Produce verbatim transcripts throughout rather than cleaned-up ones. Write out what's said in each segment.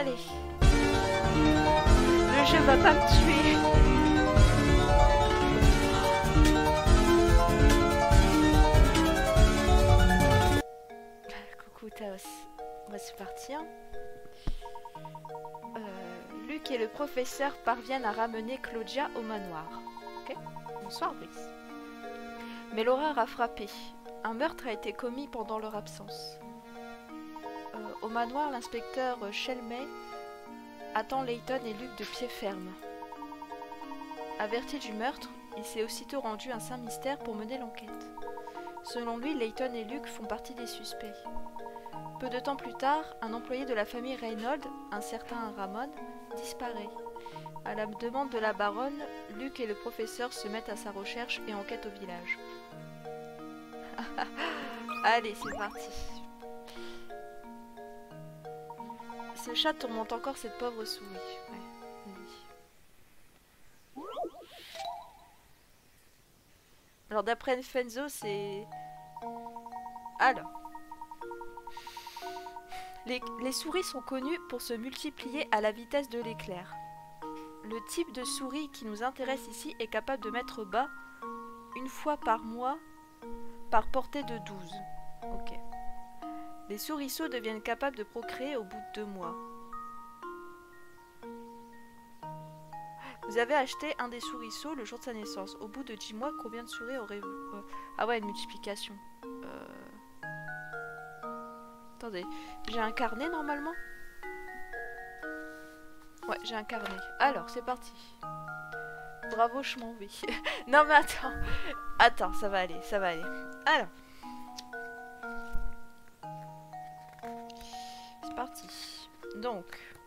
Allez. Le jeu va pas me tuer. Coucou Taos. Bon, c'est parti. Hein. Euh, Luc et le professeur parviennent à ramener Claudia au manoir. Ok. Bonsoir Brice. Mais l'horreur a frappé. Un meurtre a été commis pendant leur absence. Euh, au manoir, l'inspecteur Shelmey attend Layton et Luc de pied ferme. Averti du meurtre, il s'est aussitôt rendu à Saint-Mystère pour mener l'enquête. Selon lui, Layton et Luc font partie des suspects. Peu de temps plus tard, un employé de la famille Reynolds, un certain Ramon, disparaît. À la demande de la baronne, Luc et le professeur se mettent à sa recherche et enquêtent au village. Allez, c'est parti. Ce chat tourmente encore cette pauvre souris. Ouais, oui. Alors d'après Fenzo, c'est... Alors... Les, les souris sont connues pour se multiplier à la vitesse de l'éclair. Le type de souris qui nous intéresse ici est capable de mettre bas une fois par mois par portée de douze. Ok. Les souriceaux deviennent capables de procréer au bout de deux mois. Vous avez acheté un des souriceaux le jour de sa naissance. Au bout de dix mois, combien de souris aurez-vous euh... Ah ouais, une multiplication. Euh... Attendez, j'ai un carnet normalement? Ouais, j'ai un carnet. Alors, c'est parti. Bravo, je m'en vais. Non mais attends. Attends, ça va aller, ça va aller. Alors. C'est parti. Donc.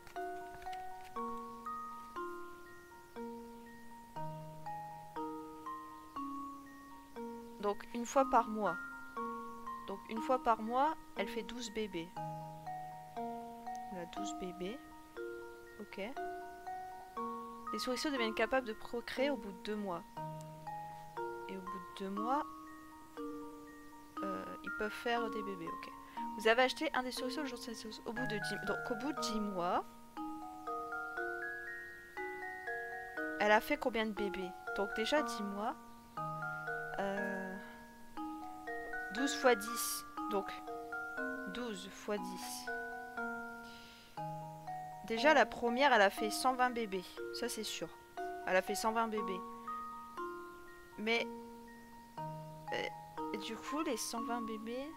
Donc, une fois par mois. Donc, une fois par mois, elle fait douze bébés. Elle a douze bébés. Ok. Les souriceaux deviennent capables de procréer au bout de deux mois. Et au bout de deux mois, euh, ils peuvent faire des bébés. Ok. Vous avez acheté un des souriceaux le jour de sa naissance. Au bout de dix... Donc, au bout de dix mois, elle a fait combien de bébés? Donc déjà dix mois. Euh, douze fois dix. Donc douze fois dix. Déjà la première, elle a fait cent vingt bébés. Ça c'est sûr. Elle a fait cent vingt bébés. Mais euh, du coup les cent vingt bébés...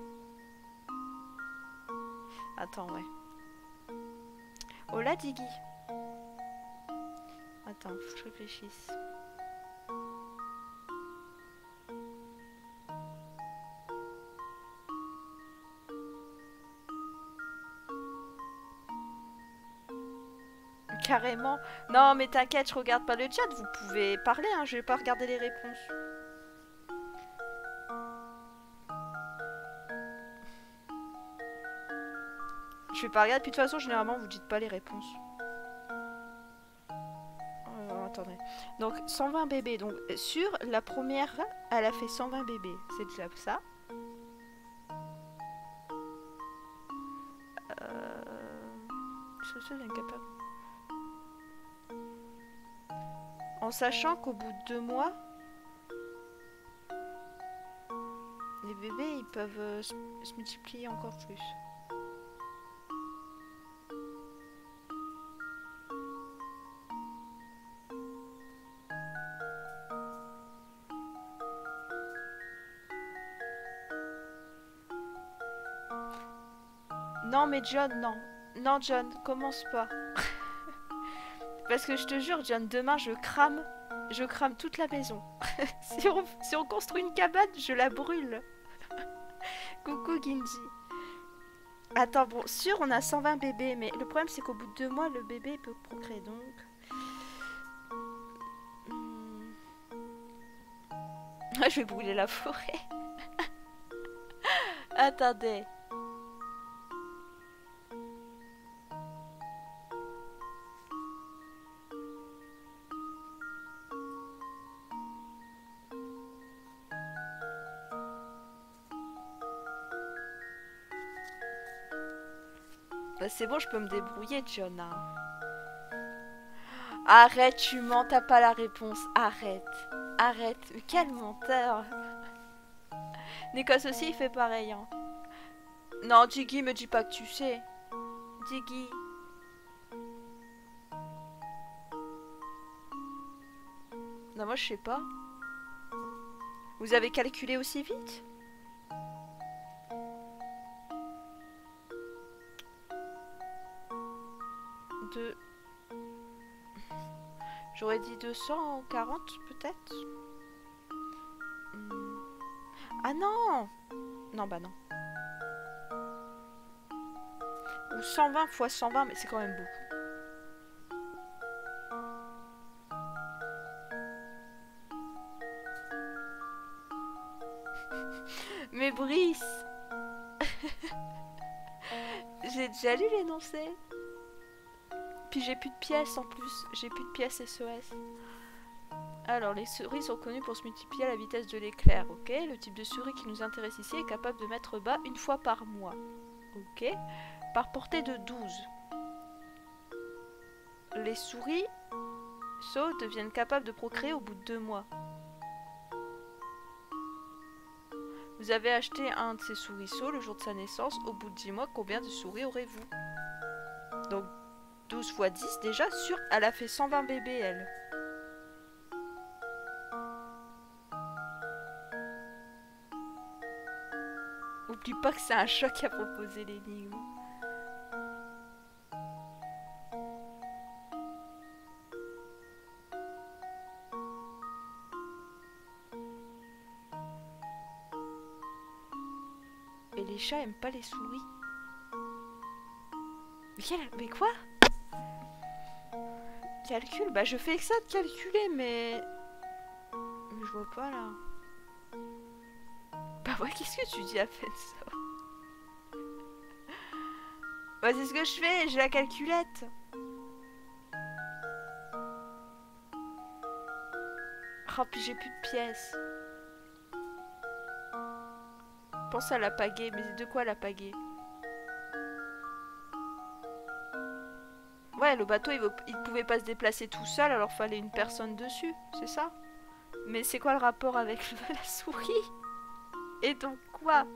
Attends, ouais. Hola Diggy. Attends, faut que je réfléchisse. Carrément. Non mais t'inquiète, je regarde pas le chat. Vous pouvez parler, hein. Je vais pas regarder les réponses. Je vais pas regarder. Puis de toute façon, généralement, vous dites pas les réponses. Euh, attendez. Donc, cent vingt bébés. Donc, sur la première, elle a fait cent vingt bébés. C'est déjà ça. Euh... Je suis incapable. En sachant qu'au bout de deux mois, les bébés, ils peuvent euh, se, se multiplier encore plus. Non mais John, non. Non John, commence pas. Parce que je te jure John, demain je crame, je crame toute la maison. si, on, si on construit une cabane, je la brûle. Coucou Ginji. Attends, bon, sûr on a cent vingt bébés, mais le problème c'est qu'au bout de deux mois, le bébé peut procréer, donc... Hmm. Je vais brûler la forêt. Attendez. Bah c'est bon, je peux me débrouiller, John. Hein. Arrête, tu mens, t'as pas la réponse. Arrête. Arrête. Mais quel menteur. Nikos aussi, il fait pareil. Hein. Non, Jiggy, me dis pas que tu sais. Jiggy. Non, moi je sais pas. Vous avez calculé aussi vite? Deux. J'aurais dit deux cent quarante peut-être. Hmm. Ah non! Non, bah non. Ou cent vingt fois cent vingt, mais c'est quand même beaucoup. Mais Brice! J'ai déjà lu l'énoncé. Puis j'ai plus de pièces en plus. J'ai plus de pièces S O S. Alors, les souris sont connues pour se multiplier à la vitesse de l'éclair, ok? Le type de souris qui nous intéresse ici est capable de mettre bas une fois par mois. Ok? Par portée de douze. Les souris sauts deviennent capables de procréer au bout de deux mois. Vous avez acheté un de ces souriceaux le jour de sa naissance. Au bout de dix mois, combien de souris aurez-vous? Donc, douze fois dix, déjà, sur... Elle a fait cent vingt bébés, elle. Oublie pas que c'est un chat qui a proposé l'énigme. Et les chats aiment pas les souris. Mais, quel... mais quoi? Calcul? Bah je fais que ça de calculer, mais... Mais je vois pas là. Bah ouais, qu'est-ce que tu dis à peine ça? Bah c'est ce que je fais, j'ai la calculette. Oh puis j'ai plus de pièces. Pense à la pagaie, mais de quoi la pagaie? Ouais, le bateau il, veut... il pouvait pas se déplacer tout seul, alors fallait une personne dessus, c'est ça? Mais c'est quoi le rapport avec la souris? Et donc quoi?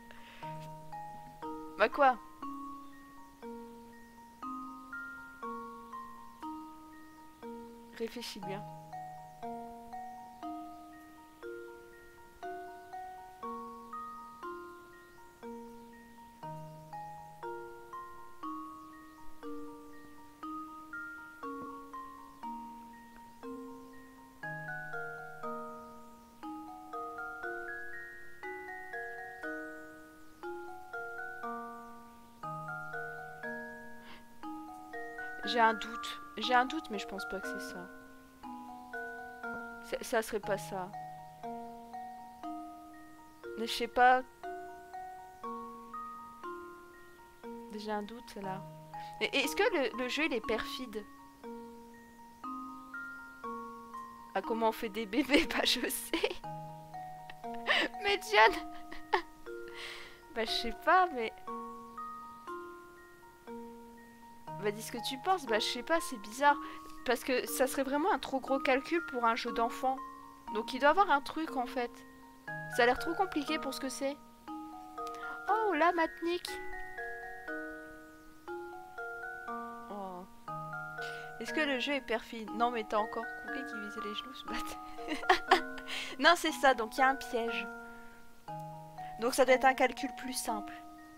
Bah quoi? Réfléchis bien. J'ai un doute. J'ai un doute, mais je pense pas que c'est ça. Ça, ça serait pas ça. Mais je sais pas. J'ai un doute là. Est-ce que le, le jeu il est perfide? Ah, comment on fait des bébés? Bah je sais. Mais Diane. Bah je sais pas, mais... Bah dis ce que tu penses. Bah je sais pas, c'est bizarre. Parce que ça serait vraiment un trop gros calcul pour un jeu d'enfant. Donc il doit avoir un truc en fait. Ça a l'air trop compliqué pour ce que c'est. Oh là, Matnik. Oh. Est-ce que le jeu est perfide? Non mais t'as encore coupé qui visait les genoux ce matin. Non c'est ça, donc il y a un piège. Donc ça doit être un calcul plus simple.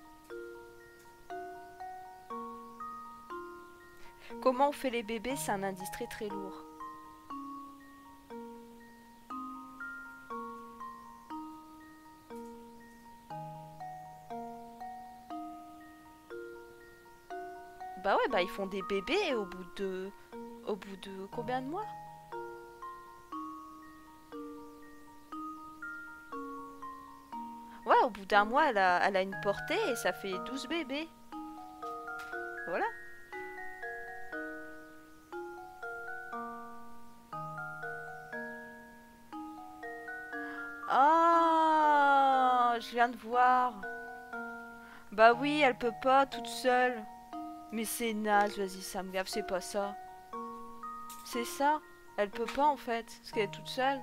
Comment on fait les bébés? C'est un indice très très lourd. Bah ouais, bah ils font des bébés au bout de... Au bout de combien de mois? Ouais, au bout d'un mois, elle a, elle a une portée et ça fait douze bébés. Voilà. Ah, je viens de voir. Bah oui, elle peut pas toute seule. Mais c'est naze, vas-y, ça me gaffe, c'est pas ça. C'est ça. Elle peut pas en fait, parce qu'elle est toute seule.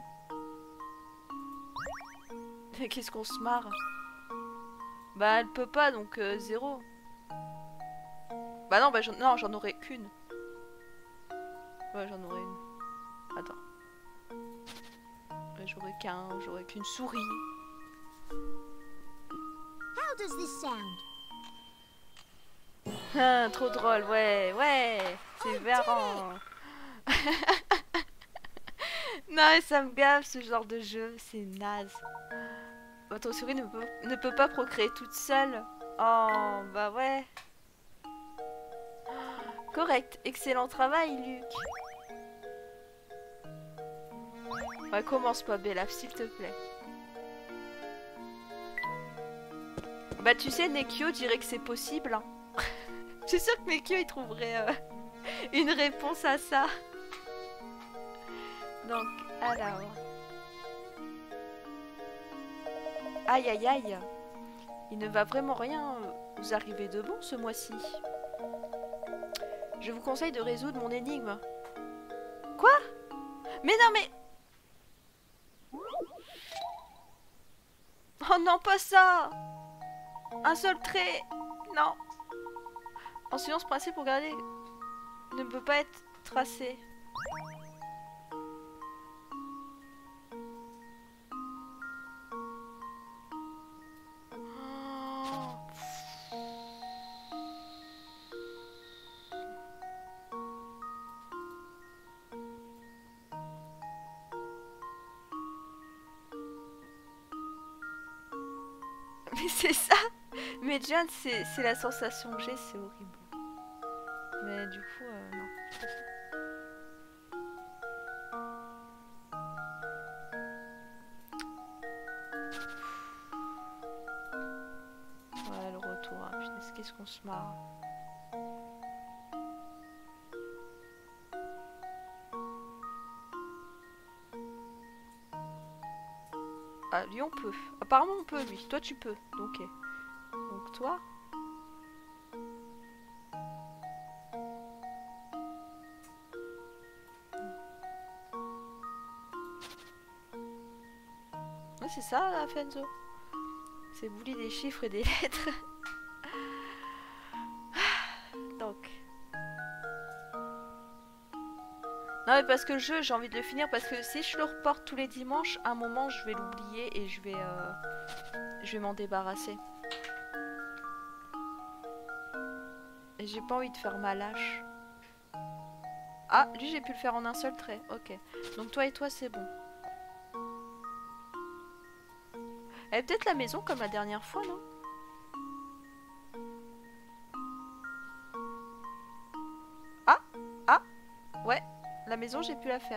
Qu'est-ce qu'on se marre? Bah elle peut pas, donc euh, zéro. Bah non, bah j'en non, j'en aurais qu'une. Ouais, j'en aurais une. Attends. Ouais, j'aurais qu'un, j'aurais qu'une souris. How does this sound? Ah, trop drôle, ouais, ouais. C'est marrant. Non, mais ça me gaffe ce genre de jeu, c'est naze. Votre souris ne peut, ne peut pas procréer toute seule. Oh, bah ouais. Correct, excellent travail, Luc. Ouais, commence pas, Bella, s'il te plaît. Bah, tu sais, Nekio dirait que c'est possible. Hein. Je suis sûre que Nekio, il trouverait euh, une réponse à ça. Donc, alors... Aïe, aïe, aïe. Il ne va vraiment rien vous arriver de bon ce mois-ci. Je vous conseille de résoudre mon énigme. Quoi? Mais non, mais... Oh non, pas ça! Un seul trait! Non! En suivant ce principe, pour garder... ne peut pas être tracé. Mais c'est ça! Mais John, c'est la sensation que j'ai, c'est horrible. Mais du coup, euh, non. Ouais, le retour, hein. Putain, qu'est-ce qu'on se marre. Ah, lui on peut. Apparemment on peut, lui. Toi tu peux. Ok. Donc toi... Ouais, c'est ça, la Fenzo. C'est bouli des chiffres et des lettres. Donc... Non mais parce que le jeu, j'ai envie de le finir parce que si je le reporte tous les dimanches, à un moment je vais l'oublier et je vais... Euh, je vais m'en débarrasser. Et j'ai pas envie de faire ma lâche. Ah, lui j'ai pu le faire en un seul trait. Ok. Donc toi et toi c'est bon. Elle est peut-être la maison comme la dernière fois, non? Ah! Ah! Ouais, la maison j'ai pu la faire.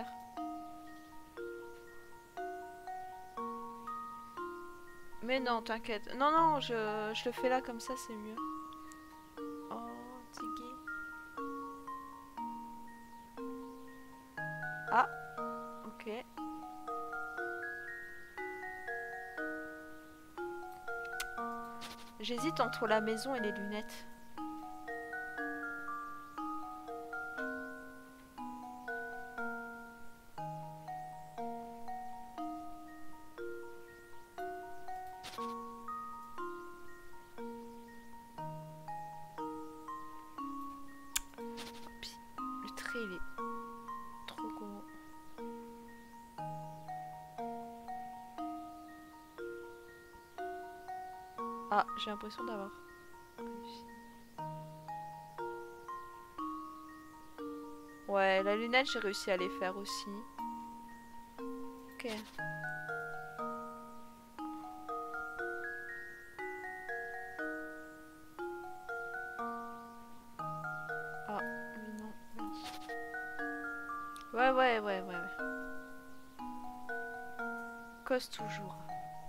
Mais non, t'inquiète. Non, non, je, je le fais là comme ça, c'est mieux. Oh, Tiggy. Ah, ok. J'hésite entre la maison et les lunettes. Le trait, il est trop gros. Ah, j'ai l'impression d'avoir réussi. Ouais, la lunette, j'ai réussi à les faire aussi. Ok. Ah, lui non, mince. Ouais, ouais, ouais, ouais, ouais. Cause toujours.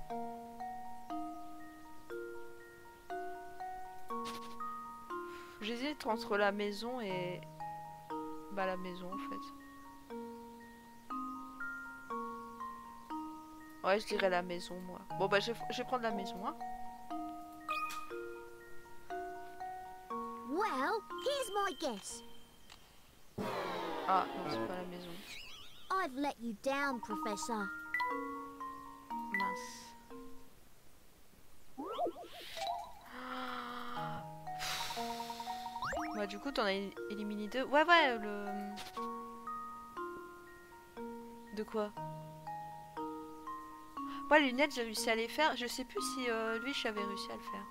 J'hésite entre la maison et... Bah la maison en fait. Ouais, je dirais la maison moi. Bon bah je, je vais prendre la maison hein. Well, I guess. Ah, non, c'est pas la maison. I've let you down, Professor. Mince. Bah, du coup, t'en as éliminé deux. Ouais, ouais, le... De quoi? Ouais, les lunettes, j'ai réussi à les faire. Je sais plus si euh, lui, j'avais réussi à le faire.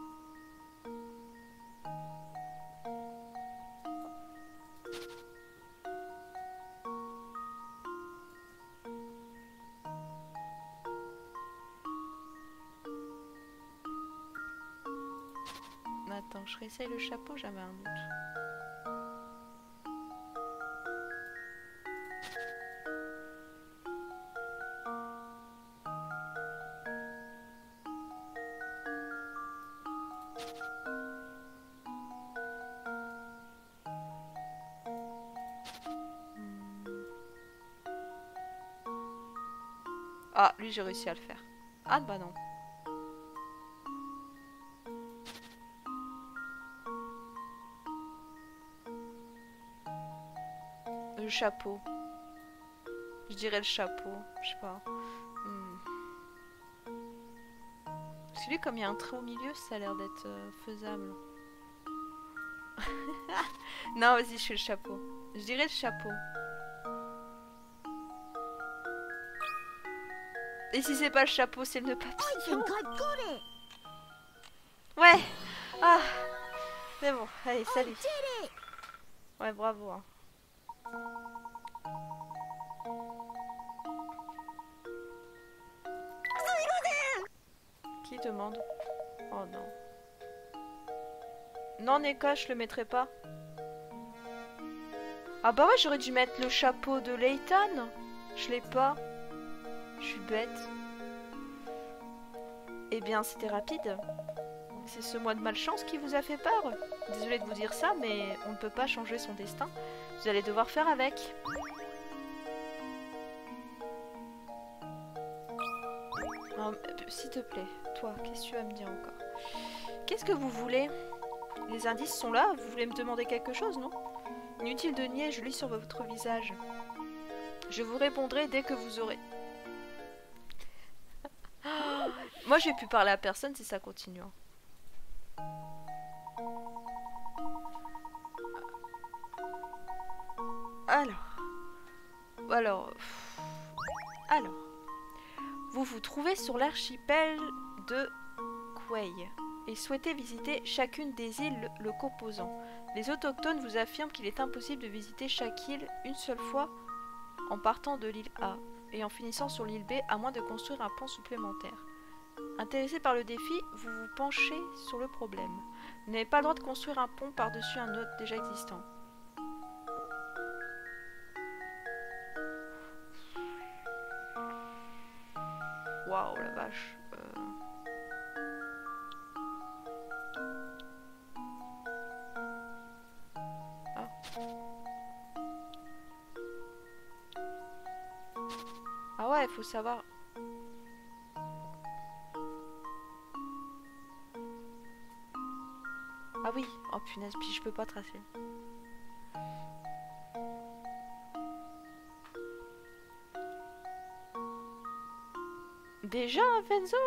Attends, je réessaye le chapeau, j'avais un doute. Ah, lui, j'ai réussi à le faire. Ah, bah non. Le chapeau. Je dirais le chapeau. Je sais pas. Hmm. Parce que lui, comme il y a un trait au milieu, ça a l'air d'être euh, faisable. Non, vas-y, je fais le chapeau. Je dirais le chapeau. Et si c'est pas le chapeau, c'est le nœud I papillon. think I've got it. Ouais. Ah. C'est bon. Allez, I salut. did it. Ouais, bravo. Hein. Qui demande? Oh non. Non, Neka, je le mettrai pas. Ah bah ouais, j'aurais dû mettre le chapeau de Layton. Je l'ai pas. Je suis bête. Eh bien, c'était rapide. C'est ce mois de malchance qui vous a fait peur. Désolée de vous dire ça, mais on ne peut pas changer son destin. Vous allez devoir faire avec. Oh, s'il te plaît, toi, qu'est-ce que tu vas me dire encore? Qu'est-ce que vous voulez? Les indices sont là, vous voulez me demander quelque chose, non? Inutile de nier, je lis sur votre visage. Je vous répondrai dès que vous aurez... Moi, je vais plus parler à personne si ça continue. Alors... Alors... Alors... Vous vous trouvez sur l'archipel de Quay et souhaitez visiter chacune des îles le composant. Les autochtones vous affirment qu'il est impossible de visiter chaque île une seule fois en partant de l'île A et en finissant sur l'île B à moins de construire un pont supplémentaire. Intéressé par le défi, vous vous penchez sur le problème. Vous n'avez pas le droit de construire un pont par-dessus un autre déjà existant. Waouh, la vache. Euh... Ah. Ah ouais, il faut savoir... Ah oui, oh punaise, puis je peux pas tracer. Déjà, Venzo?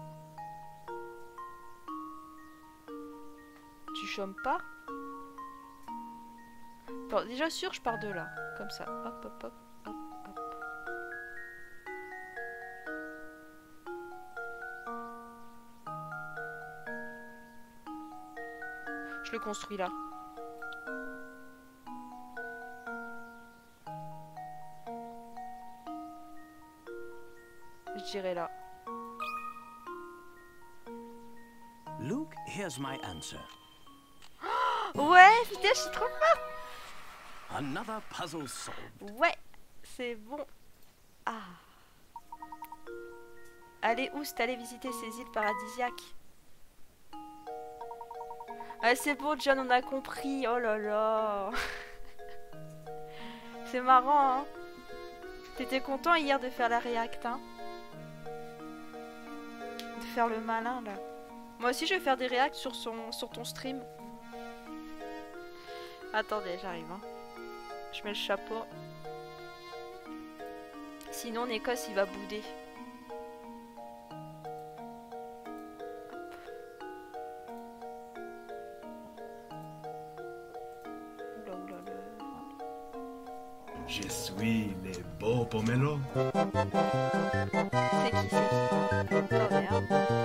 Tu chômes pas? Bon, déjà sûr, je pars de là. Comme ça. Hop, hop, hop, hop, hop. Je le construis là. Je dirais là. Luke, here's my answer. Ouais, putain, je suis trop forte. Another puzzle solved. Ouais, c'est bon. Ah. Allez, Oust, allez visiter ces îles paradisiaques. Ah, c'est bon, John, on a compris. Oh là là. C'est marrant, hein. T'étais content hier de faire la réact, hein. De faire le malin, là. Moi aussi, je vais faire des réacts sur, son, sur ton stream. Attendez, j'arrive. Hein. Je mets le chapeau. Sinon, Nécos, il va bouder. Oula, oula, le... Je suis le beau pomelo. C'est qui, c'est qui? Attendez, hein.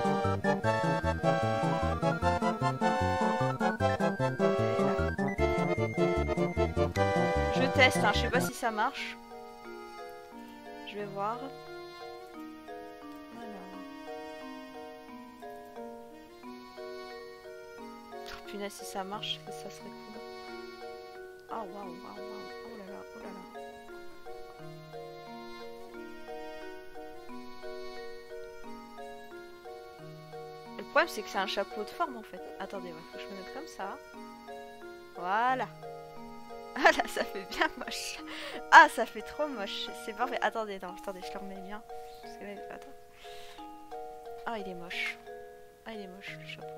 Je teste, hein. Je sais pas si ça marche. Je vais voir. Alors. Oh, punaise, si ça marche, ça serait cool. Ah, waouh, waouh, waouh. Oh là là, oh là là. Le problème, c'est que c'est un chapeau de forme en fait. Attendez, ouais, faut que je me mette comme ça. Voilà. Ah là, ça fait bien moche. Ah, ça fait trop moche. C'est parfait. Attendez, non, attendez, je le remets bien. Parce que là, attends. Ah, il est moche. Ah, il est moche le chapeau.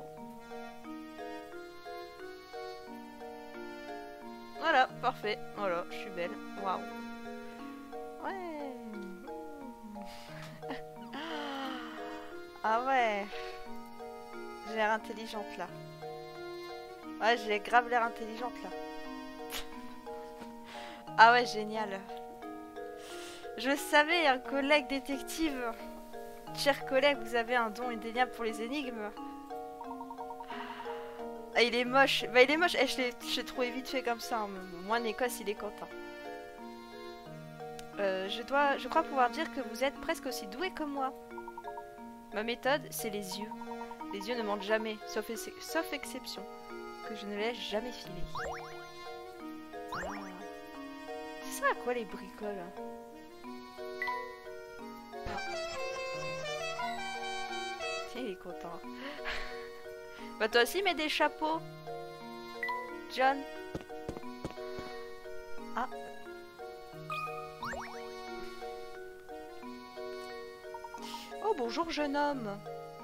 Voilà, parfait. Voilà, je suis belle. Waouh. Ouais. Ah ouais. J'ai l'air intelligente là. Ouais, j'ai grave l'air intelligente là. Ah ouais, génial. Je le savais, un collègue détective. Cher collègue, vous avez un don indéniable pour les énigmes. Ah, il est moche. Bah, il est moche. Eh, je l'ai trouvé vite fait comme ça. Hein. Moi, Nécos, il est content. Euh, je, dois, je crois pouvoir dire que vous êtes presque aussi doué que moi. Ma méthode, c'est les yeux. Les yeux ne mentent jamais, sauf, sauf exception, que je ne laisse jamais filer. Ah. C'est ça à quoi les bricoles? Ah. Tiens, il est content. Bah toi aussi mets des chapeaux, John. Ah. Oh bonjour jeune homme.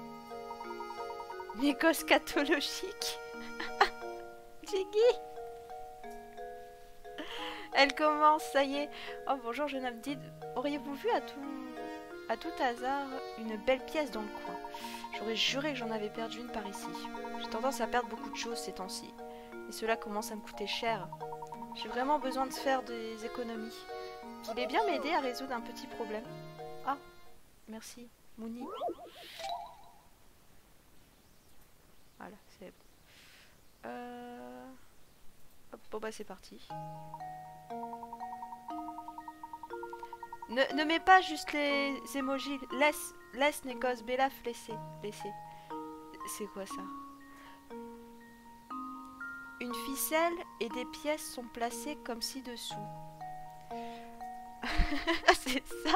Nécos cathologique. Jiggy. Elle commence, ça y est. Oh bonjour jeune homme, dites, auriez-vous vu à tout, à tout hasard une belle pièce dans le coin? J'aurais juré que j'en avais perdu une par ici. J'ai tendance à perdre beaucoup de choses ces temps-ci. Et cela commence à me coûter cher. J'ai vraiment besoin de faire des économies. Vous voulez bien m'aider à résoudre un petit problème? Ah, merci. Mouni. Voilà, c'est bon. Euh... Hop, bon bah c'est parti. Ne, ne mets pas juste les émojis. Laisse, laisse Nécos, Bélaf, laissez, laissez. C'est quoi ça? Une ficelle et des pièces sont placées comme ci-dessous. C'est ça.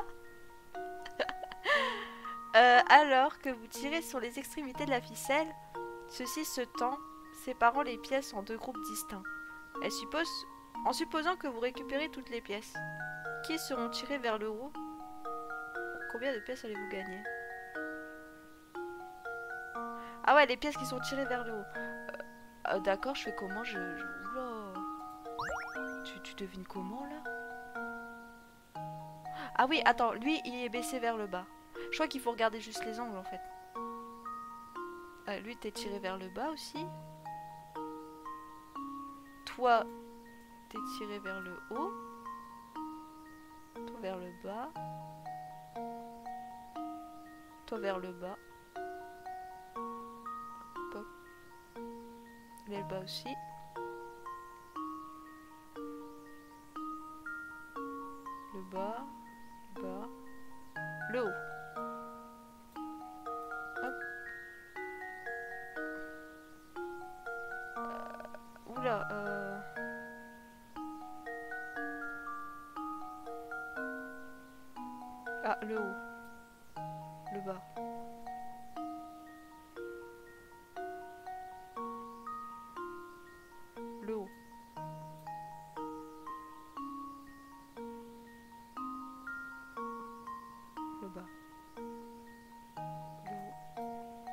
euh, Alors que vous tirez sur les extrémités de la ficelle, ceci se tend, séparant les pièces en deux groupes distincts. Elle suppose, en supposant que vous récupérez toutes les pièces, qui seront tirées vers le haut. Combien de pièces allez-vous gagner? Ah ouais, les pièces qui sont tirées vers le haut. Euh, euh, D'accord, je fais comment? Je... je... Oula. Tu, tu devines comment là? Ah oui, attends, lui il est baissé vers le bas. Je crois qu'il faut regarder juste les angles en fait. Euh, lui t'es tiré vers le bas aussi. Toi t'es tiré vers le haut. Toi vers le bas. Toi vers le bas. Hop. Le bas aussi. Le bas. Le bas. Le haut. Hop. Euh, oula. Euh... Ah, le haut. Le bas. Le haut. Le bas.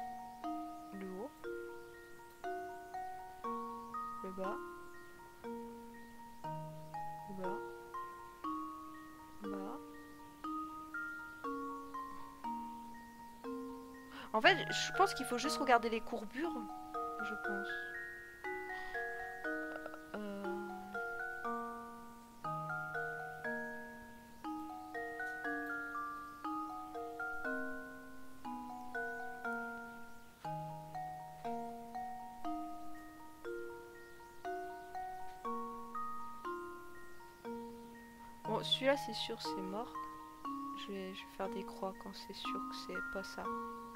Le haut. Le haut. Le bas. bas. En fait, je pense qu'il faut juste regarder les courbures. Je pense. Euh... Bon, celui-là, c'est sûr, c'est mort. Je vais, je vais faire des croix quand c'est sûr que c'est pas ça.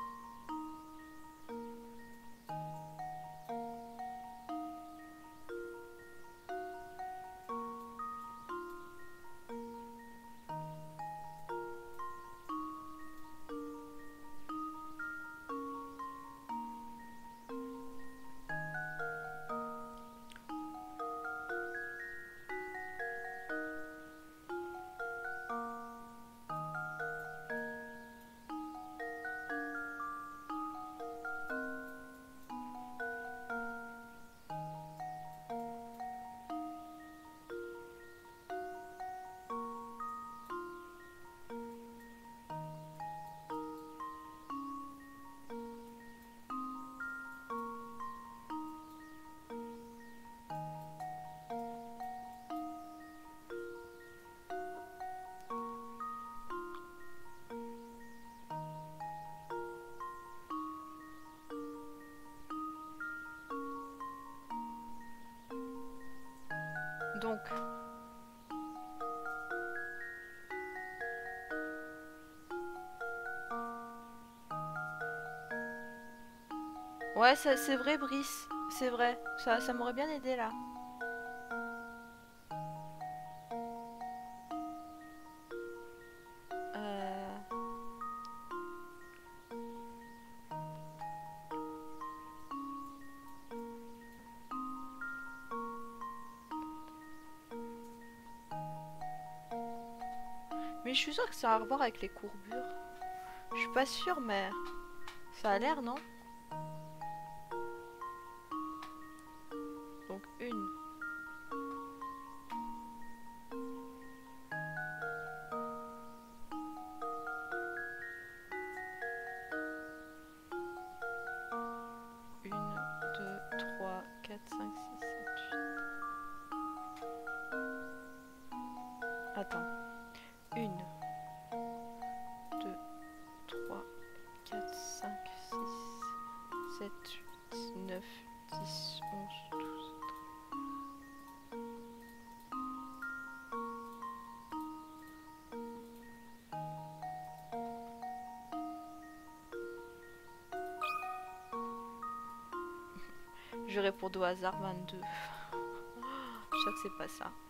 Donc, ouais, ça- c'est vrai, Brice, c'est vrai. Ça, ça m'aurait bien aidé là. Euh... Mais je suis sûre que ça a à voir avec les courbures. Je suis pas sûre, mais ça a l'air, non? Donc une. Une, deux, trois, quatre, cinq, six, sept, huit. Attends. Une, deux, trois, quatre, cinq, six, sept, huit, neuf, dix, onze, douze. Je réponds au hasard vingt-deux. Je sais que c'est pas ça.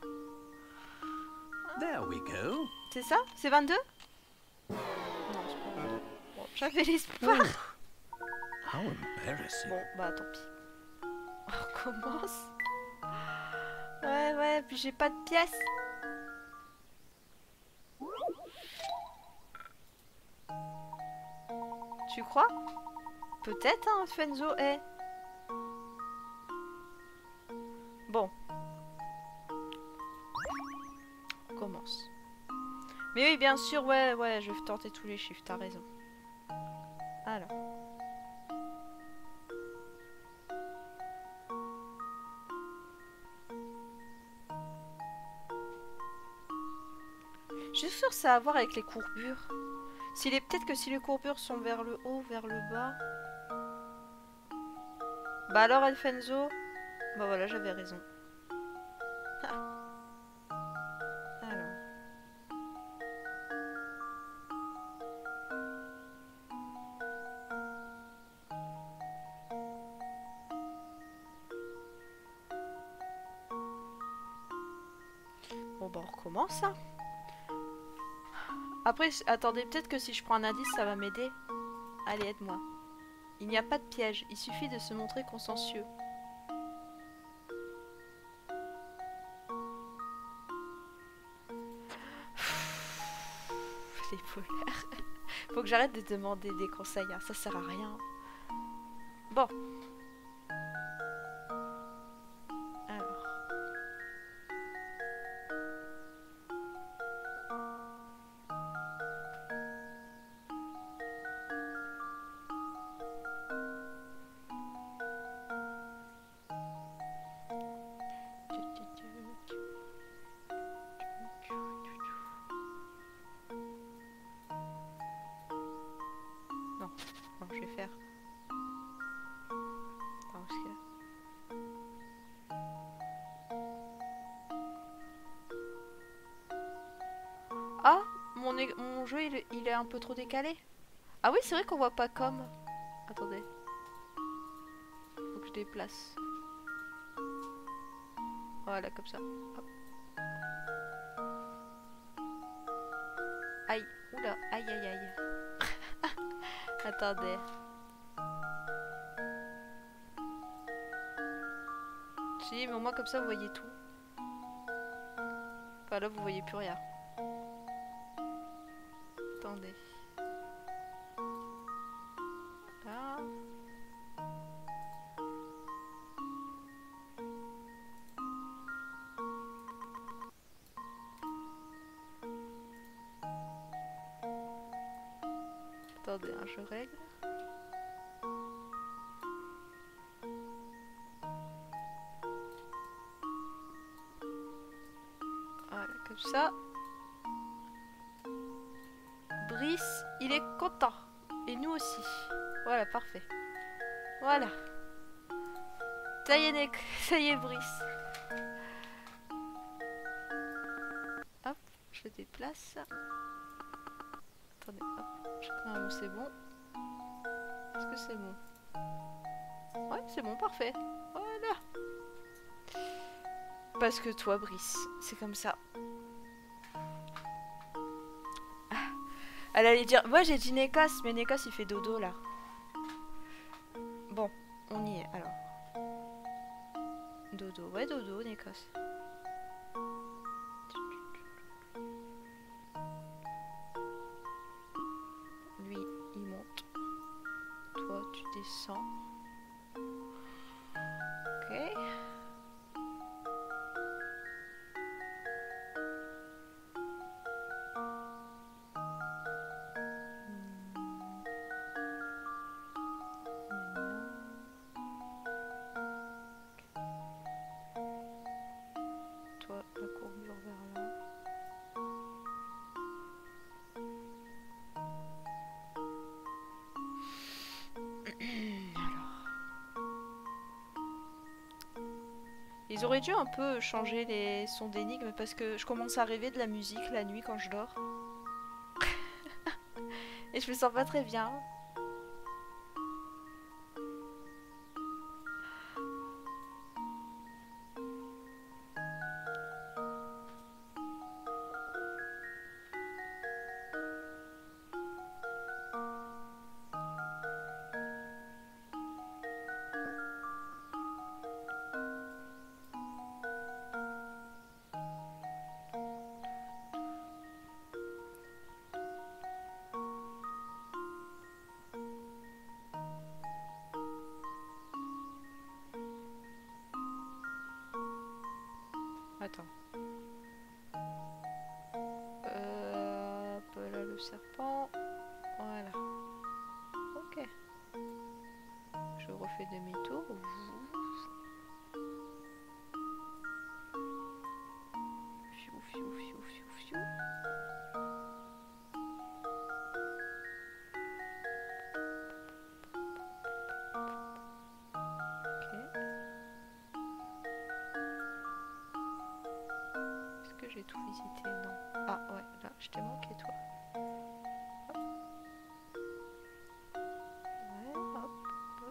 There we go. C'est ça? C'est vingt-deux? Non, c'est pas vingt-deux. Bon, j'avais l'espoir. How embarrassing. Bon, bah tant pis. On recommence. Ouais, ouais, puis j'ai pas de pièces. Tu crois? Peut-être, hein, Fenzo est. Bon. On commence. Mais oui, bien sûr, ouais, ouais, je vais tenter tous les chiffres, t'as raison. Alors. Je suis sûre que ça a à voir avec les courbures. S'il est peut-être que si les courbures sont vers le haut, vers le bas. Bah alors, Elfenzo. Bah voilà, j'avais raison. Ah. Alors. Bon bah on recommence hein. Après, attendez, peut-être que si je prends un indice, ça va m'aider. Allez, aide-moi. Il n'y a pas de piège, il suffit de se montrer consciencieux. Les polaires. Faut que j'arrête de demander des conseils, hein. Ça sert à rien. Bon. Alors. je vais faire. Attends, parce que... Ah, mon, é- mon jeu il, il est un peu trop décalé. Ah oui, c'est vrai qu'on voit pas comme. Attendez. Faut que je déplace. Voilà, comme ça. Hop. Aïe, oula, aïe aïe aïe. Attendez. Si, mais au moins comme ça vous voyez tout. Enfin là vous voyez plus rien. Attendez. Là. Attendez, hein, je règle. Voilà, comme ça. Brice, il est content. Et nous aussi. Voilà, parfait. Voilà. Ça y est, Nick. Ça y est, Brice. Hop, je déplace. Attendez, hop. Normalement, c'est bon. Est-ce que c'est bon? Ouais, c'est bon, parfait. Voilà. Parce que toi, Brice, c'est comme ça. Ah. Elle allait dire... Moi, j'ai dit Nekos, mais Nekos, il fait dodo, là. Bon, on y est, alors. Dodo, ouais, dodo, Nekos. Lui, il monte. Toi, tu descends. Ok. Toi, la courbure vers là. Ils auraient dû un peu changer les sons d'énigmes parce que je commence à rêver de la musique la nuit quand je dors. Et je me sens pas très bien. Attends. Euh, hop là le serpent. Voilà. Ok. Je refais demi-tour. Fiou, fiou, fiou, fiou, fiou. Ok. Est-ce que j'ai tout visité? Non. Ah ouais, là, je t'ai manqué toi. Ouais, hop, hop.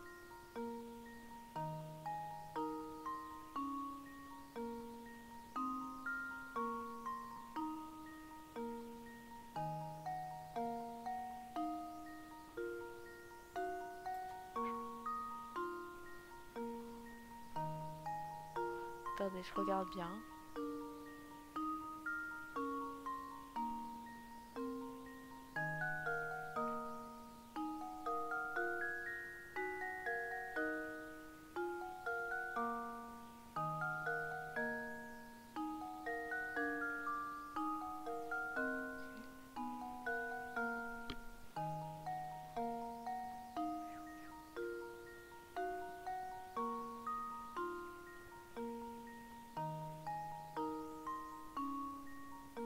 Attendez, je regarde bien.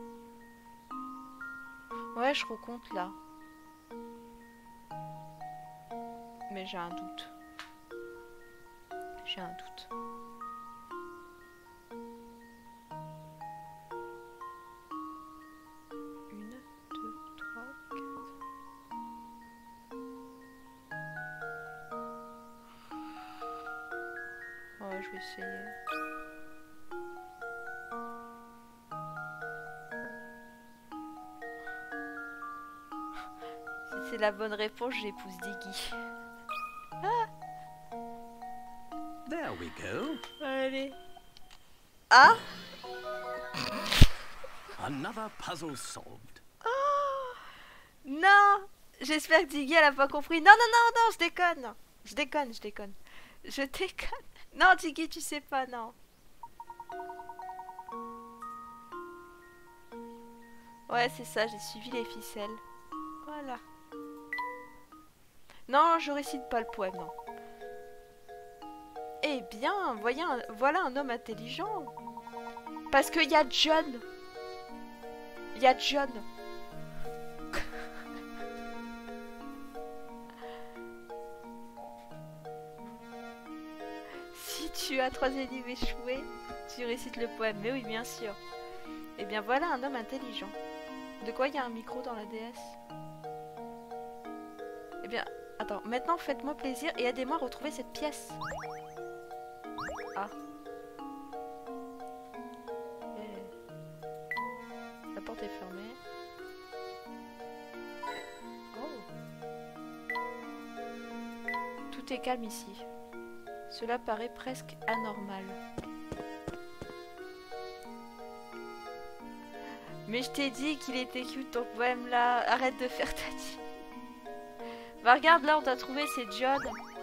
Ouais, je recompte là. Mais j'ai un doute. J'ai un doute. Une, deux, trois, quatre. Oh, je vais essayer. Si c'est la bonne réponse, j'épouse Diggy. Ah! There we go. Allez. Ah! Another puzzle solved. Oh non! J'espère que Diggy elle a pas compris. Non, non, non, non, je déconne. Je déconne, je déconne. Je déconne. Non, Diggy, tu sais pas, non. Ouais, c'est ça, j'ai suivi les ficelles. Voilà. Non, je récite pas le poème, non. Eh bien, voyez un- voilà un homme intelligent. Parce qu'il y a John. Il y a John. Si tu as trois énigmes échouées, tu récites le poème. Mais oui, bien sûr. Eh bien, voilà un homme intelligent. De quoi il y a un micro dans la D S? Eh bien, attends. Maintenant, faites-moi plaisir et aidez-moi à retrouver cette pièce. Ah. La porte est fermée. Oh. Tout est calme ici. Cela paraît presque anormal. Mais je t'ai dit qu'il était cute ton poème là. Arrête de faire ta vie. Bah regarde là, on t'a trouvé, c'est John.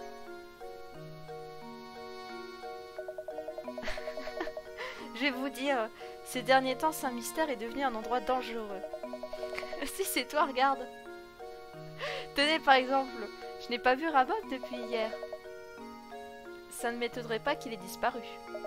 Je vais vous dire, ces derniers temps, Saint-Mystère est devenu un endroit dangereux. Si c'est toi, regarde. Tenez, par exemple, je n'ai pas vu Rabot depuis hier. Ça ne m'étonnerait pas qu'il ait disparu.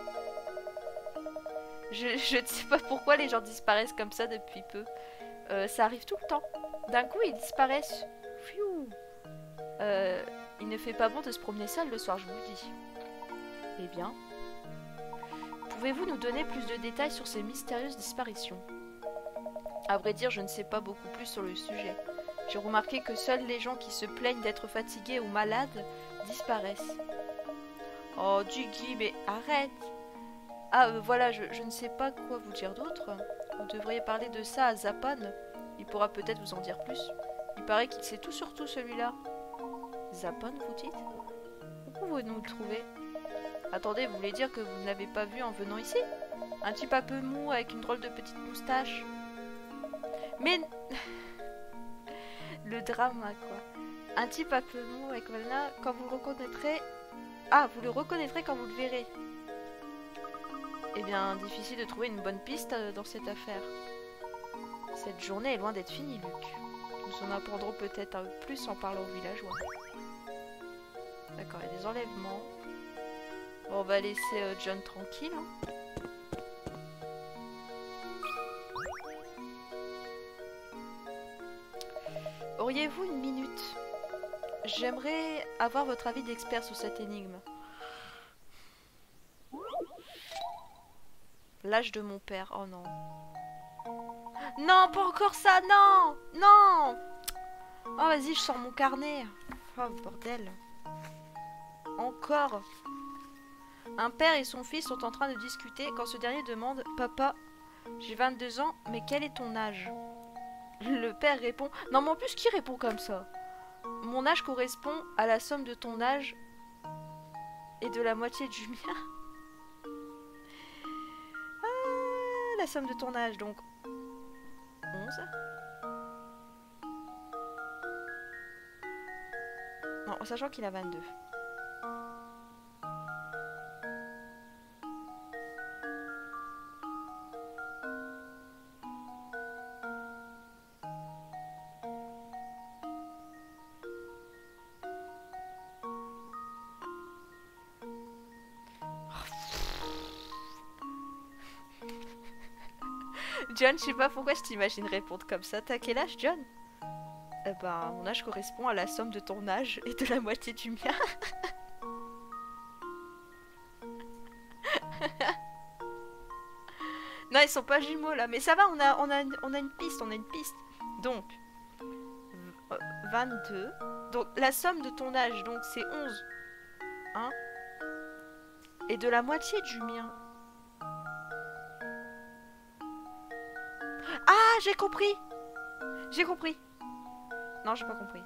Je, je ne sais pas pourquoi les gens disparaissent comme ça depuis peu. Euh, ça arrive tout le temps. D'un coup, ils disparaissent. Pfiou. Euh, il ne fait pas bon de se promener seul le soir, je vous le dis. Eh bien... Pouvez-vous nous donner plus de détails sur ces mystérieuses disparitions? À vrai dire, je ne sais pas beaucoup plus sur le sujet. J'ai remarqué que seuls les gens qui se plaignent d'être fatigués ou malades disparaissent. Oh, Diggy, mais arrête! Ah, euh, voilà, je, je ne sais pas quoi vous dire d'autre. Vous devriez parler de ça à Zapon. Il pourra peut-être vous en dire plus. Il paraît qu'il sait tout sur tout, celui-là. Zapon, vous dites? Où pouvez-nous le trouver? Attendez, vous voulez dire que vous ne l'avez pas vu en venant ici? Un type un peu mou avec une drôle de petite moustache. Mais... le drama, quoi. Un type un peu mou avec voilà, quand vous le reconnaîtrez... Ah, vous le reconnaîtrez quand vous le verrez. Eh bien, difficile de trouver une bonne piste dans cette affaire. Cette journée est loin d'être finie, Luc. Nous en apprendrons peut-être un peu plus en parlant aux villageois. D'accord, il y a des enlèvements. Bon, on va laisser euh, John tranquille. Hein. Auriez-vous une minute? J'aimerais avoir votre avis d'expert sur cette énigme. L'âge de mon père. Oh non. Non, pas encore ça. Non. Non. Oh, vas-y, je sors mon carnet. Oh, bordel. Encore. Un père et son fils sont en train de discuter quand ce dernier demande « Papa, j'ai vingt-deux ans, mais quel est ton âge ?» Le père répond « Non, mais en plus, qui répond comme ça? Mon âge correspond à la somme de ton âge et de la moitié du mien. » Ah, la somme de ton âge, donc onze. Non, en sachant qu'il a vingt-deux. John, je sais pas pourquoi je t'imagine répondre comme ça. T'as quel âge, John? Eh ben, mon âge correspond à la somme de ton âge et de la moitié du mien. Non, ils sont pas jumeaux là, mais ça va, on a, on a, on a une piste, on a une piste. Donc, vingt-deux. Donc, la somme de ton âge, donc c'est onze. Hein? Et de la moitié du mien. Ah, j'ai compris! J'ai compris. Non, j'ai pas compris.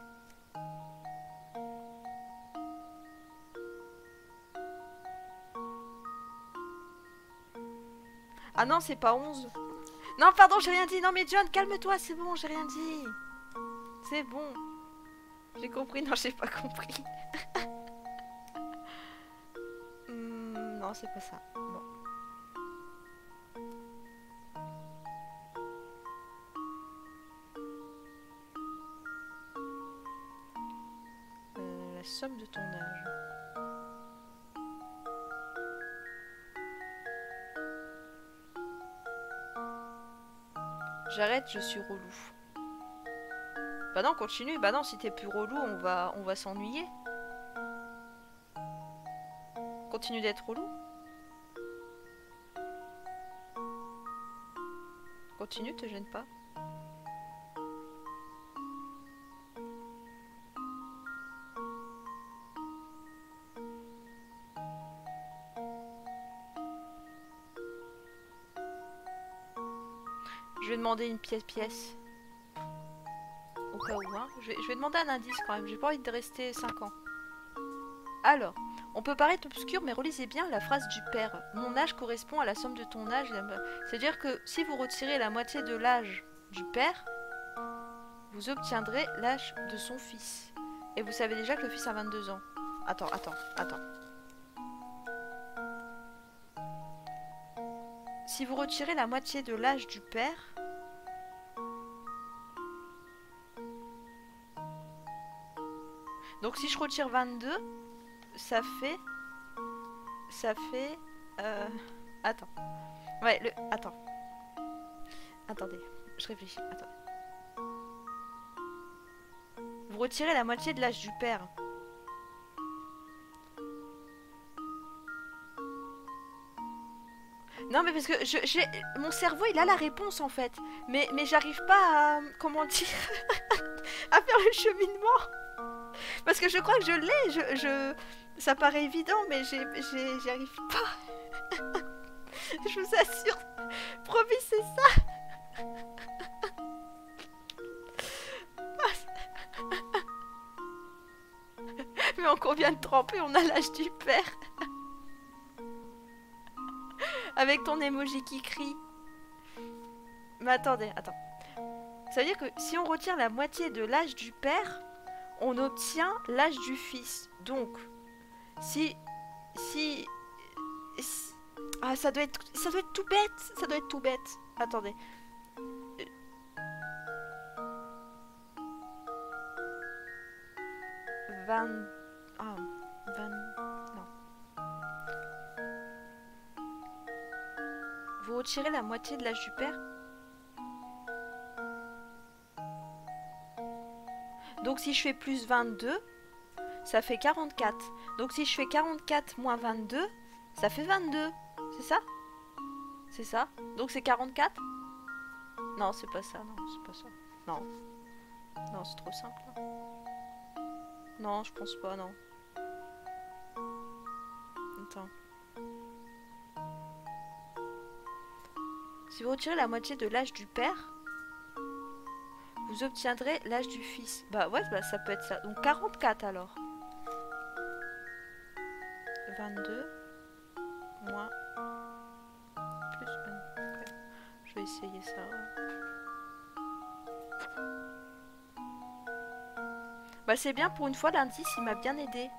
Ah non, c'est pas onze. Non, pardon, j'ai rien dit. Non, mais John, calme-toi, c'est bon, j'ai rien dit. C'est bon. J'ai compris. Non, j'ai pas compris. hmm, non, c'est pas ça. Bon. Euh, la somme de ton âge. J'arrête, je suis relou. Bah non, continue. Bah non, si t'es plus relou, on va, on va s'ennuyer. Continue d'être relou. Continue, te gêne pas. Je vais demander une pièce-pièce. Au cas où, hein. Je vais, je vais demander un indice quand même. J'ai pas envie de rester cinq ans. Alors, on peut paraître obscur, mais relisez bien la phrase du père. Mon âge correspond à la somme de ton âge. C'est-à-dire que si vous retirez la moitié de l'âge du père, vous obtiendrez l'âge de son fils. Et vous savez déjà que le fils a vingt-deux ans. Attends, attends, attends. Si vous retirez la moitié de l'âge du père, donc si je retire vingt-deux, ça fait... Ça fait... Euh... Attends. Ouais, le... Attends. Attendez, je réfléchis. Attendez. Vous retirez la moitié de l'âge du père. Non mais parce que je, j'ai... mon cerveau il a la réponse en fait. Mais, mais j'arrive pas à... Comment dire à faire le cheminement. Parce que je crois que je l'ai. Je, je... Ça paraît évident mais j'ai, j'ai, j'y arrive pas. Je vous assure. Promis c'est ça. Mais on convient de tremper, on a l'âge du père. Avec ton emoji qui crie. Mais attendez, attends. Ça veut dire que si on retire la moitié de l'âge du père, on obtient l'âge du fils. Donc, si... Si... si ah, ça doit être... Ça doit être tout bête. Ça doit être tout bête. Attendez. vingt... Ah, vingt... Non. Vous retirez la moitié de l'âge du père. Donc si je fais plus vingt-deux, ça fait quarante-quatre. Donc si je fais quarante-quatre moins vingt-deux, ça fait vingt-deux. C'est ça? C'est ça? Donc c'est quarante-quatre? Non, c'est pas ça. Non, c'est pas ça. Non. Non, c'est trop simple. Non, je pense pas, non. Attends. Si vous retirez la moitié de l'âge du père, vous obtiendrez l'âge du fils. Bah ouais, bah, ça peut être ça. Donc quarante-quatre alors. vingt-deux moins plus un. Okay. Je vais essayer ça. Bah c'est bien, pour une fois l'indice il m'a bien aidé.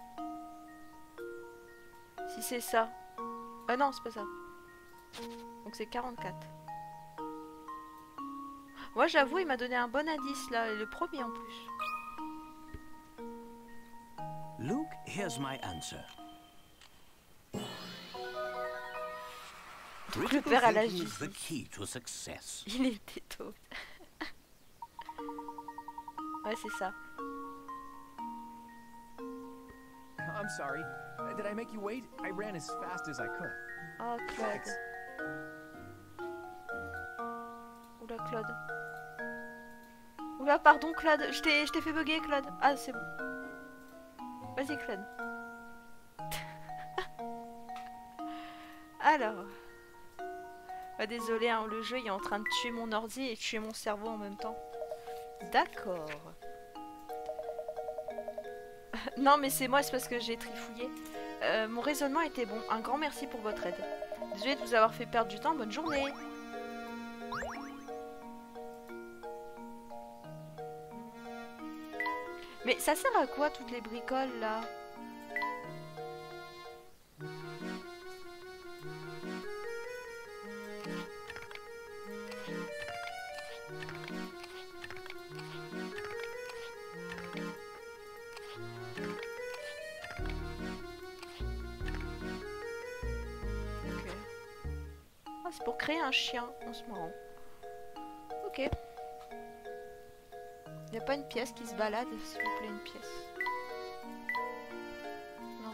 Si c'est ça. Ah non, c'est pas ça. Donc c'est quarante-quatre. Moi j'avoue il m'a donné un bon indice là, et le premier en plus. Luke, here's my answer. Donc le père à l'âge du Is the fils. key to success. Il était tôt. Ouais, c'est ça. I'm sorry. Uh, Did I make you wait? I ran as fast as I could. Oh, Claude. Oula, Claude. Oula, pardon, Claude. Je t'ai je t'ai fait bugger, Claude. Ah, c'est bon. Vas-y, Claude. Alors. Ah, désolé, hein, le jeu il est en train de tuer mon ordi et tuer mon cerveau en même temps. D'accord. Non, mais c'est moi, c'est parce que j'ai trifouillé. Euh, mon raisonnement était bon. Un grand merci pour votre aide. Désolé de vous avoir fait perdre du temps. Bonne journée. Mais ça sert à quoi toutes les bricoles là? C'est pour créer un chien, on se marrant. Ok. Il n'y a pas une pièce qui se balade, s'il vous plaît, une pièce. Non.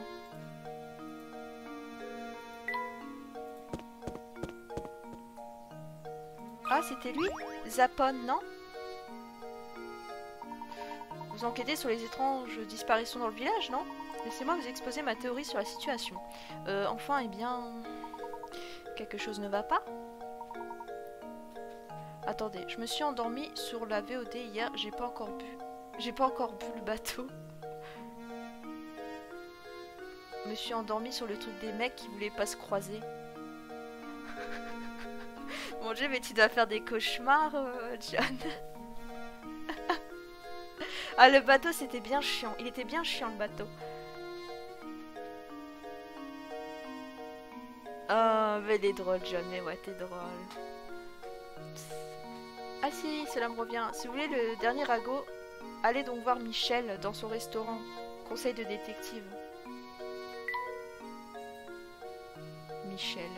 Ah, c'était lui? Zapon, non? Vous enquêtez sur les étranges disparitions dans le village, non? Laissez-moi vous exposer ma théorie sur la situation. Euh, enfin, eh bien... Quelque chose ne va pas? Attendez, je me suis endormie sur la V O D hier, j'ai pas encore bu. J'ai pas encore bu le bateau. Je me suis endormie sur le truc des mecs qui voulaient pas se croiser. Mon dieu, mais tu dois faire des cauchemars, euh, John. Ah, le bateau, c'était bien chiant. Il était bien chiant, le bateau. Oh, mais il est drôle, John. Mais ouais, t'es drôle. Ah si, cela me revient. Si vous voulez le dernier ragot, allez donc voir Michel dans son restaurant. Conseil de détective. Michel.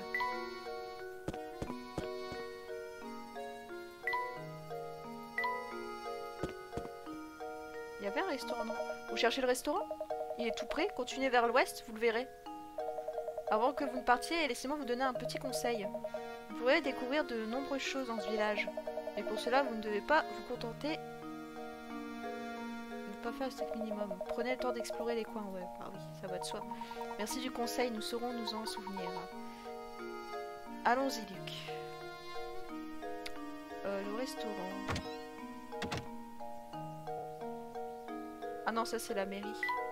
Il y avait un restaurant, non? Vous cherchez le restaurant? Il est tout près. Continuez vers l'ouest, vous le verrez. Avant que vous ne partiez, laissez-moi vous donner un petit conseil. Vous pourrez découvrir de nombreuses choses dans ce village. Et pour cela, vous ne devez pas vous contenter de ne pas faire ce minimum. Prenez le temps d'explorer les coins. Ouais, bah oui, ça va de soi. Merci du conseil, nous saurons nous en souvenir. Allons-y, Luc. Euh, le restaurant. Ah non, ça c'est la mairie.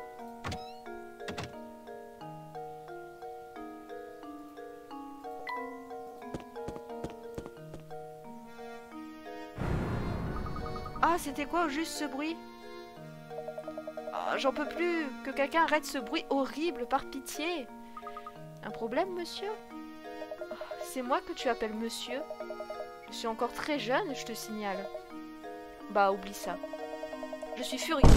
Ah, c'était quoi juste ce bruit? Oh, j'en peux plus. Que quelqu'un arrête ce bruit horrible, par pitié. Un problème, monsieur? Oh, c'est moi que tu appelles monsieur? Je suis encore très jeune, je te signale. Bah, oublie ça. Je suis furieux.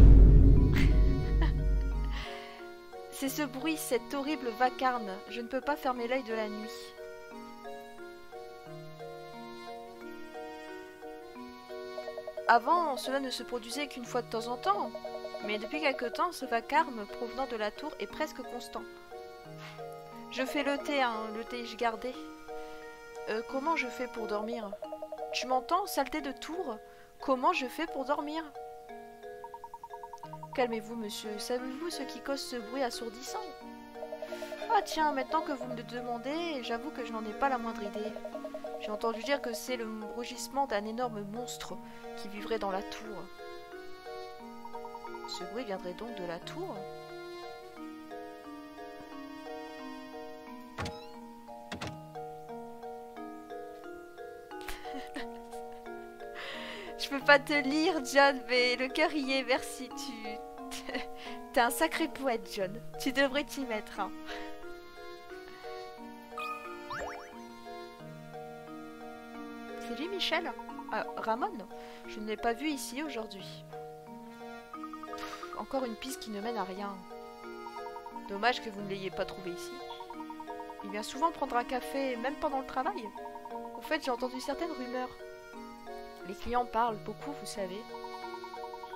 C'est ce bruit, cet horrible vacarme. Je ne peux pas fermer l'œil de la nuit. Avant, cela ne se produisait qu'une fois de temps en temps, mais depuis quelque temps, ce vacarme provenant de la tour est presque constant. Je fais le thé, hein, le thé je gardé. Euh, comment je fais pour dormir? Tu m'entends, saleté de tour? Comment je fais pour dormir? Calmez-vous, monsieur. Savez-vous ce qui cause ce bruit assourdissant? Ah tiens, maintenant que vous me le demandez, j'avoue que je n'en ai pas la moindre idée. J'ai entendu dire que c'est le rugissement d'un énorme monstre qui vivrait dans la tour. Ce bruit viendrait donc de la tour? Je peux pas te lire, John, mais le cœur y est, merci. Tu... T'es un sacré poète, John. Tu devrais t'y mettre, hein. C'est lui, Michel? Ah, Ramon? Je ne l'ai pas vu ici aujourd'hui. Encore une piste qui ne mène à rien. Dommage que vous ne l'ayez pas trouvé ici. Il vient souvent prendre un café, même pendant le travail. Au fait, j'ai entendu certaines rumeurs. Les clients parlent beaucoup, vous savez.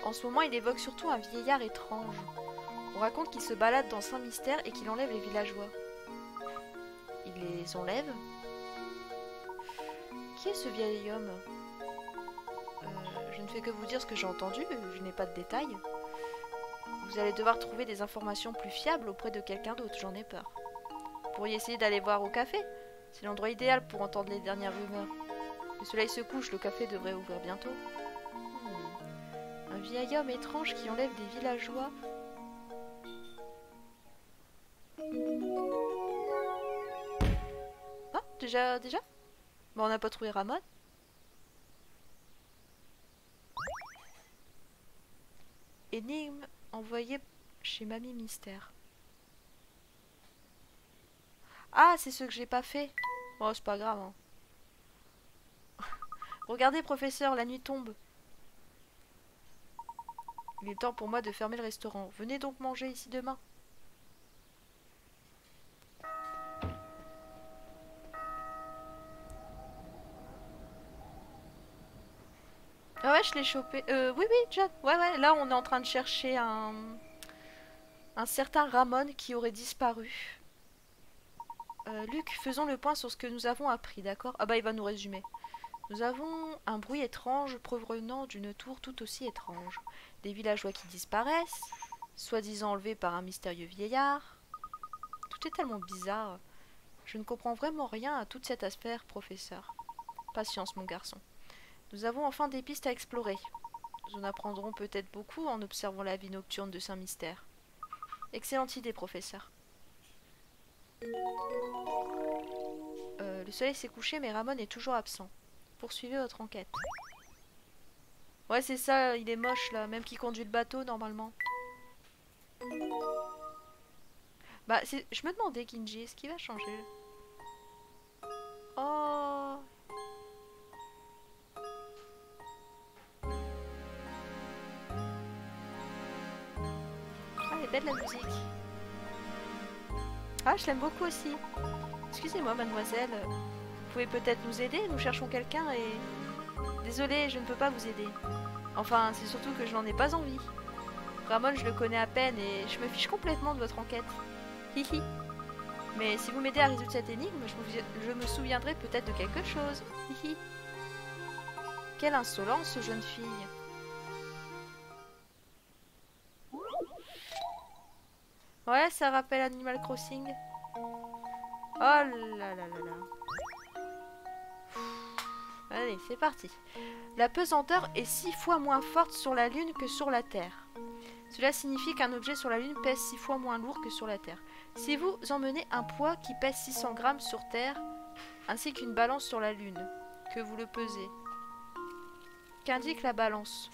En ce moment, il évoque surtout un vieillard étrange. On raconte qu'il se balade dans Saint-Mystère et qu'il enlève les villageois. Il les enlève? Qui est ce vieil homme? euh, Je ne fais que vous dire ce que j'ai entendu, je n'ai pas de détails. Vous allez devoir trouver des informations plus fiables auprès de quelqu'un d'autre, j'en ai peur. Vous pourriez essayer d'aller voir au café. C'est l'endroit idéal pour entendre les dernières rumeurs. Le soleil se couche, le café devrait ouvrir bientôt. Hmm. Un vieil homme étrange qui enlève des villageois. Ah, déjà, déjà Bon, on n'a pas trouvé Ramon. Énigme envoyée chez Mamie Mystère. Ah, c'est ce que j'ai pas fait. Oh, c'est pas grave. Hein. Regardez, professeur, la nuit tombe. Il est temps pour moi de fermer le restaurant. Venez donc manger ici demain. Ah ouais, je l'ai chopé. Euh, oui, oui, John. Ouais, ouais, là, on est en train de chercher un... Un certain Ramon qui aurait disparu. Euh, Luc, faisons le point sur ce que nous avons appris, d'accord? Ah bah, il va nous résumer. Nous avons un bruit étrange provenant d'une tour tout aussi étrange. Des villageois qui disparaissent, soi-disant enlevés par un mystérieux vieillard. Tout est tellement bizarre. Je ne comprends vraiment rien à toute cette affaire, professeur. Patience, mon garçon. Nous avons enfin des pistes à explorer. Nous en apprendrons peut-être beaucoup en observant la vie nocturne de Saint-Mystère. Excellente idée, professeur. Euh, le soleil s'est couché, mais Ramon est toujours absent. Poursuivez votre enquête. Ouais, c'est ça, il est moche, là. Même qui conduit le bateau, normalement. Bah, je me demandais, Kinji, est-ce qu'il va changer? Oh... belle la musique. Ah, je l'aime beaucoup aussi. Excusez-moi, mademoiselle. Vous pouvez peut-être nous aider? Nous cherchons quelqu'un et... Désolée, je ne peux pas vous aider. Enfin, c'est surtout que je n'en ai pas envie. Ramon, je le connais à peine et je me fiche complètement de votre enquête. Hihi. Mais si vous m'aidez à résoudre cette énigme, je me, je me souviendrai peut-être de quelque chose. Hihi. Quelle insolence, jeune fille. Ouais, ça rappelle Animal Crossing. Oh là là là là. Allez, c'est parti. La pesanteur est six fois moins forte sur la Lune que sur la Terre. Cela signifie qu'un objet sur la Lune pèse six fois moins lourd que sur la Terre. Si vous emmenez un poids qui pèse six cents grammes sur Terre, ainsi qu'une balance sur la Lune, que vous le pesez, qu'indique la balance?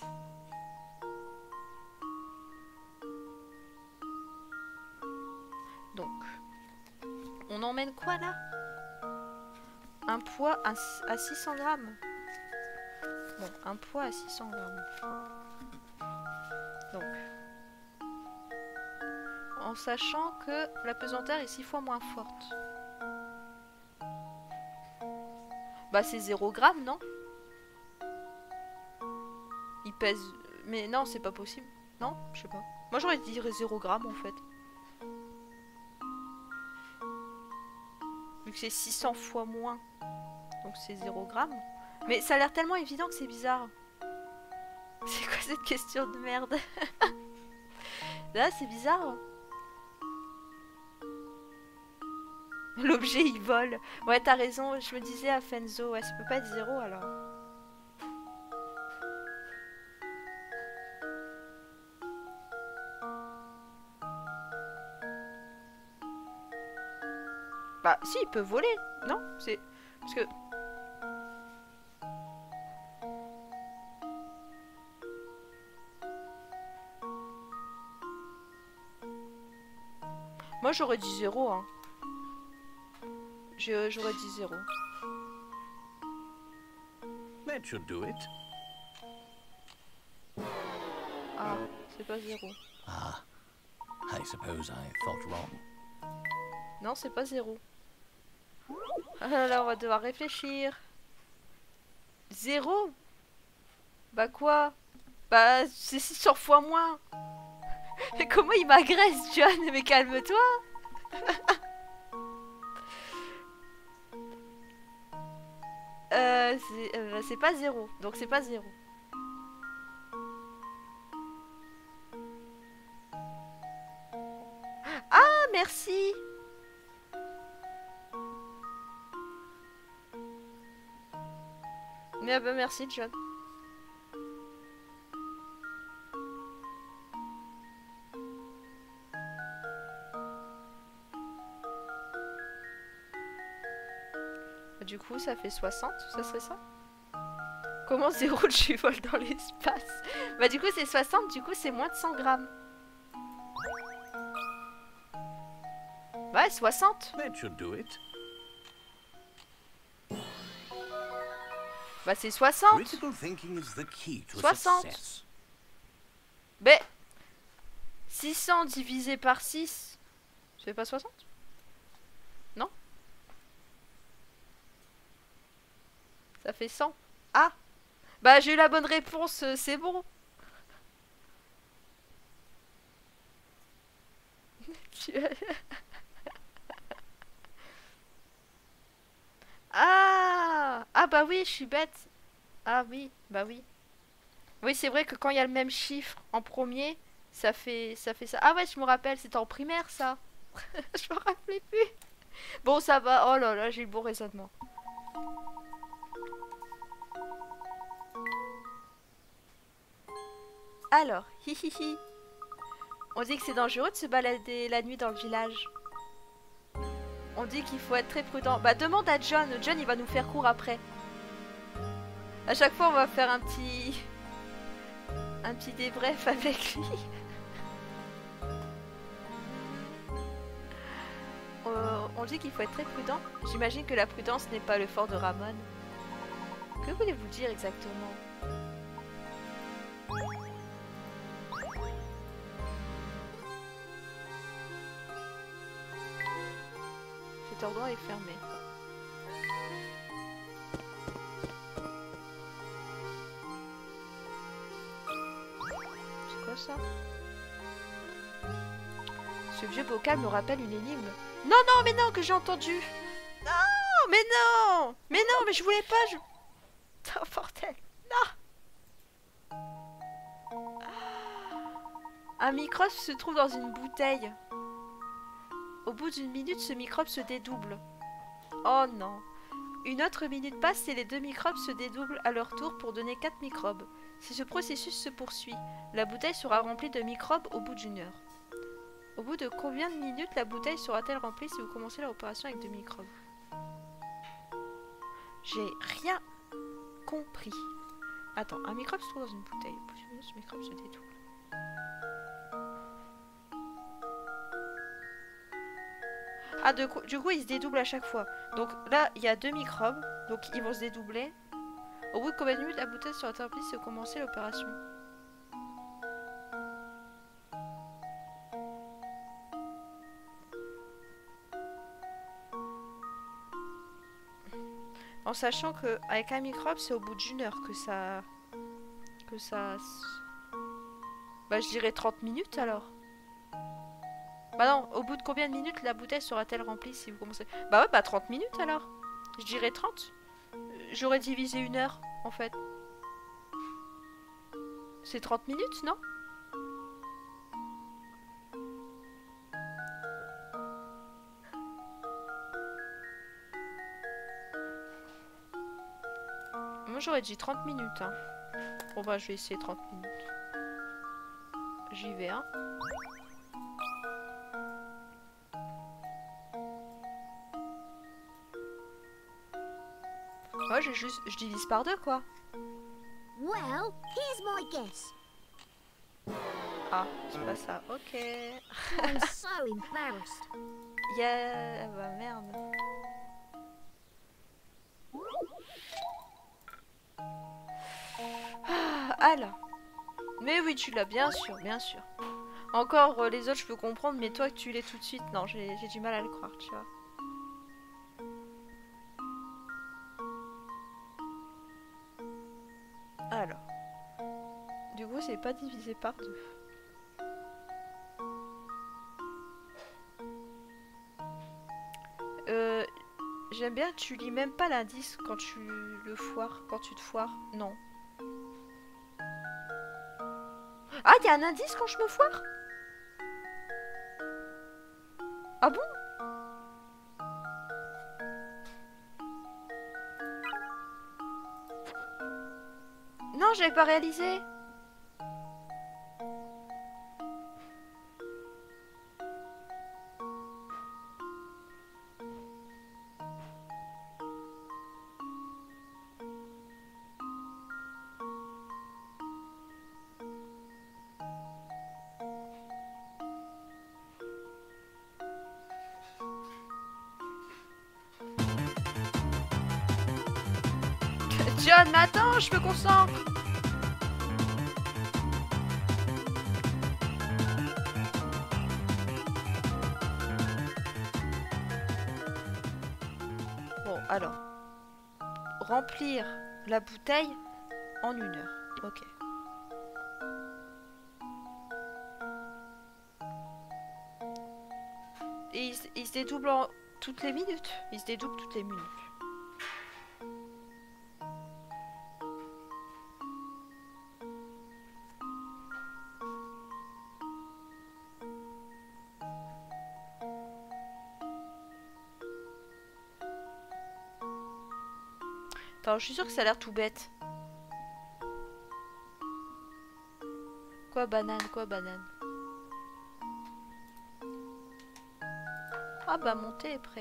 Donc, on emmène quoi là? Un poids à six cents grammes. Bon, un poids à six cents grammes. Donc, en sachant que la pesanteur est six fois moins forte. Bah c'est zéro gramme, non? Il pèse... Mais non, c'est pas possible. Non, je sais pas. Moi j'aurais dit zéro gramme en fait. Vu que c'est six cents fois moins. Donc c'est zéro gramme. Mais ça a l'air tellement évident que c'est bizarre. C'est quoi cette question de merde? Là c'est bizarre. L'objet il vole. Ouais t'as raison, je me disais à Fenzo, ouais ça peut pas être zéro alors. Bah si il peut voler, non? C'est... Parce que... Moi j'aurais dit zéro hein. J'aurais dit zéro. That should do it. Ah, c'est pas zéro. Ah, I suppose I thought wrong. Non, c'est pas zéro. Ah là, on va devoir réfléchir. Zéro? Bah quoi? Bah, c'est six cents fois moins. Et comment il m'agresse, John? Mais calme-toi. euh, c'est euh, c'est pas zéro. Donc c'est pas zéro. Ah, merci. Mais bah, merci, John. Du coup, ça fait soixante, ça serait ça? Comment se déroule je vole dans l'espace? Bah du coup, c'est soixante, du coup, c'est moins de cent grammes. Ouais, soixante. That should do it. Bah c'est soixante. Critical thinking is the key to soixante. success. Mais six cents divisé par six, ça fait pas soixante? Non? Ça fait cent. Ah! Bah j'ai eu la bonne réponse, euh, c'est bon. Ah! Ah bah oui, je suis bête. Ah oui, bah oui. Oui, c'est vrai que quand il y a le même chiffre en premier, ça fait ça fait ça. Ah ouais, je me rappelle, c'était en primaire ça. Je me rappelais plus. Bon, ça va. Oh là là, j'ai le bon raisonnement. Alors, hihihi. On dit que c'est dangereux de se balader la nuit dans le village. On dit qu'il faut être très prudent. Bah demande à John. John, il va nous faire court après. À chaque fois, on va faire un petit... Un petit débrief avec lui. euh, on dit qu'il faut être très prudent. J'imagine que la prudence n'est pas le fort de Ramon. Que voulez-vous dire exactement? Cet endroit est fermé. C'est quoi ça? Ce vieux bocal me rappelle une énigme. Non, non, mais non, que j'ai entendu. Non, mais non. Mais non, mais je voulais pas, je... Oh, bordel. Non. Un microbe se trouve dans une bouteille. Au bout d'une minute, ce microbe se dédouble. Oh non. Une autre minute passe et les deux microbes se dédoublent à leur tour pour donner quatre microbes. Si ce processus se poursuit, la bouteille sera remplie de microbes au bout d'une heure. Au bout de combien de minutes la bouteille sera-t-elle remplie si vous commencez l'opération avec deux microbes? J'ai rien compris. Attends, un microbe se trouve dans une bouteille. Au bout d'une minute, ce microbe se dédouble. Ah, de coup, du coup, ils se dédoublent à chaque fois. Donc là, il y a deux microbes. Donc ils vont se dédoubler. Au bout de combien de minutes la bouteille sera remplie si vous commencez l'opération? En sachant que avec un microbe, c'est au bout d'une heure que ça... Que ça... Bah je dirais trente minutes alors. Bah non, au bout de combien de minutes la bouteille sera-t-elle remplie si vous commencez... Bah ouais, bah trente minutes alors. Je dirais trente. J'aurais divisé une heure, en fait. C'est trente minutes, non? Moi j'aurais dit trente minutes, hein. Bon bah je vais essayer trente minutes. J'y vais, hein. Moi, j'ai juste, je divise par deux, quoi. Well, here's my guess. Ah, c'est pas ça. Ok. I'm so embarrassed. Yeah, bah merde. Ah, alors. Mais oui, tu l'as, bien sûr, bien sûr. Encore, euh, les autres, je peux comprendre, mais toi, que tu l'aies tout de suite, non, j'ai du mal à le croire, tu vois. Alors. Du coup, c'est pas divisé par deux. Euh, J'aime bien, tu lis même pas l'indice quand tu le foires, quand tu te foires. Non. Ah, il y a un indice quand je me foire? Ah bon? Non, j'avais pas réalisé. John, mais attends, je me concentre. Bon, alors. Remplir la bouteille en une heure. Ok. Et il, se- il se dédouble en toutes les minutes. Il se dédouble toutes les minutes. Attends, je suis sûre que ça a l'air tout bête. Quoi banane, quoi banane. Ah bah mon thé est prêt.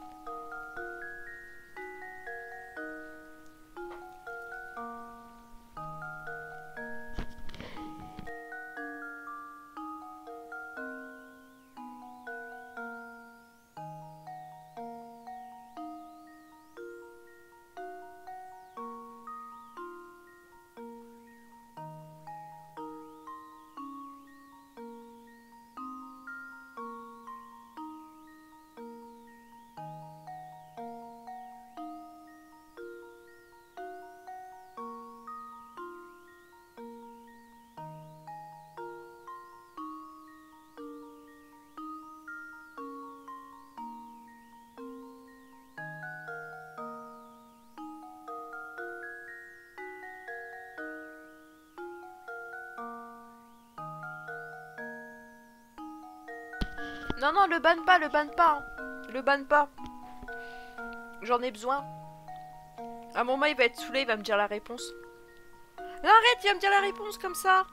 Non, non, le banne pas, le banne pas. hein. Le banne pas. J'en ai besoin. À un moment, il va être saoulé, il va me dire la réponse. Non, arrête, il va me dire la réponse comme ça.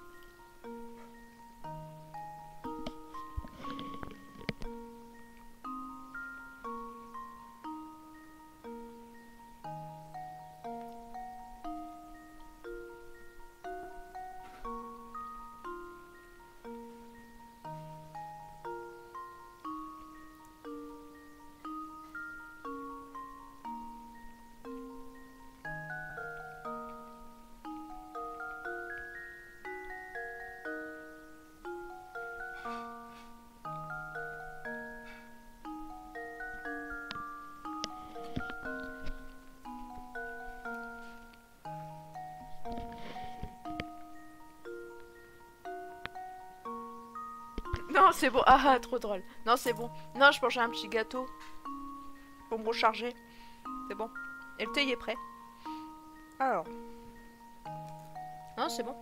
Non, c'est bon. Ah, ah, trop drôle. Non, c'est bon. Non, je mangeais un petit gâteau pour me recharger. C'est bon. Et le thé il est prêt. Alors. Non, c'est bon.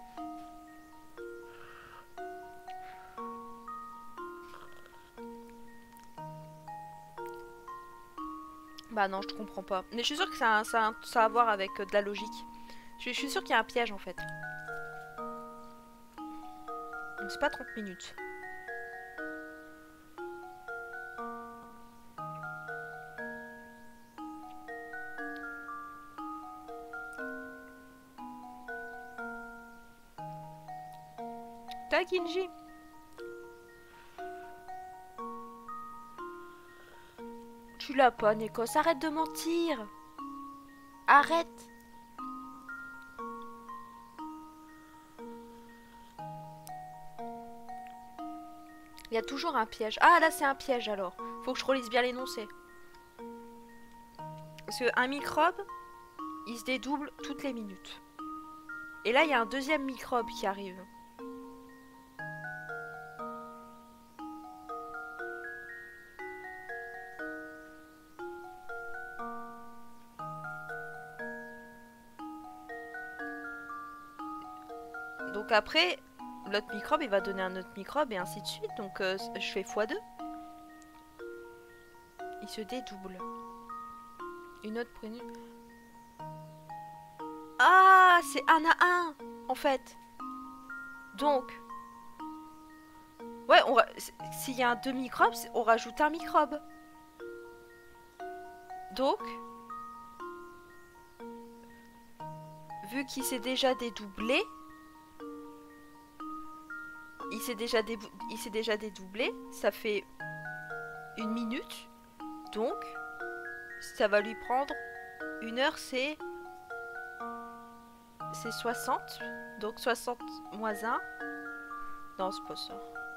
Bah non, je te comprends pas. Mais je suis sûre que ça a, ça a- ça a à voir avec euh, de la logique. Je suis, je suis sûre qu'il y a un piège en fait. C'est pas trente minutes. T'as Kinji. Tu l'as pas, Nekos. Arrête de mentir. Arrête. Il y a toujours un piège. Ah, là, c'est un piège, alors. Faut que je relise bien l'énoncé. Parce qu'un microbe, il se dédouble toutes les minutes. Et Et là, il y a un deuxième microbe qui arrive. Donc après, l'autre microbe, il va donner un autre microbe et ainsi de suite. Donc euh, je fais fois deux. Il se dédouble. Une autre prénom. Ah, c'est un à un, en fait. Donc, ouais, on ra... s'il y a un deux microbes, on rajoute un microbe. Donc, vu qu'il s'est déjà dédoublé, il s'est déjà, dé... il s'est déjà dédoublé, ça fait une minute. Donc, ça va lui prendre une heure, c'est... C'est soixante. Donc soixante moins un. Non, c'est pas ça.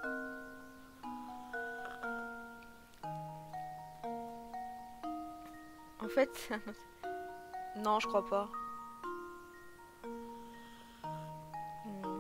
En fait... non, je crois pas. Hmm.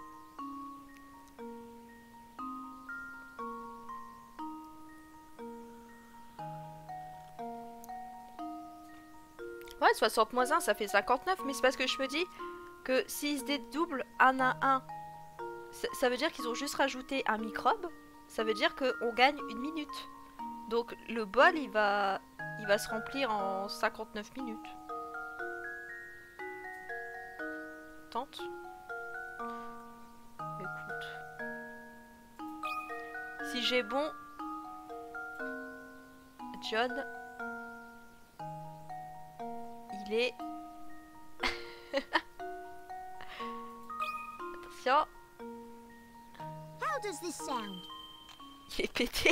Ouais, soixante moins un, ça fait cinquante-neuf. Mais c'est parce que je me dis que s'ils se dédoublent un à un, ça, ça veut dire qu'ils ont juste rajouté un microbe. Ça veut dire qu'on gagne une minute. Donc le bol, il va, il va se remplir en cinquante-neuf minutes. Tente. Écoute. Si j'ai bon... John... Il est... Attention. How does this sound? Il est pété.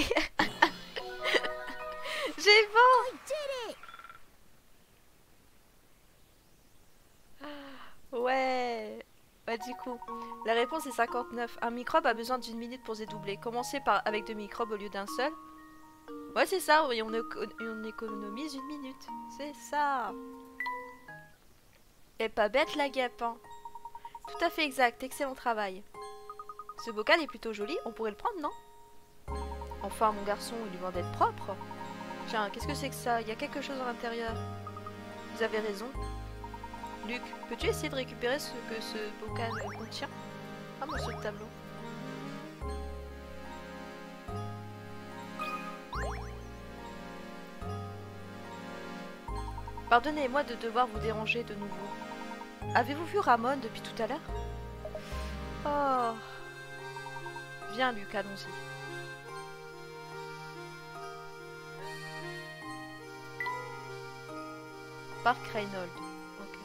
J'ai bon. I did it! Ouais. Bah du coup, la réponse est cinquante-neuf. Un microbe a besoin d'une minute pour se dédoubler. Commencez par avec deux microbes au lieu d'un seul. Ouais, c'est ça, oui, on, éco on économise une minute. C'est ça. Elle est pas bête la guêpe, hein. Tout à fait exact, excellent travail. Ce bocal est plutôt joli, on pourrait le prendre, non? Enfin, mon garçon, il lui demande d'être propre. Tiens, qu'est-ce que c'est que ça? Il y a quelque chose à l'intérieur. Vous avez raison. Luc, peux-tu essayer de récupérer ce que ce bocal contient? Ah, monsieur le tableau. Pardonnez-moi de devoir vous déranger de nouveau. Avez-vous vu Ramon depuis tout à l'heure? Oh. Viens, Luc, allons-y. Park Reynolds. Ok.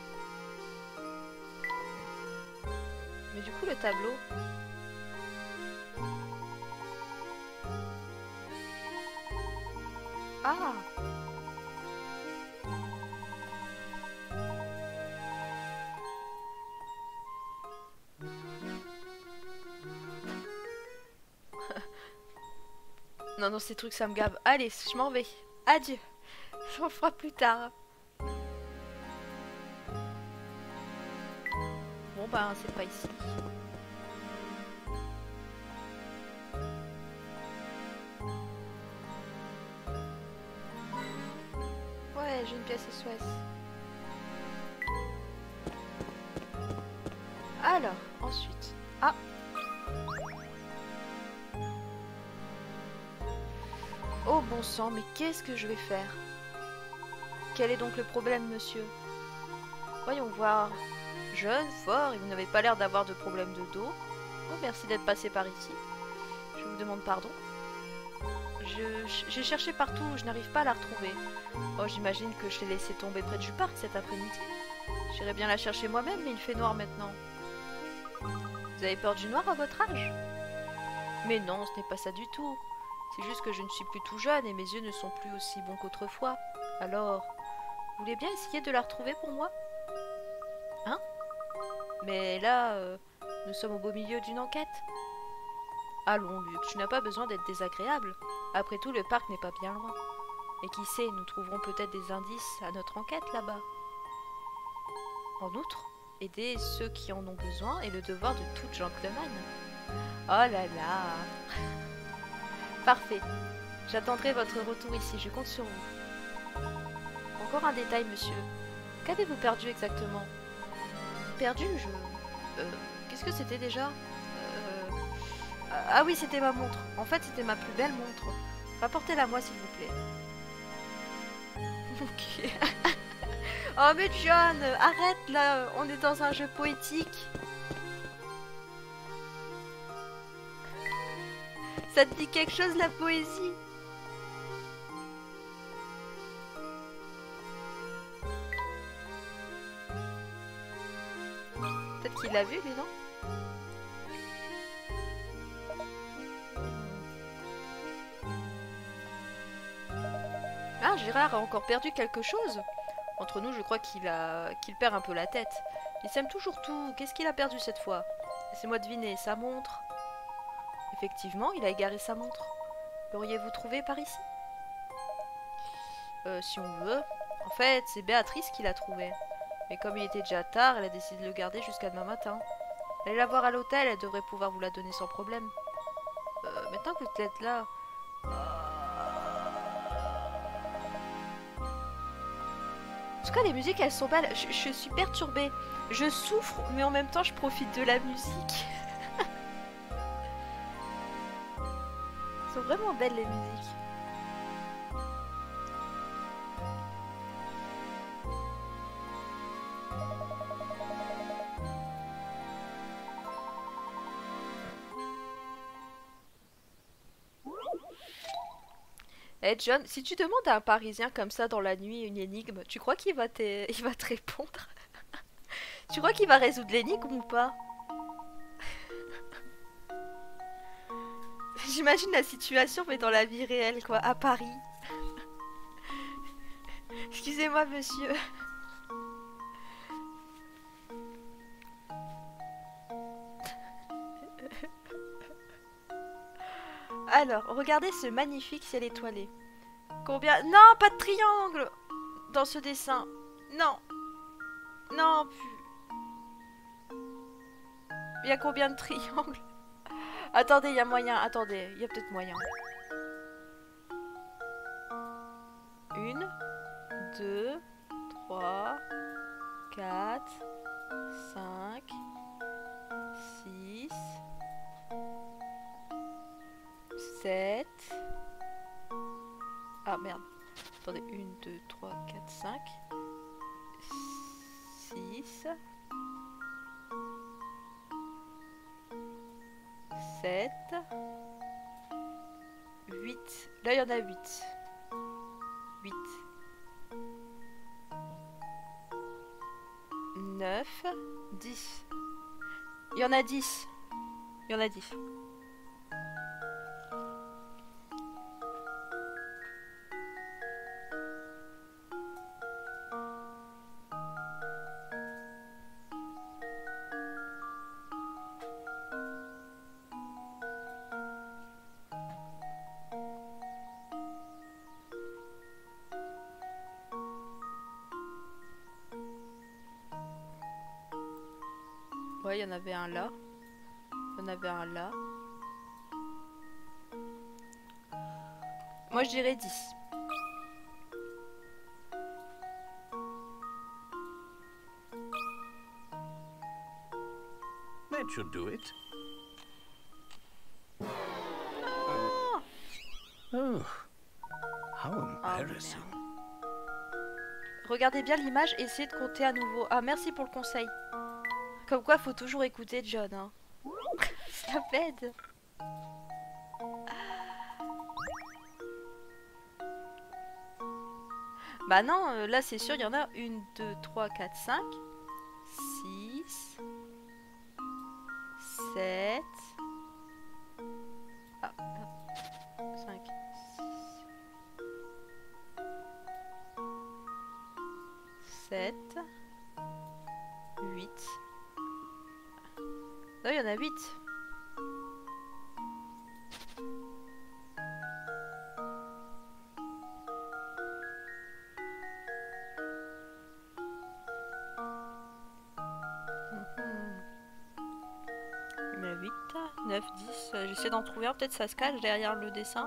Mais du coup, le tableau... Ah! Non, non, ces trucs, ça me gave. Allez, je m'en vais. Adieu. On le fera plus tard. Bon, bah, c'est pas ici. Ouais, j'ai une pièce S O S. Alors, ensuite... Ah! Oh bon sang, mais qu'est-ce que je vais faire? Quel est donc le problème, monsieur? Voyons voir. Jeune, fort, et vous n'avez pas l'air d'avoir de problème de dos. Oh, merci d'être passé par ici. Je vous demande pardon. Je, j'ai cherché partout, je n'arrive pas à la retrouver. Oh, j'imagine que je l'ai laissée tomber près du parc cet après-midi. J'irais bien la chercher moi-même, mais il fait noir maintenant. Vous avez peur du noir à votre âge? Mais non, ce n'est pas ça du tout. C'est juste que je ne suis plus tout jeune et mes yeux ne sont plus aussi bons qu'autrefois. Alors, vous voulez bien essayer de la retrouver pour moi? Hein? Mais là, euh, nous sommes au beau milieu d'une enquête. Allons, Luc, tu n'as pas besoin d'être désagréable. Après tout, le parc n'est pas bien loin. Et qui sait, nous trouverons peut-être des indices à notre enquête là-bas. En outre, aider ceux qui en ont besoin est le devoir de tout gentleman. Oh là là. Parfait. J'attendrai votre retour ici, je compte sur vous. Encore un détail, monsieur. Qu'avez-vous perdu exactement? Perdu, je... Euh, Qu'est-ce que c'était déjà? euh... Ah oui, c'était ma montre. En fait, c'était ma plus belle montre. Rapportez-la moi, s'il vous plaît. Ok. Oh mais John, arrête là, on est dans un jeu poétique. Ça te dit quelque chose la poésie? Peut-être qu'il l'a vu lui, non? Ah, Gérard a encore perdu quelque chose. Entre nous, je crois qu'il a... qu'il perd un peu la tête. Il sème toujours tout. Qu'est-ce qu'il a perdu cette fois? Laissez-moi deviner. Sa montre. Effectivement, il a égaré sa montre. L'auriez-vous trouvé par ici? Euh, si on veut. En fait, c'est Béatrice qui l'a trouvé. Mais comme il était déjà tard, elle a décidé de le garder jusqu'à demain matin. Allez la voir à l'hôtel, elle devrait pouvoir vous la donner sans problème. Euh, maintenant que vous êtes là... En tout cas, les musiques, elles sont belles. Je, je suis perturbée. Je souffre, mais en même temps, je profite de la musique. Elles sont vraiment belles, les musiques. Eh John, si tu demandes à un Parisien comme ça dans la nuit une énigme, tu crois qu'il va te, il va te répondre? Tu crois qu'il va résoudre l'énigme ou pas? J'imagine la situation, mais dans la vie réelle, quoi, à Paris. Excusez-moi, monsieur. Alors, regardez ce magnifique ciel étoilé. Combien... Non, pas de triangle dans ce dessin. Non. Non, plus. Il y a combien de triangles? Attendez, il y a moyen. Attendez, il y a peut-être moyen. Une, deux, trois, quatre, cinq, six... sept. Ah merde. Attendez, un, deux, trois, quatre, cinq. six. sept. huit. Là, il y en a huit. huit. neuf. dix. Il y en a dix. Il y en a dix. Ouais, il y en avait un là. Il y en avait un là. Moi, je dirais dix. That should do it. Oh, how embarrassing. Oh, regardez bien l'image et essayez de compter à nouveau. Ah, merci pour le conseil. Comme quoi, faut toujours écouter John. Hein. Ça m'aide. Bah non, euh, là c'est sûr, il y en a une, deux, trois, quatre, cinq, six, sept. Ah, cinq, sept, huit. Là, il y en a huit. huit, neuf, dix. Euh, J'essaie d'en trouver un. Peut-être ça se cache derrière le dessin.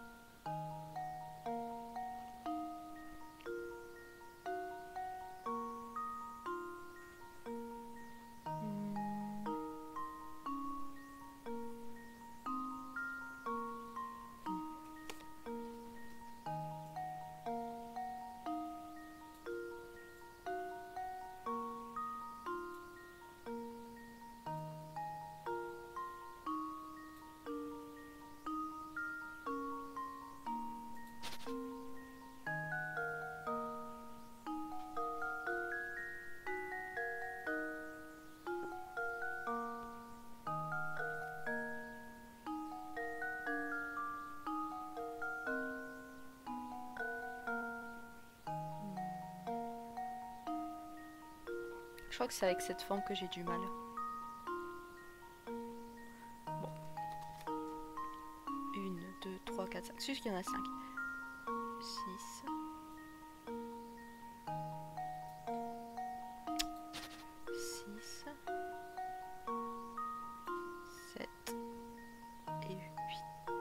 Je crois que c'est avec cette forme que j'ai du mal. Bon. Une, deux, trois, quatre, cinq. Suffit qu'il y en a cinq. Six. Six. Sept. Et huit.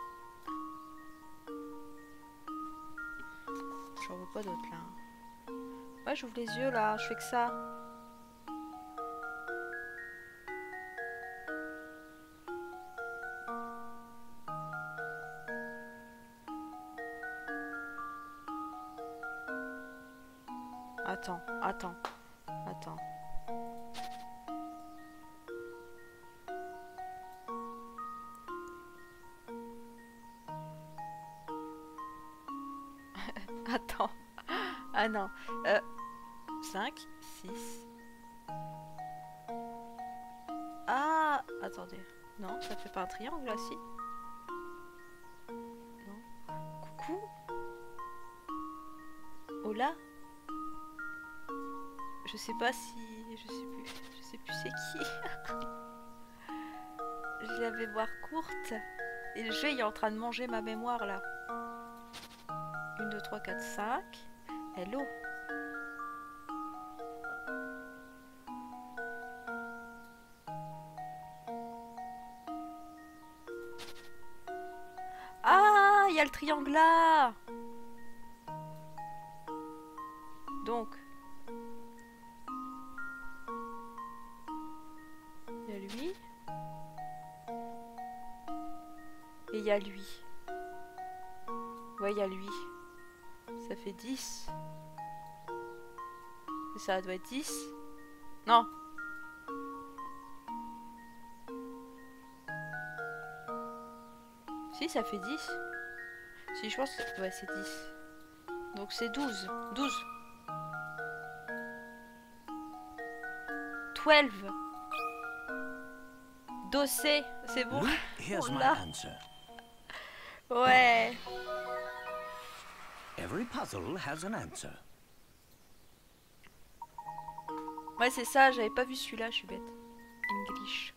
J'en vois pas d'autres là. Ouais, j'ouvre les yeux là, je fais que ça. Attends, attends, attends. Attends. Ah non. Euh, cinq, six. Ah, attendez. Non, ça fait pas un triangle là, si. Non. Coucou. Hola. Je sais pas si... Je sais plus. Je sais plus c'est qui. Je la vais voir courte. Et le jeu il est en train de manger ma mémoire là. un, deux, trois, quatre, cinq. Hello. Ah, il y a le triangle là. Donc... il y a lui. Et il y a lui. Ouais, il y a lui. Ça fait dix. Et ça doit être dix. Non. Si, ça fait dix. Si, je pense que... ouais, c'est dix. Donc c'est douze. douze. douze. Dossé, c'est bon. Look, here's Oh my là. answer. Ouais. Every puzzle has an answer. Ouais, c'est ça, j'avais pas vu celui-là, je suis bête. English.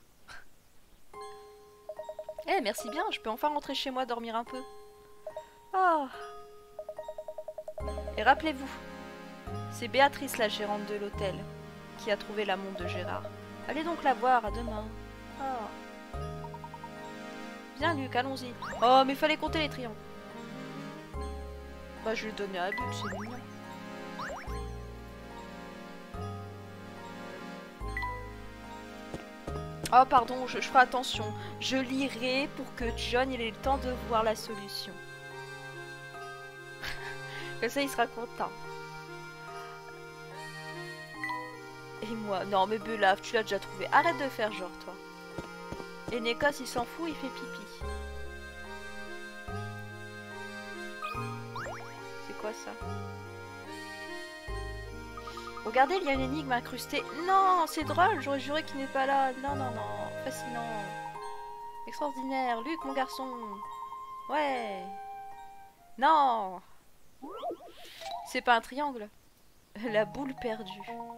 Eh, merci bien, je peux enfin rentrer chez moi dormir un peu. Oh. Et rappelez-vous, c'est Béatrice, la gérante de l'hôtel, qui a trouvé la montre de Gérard. Allez donc la voir, à demain. Oh. Viens, Luc, allons-y. Oh, mais fallait compter les triangles. Bah, je vais le donner à Luc, c'est mignon. Oh, pardon, je, je ferai attention. Je lirai pour que John il ait le temps de voir la solution. Comme ça, il sera content. Et moi, non, mais Belaf, tu l'as déjà trouvé. Arrête de faire genre, toi. Et Nekos, il s'en fout, il fait pipi. C'est quoi ça? Regardez, il y a une énigme incrustée. Non, c'est drôle, j'aurais juré qu'il n'est pas là. Non, non, non, fascinant. Extraordinaire. Luc, mon garçon. Ouais. Non. C'est pas un triangle. La boule perdue.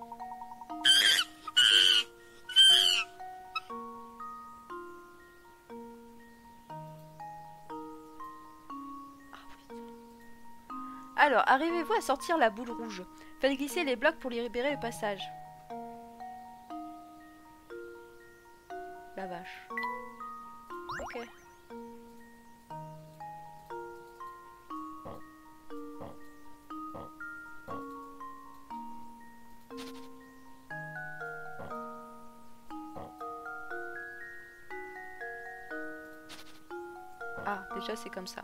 Alors, arrivez-vous à sortir la boule rouge? Faites glisser les blocs pour libérer le passage. La vache. Ok. Ah, déjà c'est comme ça.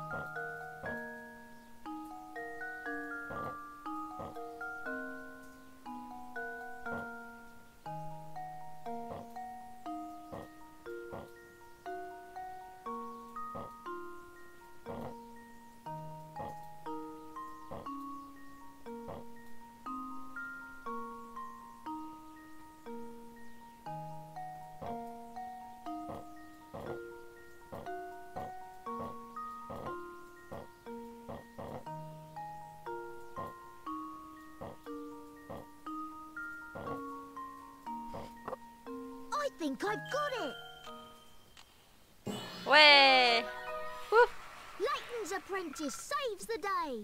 I think I've got it. Ouais. Ouf. Layton's apprentice saves the day.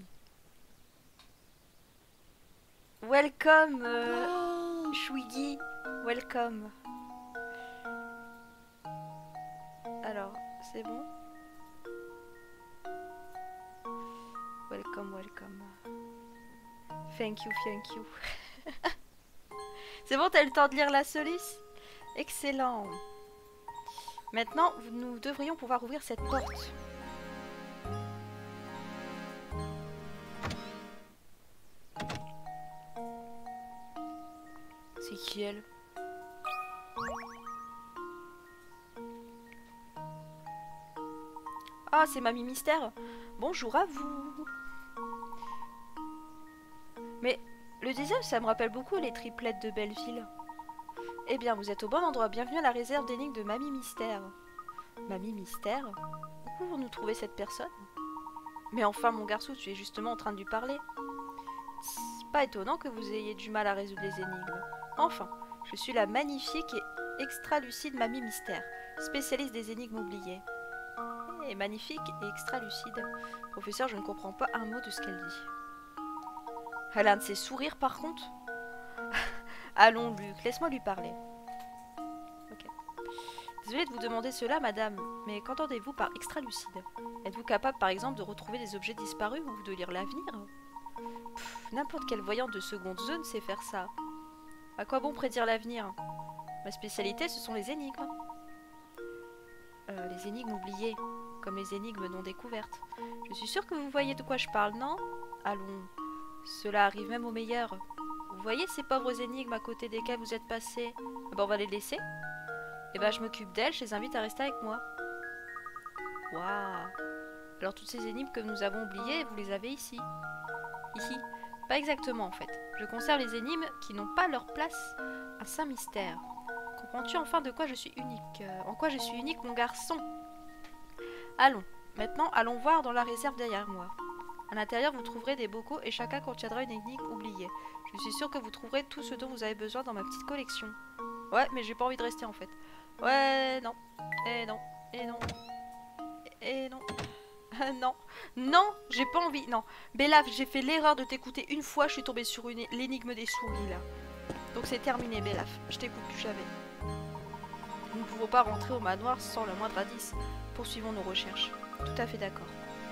Welcome, euh, Chouigui. Welcome. Alors, c'est bon? Welcome, welcome. Thank you, thank you. C'est bon, t'as eu le temps de lire la soluce? Excellent. Maintenant, nous devrions pouvoir ouvrir cette porte. C'est qui elle? Ah, c'est Mamie Mystère. Bonjour à vous. Mais le design, ça me rappelle beaucoup les triplettes de Belleville. Eh bien, vous êtes au bon endroit. Bienvenue à la réserve d'énigmes de Mamie Mystère. Mamie Mystère? Où pouvons-nous trouver cette personne? Mais enfin, mon garçon, tu es justement en train de lui parler. C'est pas étonnant que vous ayez du mal à résoudre les énigmes. Enfin, je suis la magnifique et extra lucide Mamie Mystère, spécialiste des énigmes oubliées. Et magnifique et extra lucide. Professeur, je ne comprends pas un mot de ce qu'elle dit. Elle a un de ses sourires par contre. Allons, Luc, laisse-moi lui parler. Ok. Désolée de vous demander cela, madame, mais qu'entendez-vous par extra lucide? Êtes-vous capable, par exemple, de retrouver des objets disparus ou de lire l'avenir? N'importe quel voyant de seconde zone sait faire ça. À quoi bon prédire l'avenir? Ma spécialité, ce sont les énigmes. Euh, les énigmes oubliées, comme les énigmes non découvertes. Je suis sûre que vous voyez de quoi je parle, non? Allons, cela arrive même aux meilleurs. Vous voyez ces pauvres énigmes à côté desquelles vous êtes passés? Ben, on va les laisser. Et ben je m'occupe d'elles, je les invite à rester avec moi. Waouh. Alors toutes ces énigmes que nous avons oubliées, vous les avez ici. Ici. Pas exactement en fait. Je conserve les énigmes qui n'ont pas leur place. Un saint mystère. Comprends-tu enfin de quoi je suis unique? euh, En quoi je suis unique, mon garçon? Allons. Maintenant, allons voir dans la réserve derrière moi. À l'intérieur, vous trouverez des bocaux et chacun contiendra une énigme oubliée. Je suis sûre que vous trouverez tout ce dont vous avez besoin dans ma petite collection. Ouais, mais j'ai pas envie de rester en fait. Ouais, non. Et non. Et non. Et non. Non. Non, j'ai pas envie. Non. Belaf, j'ai fait l'erreur de t'écouter une fois. Je suis tombée sur une... l'énigme des souris là. Donc c'est terminé, Belaf. Je t'écoute plus jamais. Nous ne pouvons pas rentrer au manoir sans le moindre indice. Poursuivons nos recherches. Tout à fait d'accord.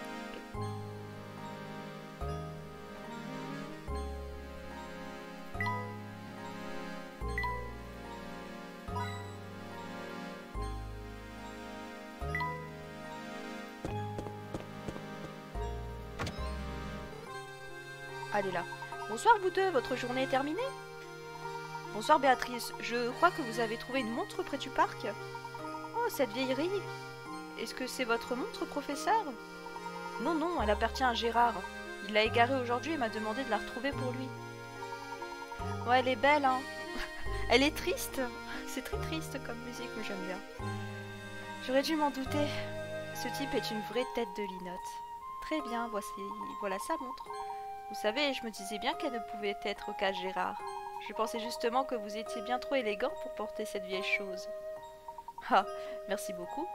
Allez là. Bonsoir vous deux, votre journée est terminée? Bonsoir Béatrice, je crois que vous avez trouvé une montre près du parc. Oh, cette vieillerie. Est-ce que c'est votre montre, professeur? Non, non, elle appartient à Gérard. Il l'a égarée aujourd'hui et m'a demandé de la retrouver pour lui. Ouais, elle est belle, hein. Elle est triste. C'est très triste comme musique, mais j'aime bien. J'aurais dû m'en douter. Ce type est une vraie tête de linotte. Très bien, voici, voilà sa montre. Vous savez, je me disais bien qu'elle ne pouvait être qu'à Gérard. Je pensais justement que vous étiez bien trop élégant pour porter cette vieille chose. Ah, merci beaucoup.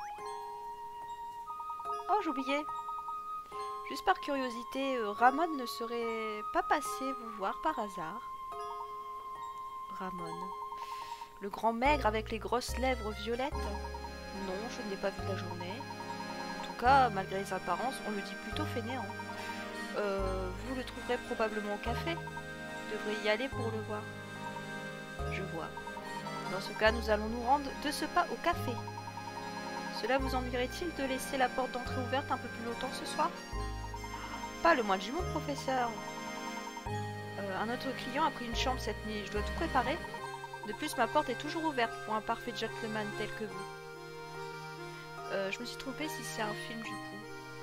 Oh, j'oubliais. Juste par curiosité, euh, Ramon ne serait pas passé vous voir par hasard? Ramon. Le grand maigre avec les grosses lèvres violettes? Non, je ne l'ai pas vu de la journée. En tout cas, malgré les apparences, on le dit plutôt fainéant. Euh, vous le trouverez probablement au café. Vous devrez y aller pour le voir. Je vois. Dans ce cas, nous allons nous rendre de ce pas au café. Cela vous ennuierait-il de laisser la porte d'entrée ouverte un peu plus longtemps ce soir? Pas le moins du monde, professeur. Euh, un autre client a pris une chambre cette nuit. Je dois tout préparer. De plus, ma porte est toujours ouverte pour un parfait gentleman tel que vous. Euh, je me suis trompée si c'est un film du coup.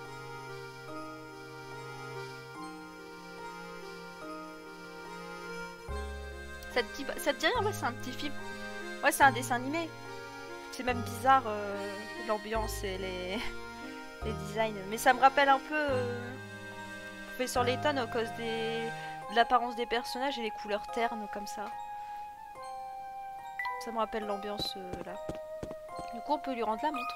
Ça te dit, ça te dit rien? Ouais, c'est un petit film. Ouais, c'est un dessin animé. C'est même bizarre euh, l'ambiance et les... les designs. Mais ça me rappelle un peu euh, Professeur Layton à cause des... de l'apparence des personnages et les couleurs ternes comme ça. Ça me rappelle l'ambiance euh, là. Du coup, on peut lui rendre la montre.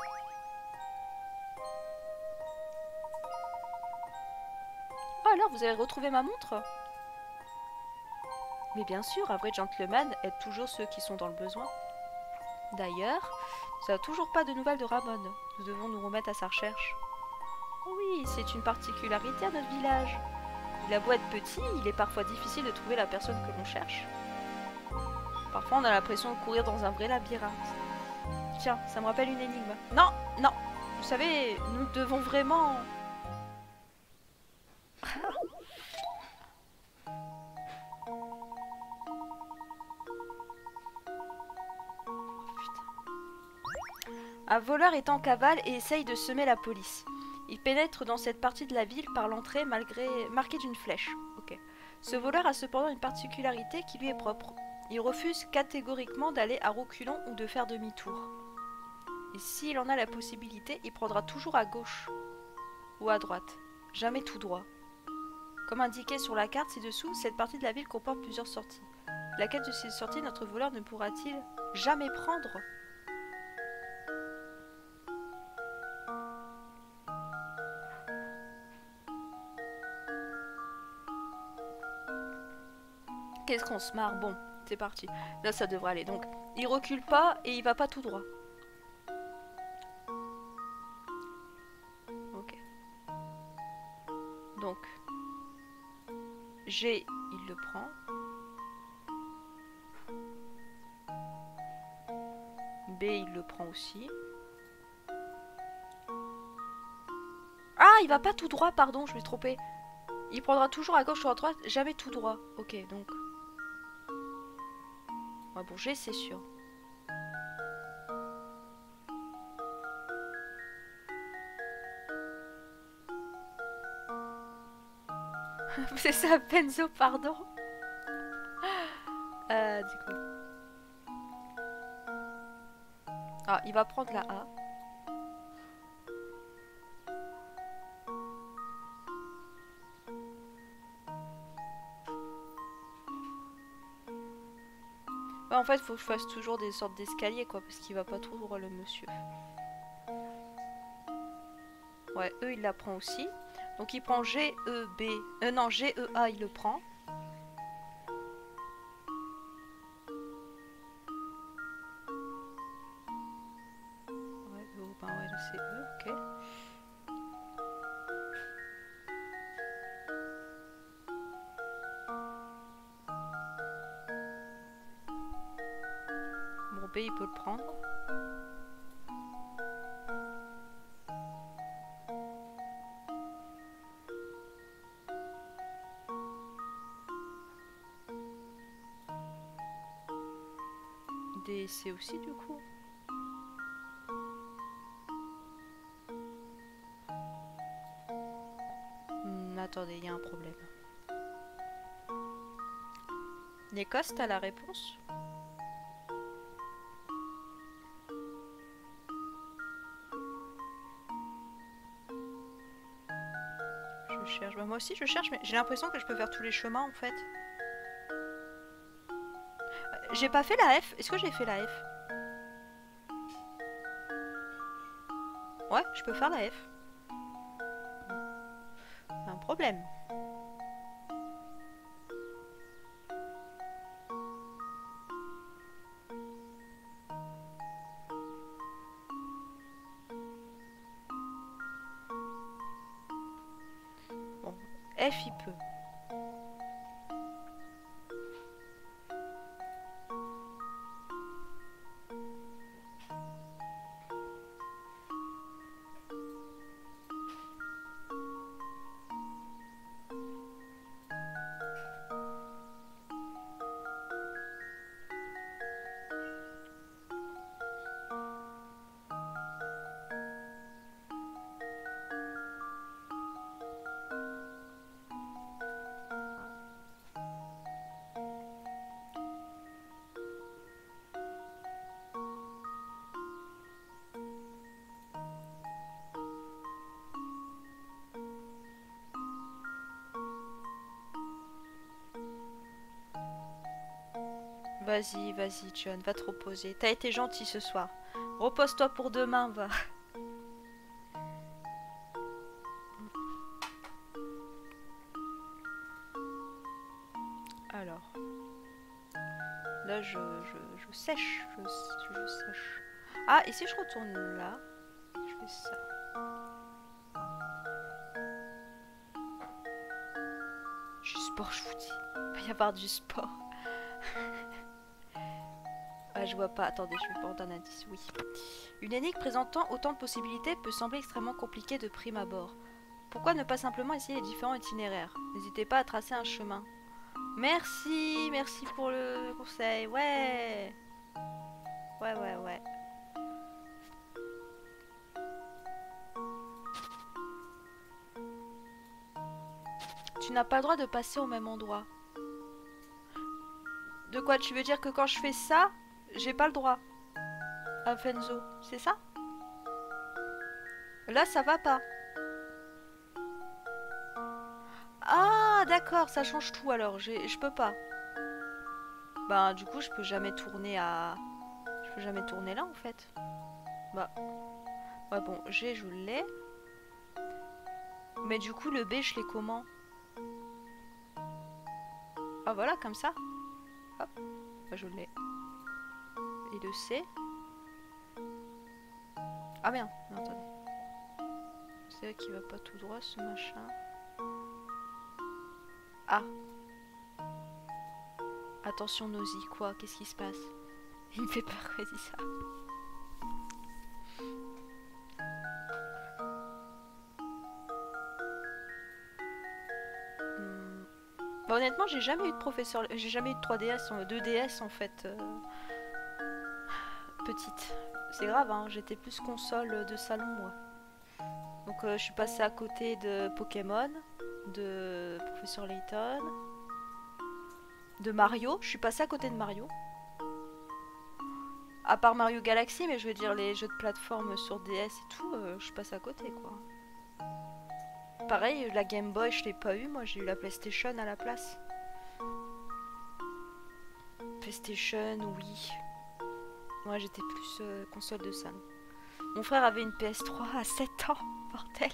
Oh alors, vous avez retrouvé ma montre? Mais bien sûr, un vrai gentleman aide toujours ceux qui sont dans le besoin. D'ailleurs, ça n'a toujours pas de nouvelles de Ramon. Nous devons nous remettre à sa recherche. Oui, c'est une particularité à notre village. Il a beau être petit, il est parfois difficile de trouver la personne que l'on cherche. Parfois, on a l'impression de courir dans un vrai labyrinthe. Tiens, ça me rappelle une énigme. Non, non, vous savez, nous devons vraiment... Un voleur est en cavale et essaye de semer la police. Il pénètre dans cette partie de la ville par l'entrée malgré marquée d'une flèche. Ok. Ce voleur a cependant une particularité qui lui est propre. Il refuse catégoriquement d'aller à reculons ou de faire demi-tour. Et s'il en a la possibilité, il prendra toujours à gauche ou à droite, jamais tout droit. Comme indiqué sur la carte ci-dessous, cette partie de la ville comporte plusieurs sorties. Laquelle de ces sorties notre voleur ne pourra-t-il jamais prendre ? Qu'est-ce qu'on se marre? Bon, c'est parti. Là, ça devrait aller. Donc, il recule pas et il va pas tout droit. Ok. Donc, G, il le prend. B, il le prend aussi. Ah, il va pas tout droit, pardon, je me suis trompée. Il prendra toujours à gauche ou à droite, jamais tout droit. Ok, donc... Ouais, bon, G, c'est sûr. C'est ça, Benzo, pardon. Euh, du coup... Ah, il va prendre la A. Ouais, en fait, il faut que je fasse toujours des sortes d'escaliers, quoi, parce qu'il va pas trop droit, le monsieur. Ouais, E, il la prend aussi. Donc, il prend G, E, B... Euh, non, G, E, A, il le prend. Ouais, oh, ben ouais, là, c'est E, ok. Bon, B, il peut le prendre. D, C aussi, du coup. Hmm, attendez, il y a un problème. L'Écosse, t'as la réponse? Je cherche. Bah, moi aussi, je cherche, mais j'ai l'impression que je peux faire tous les chemins, en fait. J'ai pas fait la F. Est-ce que j'ai fait la F? Ouais, je peux faire la F. Un problème. F, il peut. Vas-y, vas-y, John, va te reposer. T'as été gentil ce soir. Repose-toi pour demain, va. Alors. Là, je, je, je sèche. Je, je sèche. Ah, et si je retourne là, je fais ça. Du sport, je vous dis. Il va y avoir du sport. Ah, je vois pas. Attendez, je vais prendre un indice. Oui. Une énigme présentant autant de possibilités peut sembler extrêmement compliquée de prime abord. Pourquoi ne pas simplement essayer les différents itinéraires? N'hésitez pas à tracer un chemin. Merci, merci pour le conseil. Ouais. Ouais, ouais, ouais. Tu n'as pas le droit de passer au même endroit. De quoi? Tu veux dire que quand je fais ça, j'ai pas le droit à Fenzo, c'est ça? Là, ça va pas. Ah, d'accord, ça change tout alors. Je peux pas. Bah, du coup, je peux jamais tourner à... Je peux jamais tourner là, en fait. Bah... Ouais, bon, G, je l'ai. Mais du coup, le B, je l'ai comment? Ah, voilà, comme ça. Hop, bah, je l'ai. Et le C. Ah merde, non, attendez. C'est vrai qu'il va pas tout droit ce machin. Ah. Attention Nosy, quoi? Qu'est-ce qui se passe? Il me fait peur quand il dit ça. Hmm. Bah, honnêtement, j'ai jamais eu de professeur... J'ai jamais eu de trois D S, deux D S en fait. Euh... Petite. C'est grave, hein, j'étais plus console de salon, moi. Donc euh, je suis passée à côté de Pokémon, de Professeur Layton, de Mario. Je suis passée à côté de Mario. À part Mario Galaxy, mais je veux dire les jeux de plateforme sur D S et tout, euh, je suis passée à côté, quoi. Pareil, la Game Boy, je l'ai pas eu, moi j'ai eu la PlayStation à la place. PlayStation, oui. Moi j'étais plus euh, console de salon. Mon frère avait une P S trois à sept ans, bordel.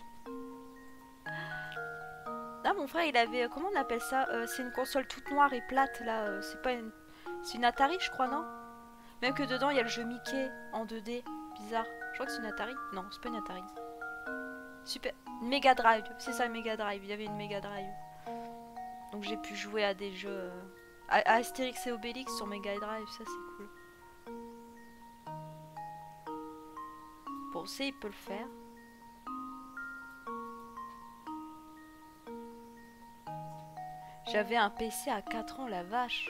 Là mon frère il avait, euh, comment on appelle ça, euh, c'est une console toute noire et plate là, euh, c'est pas une... C'est une Atari je crois, non? Même que dedans il y a le jeu Mickey en deux D, bizarre. Je crois que c'est une Atari. Non, c'est pas une Atari. Super, une Mega Drive, c'est ça, une Mega Drive, il y avait une Mega Drive. Donc j'ai pu jouer à des jeux... Euh... À, à Astérix et Obélix sur Mega Drive, ça c'est cool. Bon, c'est il peut le faire. J'avais un P C à quatre ans, la vache.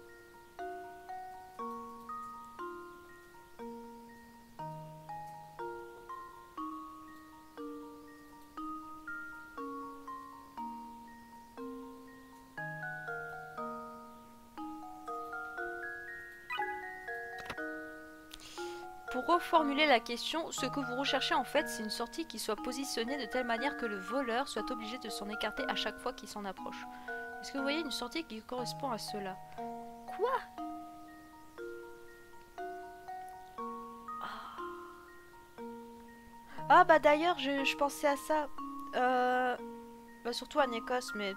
Pour reformuler la question, ce que vous recherchez en fait, c'est une sortie qui soit positionnée de telle manière que le voleur soit obligé de s'en écarter à chaque fois qu'il s'en approche. Est-ce que vous voyez une sortie qui correspond à cela? Quoi? Ah, ah bah d'ailleurs, je, je pensais à ça. Euh... Bah surtout à Nécos, mais...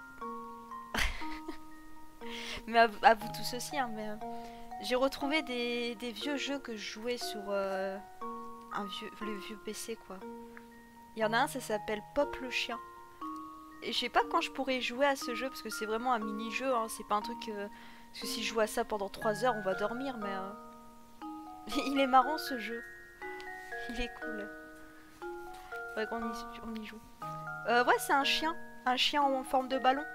mais à, à vous tous aussi, hein, mais... J'ai retrouvé des, des vieux jeux que je jouais sur euh, un vieux, le vieux P C, quoi. Il y en a un, ça s'appelle Pop le chien. Et je sais pas quand je pourrais jouer à ce jeu, parce que c'est vraiment un mini-jeu, hein, c'est pas un truc... Euh... Parce que si je joue à ça pendant trois heures, on va dormir, mais... Euh... Il est marrant ce jeu. Il est cool. Faudrait qu'on y, on y joue. Euh, ouais, c'est un chien. Un chien en forme de ballon.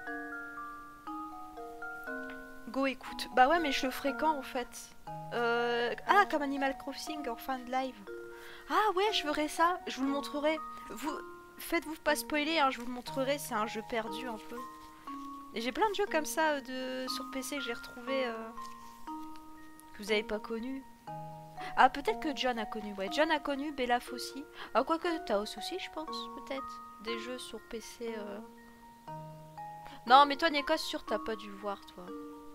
Go, écoute. Bah ouais, mais je le ferai quand, en fait euh... Ah, comme Animal Crossing en fin de live. Ah ouais, je ferai ça. Je vous le montrerai. Vous... Faites-vous pas spoiler, hein, je vous le montrerai, c'est un jeu perdu un peu. Et j'ai plein de jeux comme ça euh, de... sur P C que j'ai retrouvé euh... que vous avez pas connu. Ah, peut-être que John a connu, ouais. John a connu, Belaf aussi. Ah, quoique Taos aussi, je pense, peut-être. Des jeux sur P C. Euh... Non, mais toi, Nekos, sûr, t'as pas dû voir, toi.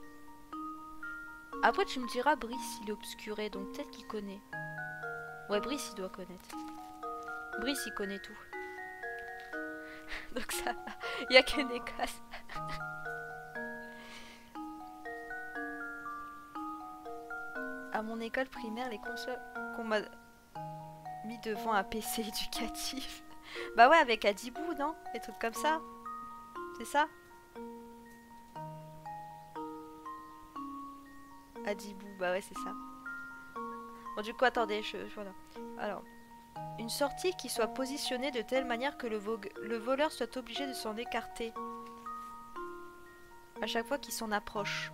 Après, tu me diras, Brice, il est obscuré, donc peut-être qu'il connaît. Ouais, Brice, il doit connaître. Brice, il connaît tout. Donc ça, il y a que Nekos. À mon école primaire, les consoles qu'on m'a mis devant un P C éducatif. Bah ouais, avec Adibou, non? Des trucs comme ça. C'est ça? Adibou, bah ouais, c'est ça. Bon, du coup, attendez, je... Voilà. Alors... Une sortie qui soit positionnée de telle manière que le, vo le voleur soit obligé de s'en écarter à chaque fois qu'il s'en approche.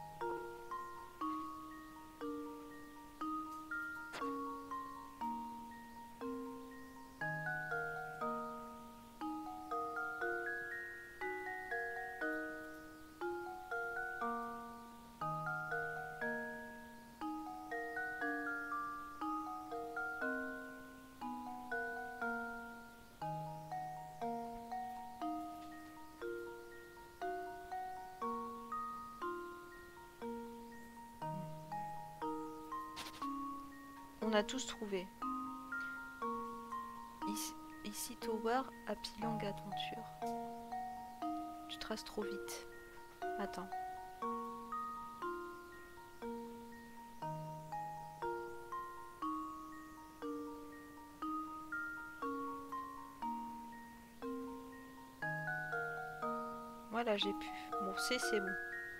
On a tous trouvé. Ici, ici Tower, Happy Long Adventure. Tu traces trop vite. Attends. Voilà, j'ai pu. Bon, c'est c'est bon.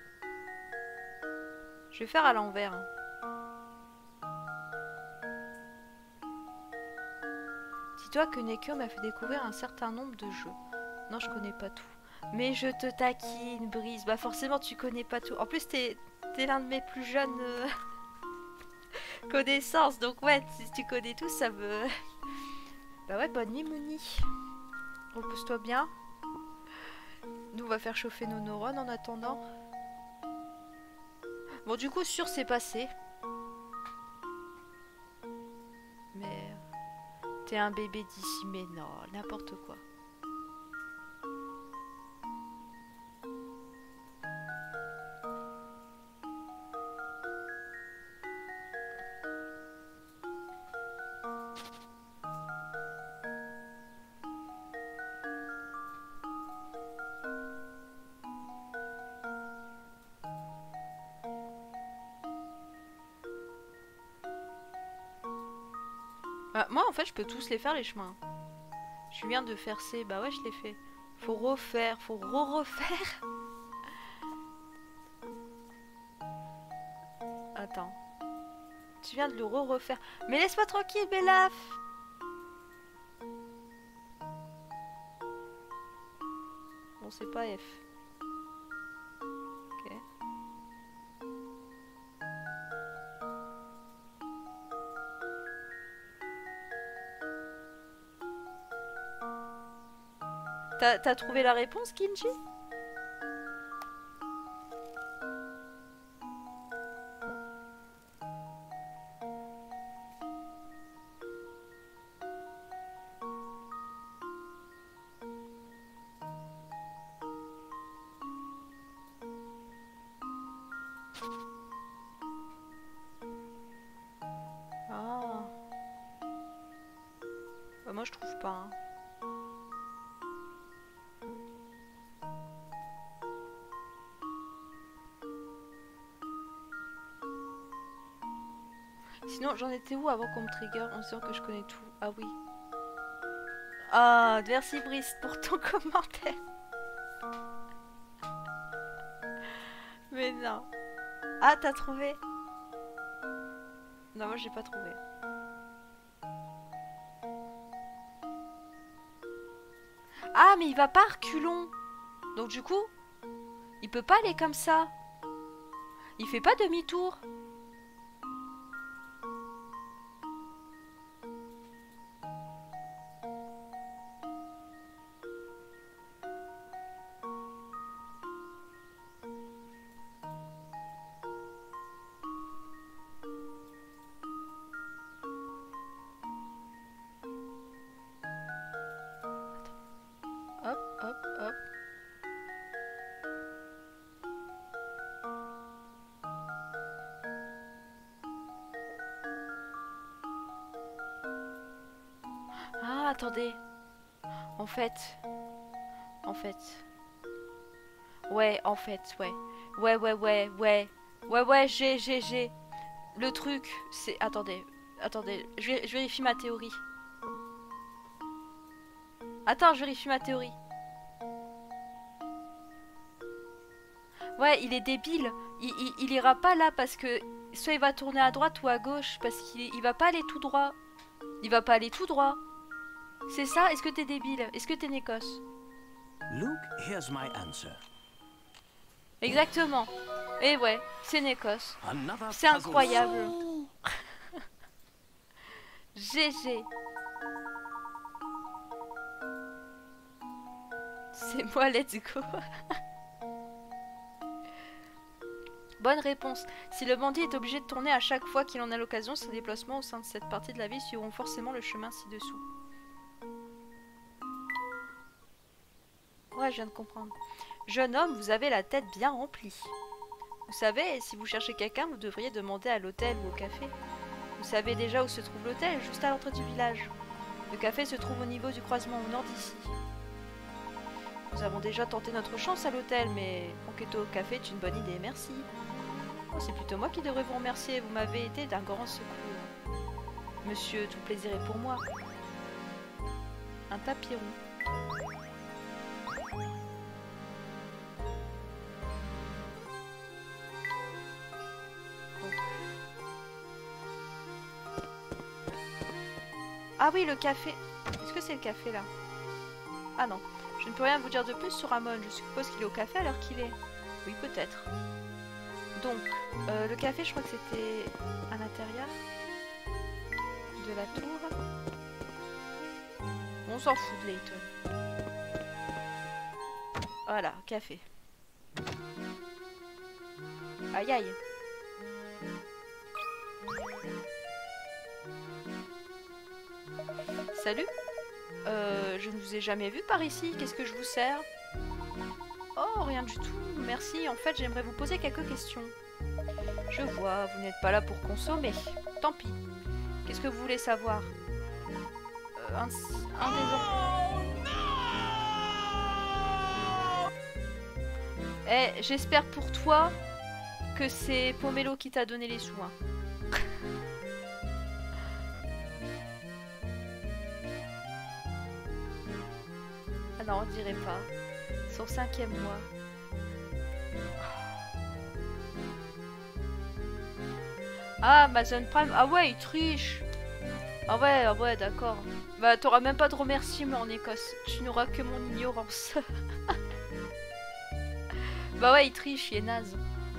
Je vais faire à l'envers. Hein. Dis-toi que Neko m'a fait découvrir un certain nombre de jeux. Non, je connais pas tout. Mais je te taquine, Brice. Bah forcément, tu connais pas tout. En plus, t'es es, l'un de mes plus jeunes euh... connaissances. Donc ouais, si tu connais tout, ça me... Bah ouais, bonne nuit, Mouni. Repose-toi bien. Nous, on va faire chauffer nos neurones en attendant. Bon, du coup, sûr, c'est passé. Mais... T'es un bébé d'ici, mais non, n'importe quoi. Bah, moi en fait je peux tous les faire les chemins. Je viens de faire ces... Bah ouais je l'ai fait. Faut refaire, faut re-refaire. Attends. Tu viens de le re-refaire. Mais laisse-moi tranquille Belaf. Bon c'est pas F. Ok. T'as trouvé la réponse, Kinji? Ah. Bah, moi je trouve pas. Hein. Sinon, j'en étais où avant qu'on me trigger en disant que je connais tout? Ah oui. Ah, merci Brice pour ton commentaire. Mais non. Ah, t'as trouvé? Non, moi j'ai pas trouvé. Ah, mais il va pas à reculons. Donc du coup, il peut pas aller comme ça. Il fait pas demi-tour. Hop, hop, hop. Ah, attendez. En fait. En fait. Ouais, en fait, ouais. Ouais, ouais, ouais, ouais. Ouais, ouais, j'ai, j'ai, j'ai. Le truc, c'est... Attendez. Attendez. Je, vé- je vérifie ma théorie. Attends, je vérifie ma théorie. Ouais, il est débile. Il, il, il ira pas là parce que... Soit il va tourner à droite ou à gauche. Parce qu'il il va pas aller tout droit. Il va pas aller tout droit. C'est ça? Est-ce que t'es débile? Est-ce que t'es nécoce? Luke, here's my answer. Exactement. Et ouais, c'est nécoce. Another C'est puzzle incroyable. G G. C'est moi, let's go. Bonne réponse. Si le bandit est obligé de tourner à chaque fois qu'il en a l'occasion, ses déplacements au sein de cette partie de la ville suivront forcément le chemin ci-dessous. Ouais, je viens de comprendre. Jeune homme, vous avez la tête bien remplie. Vous savez, si vous cherchez quelqu'un, vous devriez demander à l'hôtel ou au café. Vous savez déjà où se trouve l'hôtel, juste à l'entrée du village. Le café se trouve au niveau du croisement au nord d'ici. Nous avons déjà tenté notre chance à l'hôtel, mais enquêter au café est une bonne idée, merci. Oh, c'est plutôt moi qui devrais vous remercier, vous m'avez été d'un grand secours. Monsieur, tout plaisir est pour moi. Un tapis rond. Ah oui, le café. Est-ce que c'est le café là? Ah non. Je ne peux rien vous dire de plus sur Ramon. Je suppose qu'il est au café à l'heure qu'il est. Oui, peut-être. Donc, euh, le café, je crois que c'était à l'intérieur de la tour. On s'en fout de Layton. Voilà, café. Aïe aïe. Salut. Euh, je ne vous ai jamais vu par ici. Qu'est-ce que je vous sers? Oh, rien du tout. Merci. En fait, j'aimerais vous poser quelques questions. Je vois, vous n'êtes pas là pour consommer. Tant pis. Qu'est-ce que vous voulez savoir? euh, un, un des enfants. Eh, j'espère pour toi que c'est Pomelo qui t'a donné les sous. Hein. Ah non, on dirait pas. Son cinquième mois. Ah, Amazon Prime. Ah ouais, il triche. Ah ouais, ah ouais, d'accord. Bah, t'auras même pas de remerciements en Écosse. Tu n'auras que mon ignorance. Bah ouais, il triche, il est naze.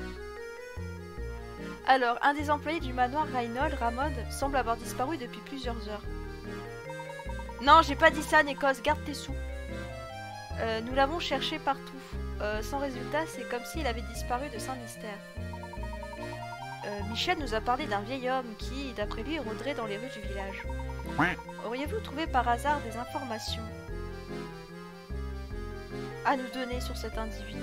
Alors, un des employés du manoir Reynold, Ramon, semble avoir disparu depuis plusieurs heures. Non, j'ai pas dit ça, Nécos, garde tes sous. Euh, nous l'avons cherché partout. Euh, sans résultat, c'est comme s'il avait disparu de Saint-Mystère. Euh, Michel nous a parlé d'un vieil homme qui, d'après lui, rôderait dans les rues du village. Auriez-vous trouvé par hasard des informations à nous donner sur cet individu?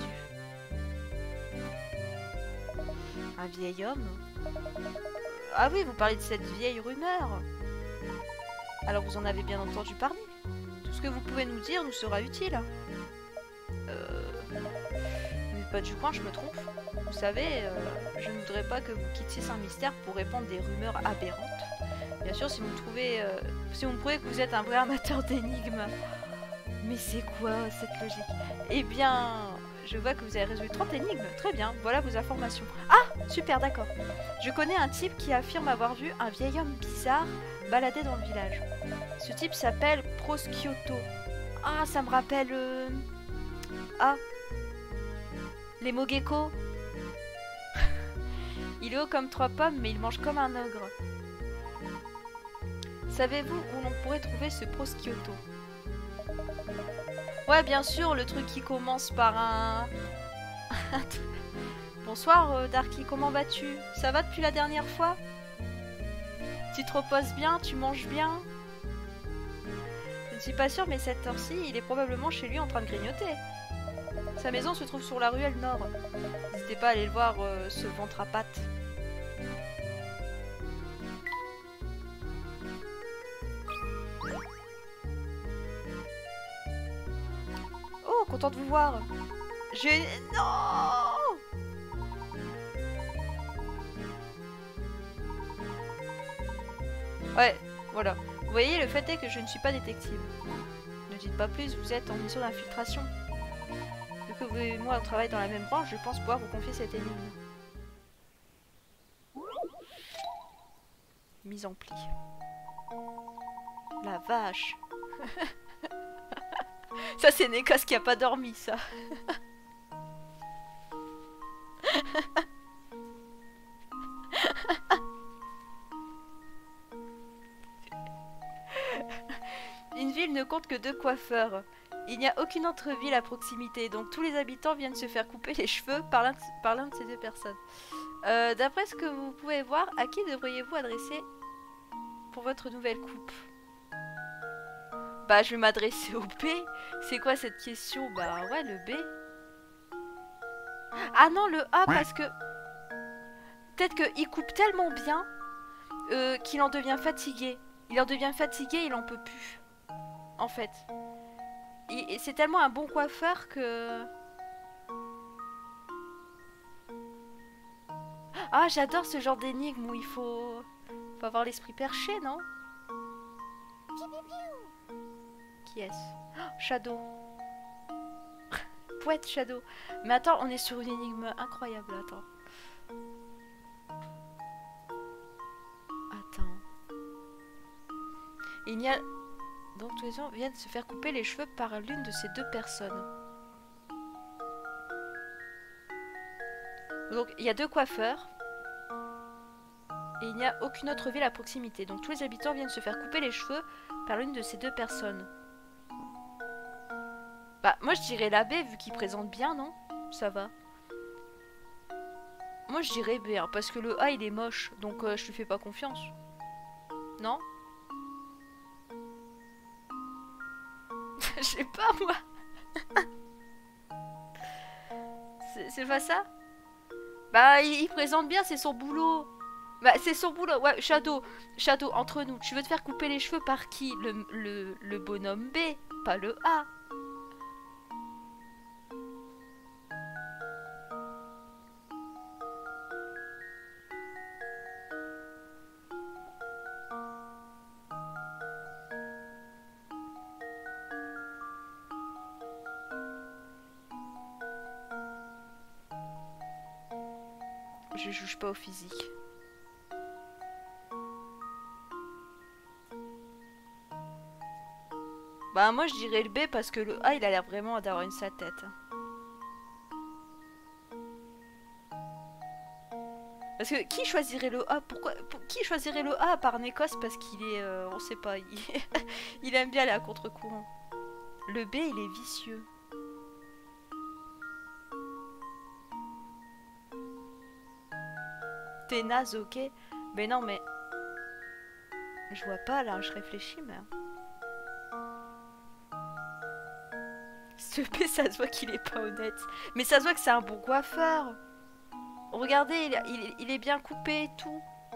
Un vieil homme? Ah oui, vous parlez de cette vieille rumeur. Alors vous en avez bien entendu parler. Tout ce que vous pouvez nous dire nous sera utile. Euh... Vous n'êtes pas du coin, je me trompe. Vous savez, euh, je ne voudrais pas que vous quittiez Saint-Mystère pour répandre des rumeurs aberrantes. Bien sûr, si vous me trouvez... Euh, si vous me prouvez que vous êtes un vrai amateur d'énigmes. Mais c'est quoi cette logique? Eh bien, Je vois que vous avez résolu trente énigmes. Très bien, voilà vos informations. Ah, super, d'accord. Je connais un type qui affirme avoir vu un vieil homme bizarre balader dans le village. Ce type s'appelle Proskioto. Ah, ça me rappelle... Euh... Ah, les Mogeko. Il est haut comme trois pommes, mais il mange comme un ogre. Savez-vous où l'on pourrait trouver ce Proskioto? Ouais, bien sûr, le truc qui commence par un... Bonsoir, euh, Darky, comment vas-tu? Ça va depuis la dernière fois? Tu te reposes bien? Tu manges bien? Je ne suis pas sûre, mais cette heure-ci, il est probablement chez lui en train de grignoter. Sa maison se trouve sur la ruelle nord. N'hésitez pas à aller le voir, euh, ce ventre à pattes. Oh, content de vous voir. J'ai... Non! Ouais, voilà. Vous voyez, le fait est que je ne suis pas détective. Ne dites pas plus, vous êtes en mission d'infiltration. Vu que vous et moi on travaille dans la même branche, je pense pouvoir vous confier cette énigme. Mise en pli. La vache. Ça c'est Nekos qui a pas dormi, ça. Une ville ne compte que deux coiffeurs. Il n'y a aucune autre ville à proximité, donc tous les habitants viennent se faire couper les cheveux par l'un de, par l'un de ces deux personnes. Euh, D'après ce que vous pouvez voir, à qui devriez-vous adresser pour votre nouvelle coupe? Bah, je vais m'adresser au B. C'est quoi cette question? Bah ouais, le B. Ah non, le A, parce que... Peut-être qu'il coupe tellement bien euh, qu'il en devient fatigué. Il en devient fatigué, il en peut plus. En fait. Et c'est tellement un bon coiffeur que... Ah, j'adore ce genre d'énigme où il faut... faut avoir l'esprit perché, non? Qui est-ce? Oh, Shadow. Poète Shadow. Mais attends, on est sur une énigme incroyable, attends. Attends. Il y a... Donc tous les gens viennent se faire couper les cheveux par l'une de ces deux personnes. Donc il y a deux coiffeurs. Et il n'y a aucune autre ville à proximité. Donc tous les habitants viennent se faire couper les cheveux par l'une de ces deux personnes. Bah moi je dirais la B vu qu'il présente bien, non? Ça va. Moi je dirais B hein, parce que le A il est moche. Donc euh, je lui fais pas confiance. Non? Je sais pas moi. C'est pas ça? Bah il, il présente bien, c'est son boulot. Bah c'est son boulot. Ouais, Shadow, Shadow, entre nous, tu veux te faire couper les cheveux par qui? Le, le, le bonhomme B, pas le A. Je juge pas au physique. Bah moi je dirais le B parce que le A il a l'air vraiment d'avoir une sale tête. Parce que qui choisirait le A? Pourquoi pour, qui choisirait le A à part Nekos? Parce qu'il est... Euh, on sait pas. Il, il aime bien aller à contre-courant. Le B il est vicieux. T'es naze, ok? Mais non, mais... Je vois pas, là, je réfléchis, mais... Ce P, ça se voit qu'il est pas honnête. Mais ça se voit que c'est un bon coiffeur. Regardez, il, il, il est bien coupé et tout.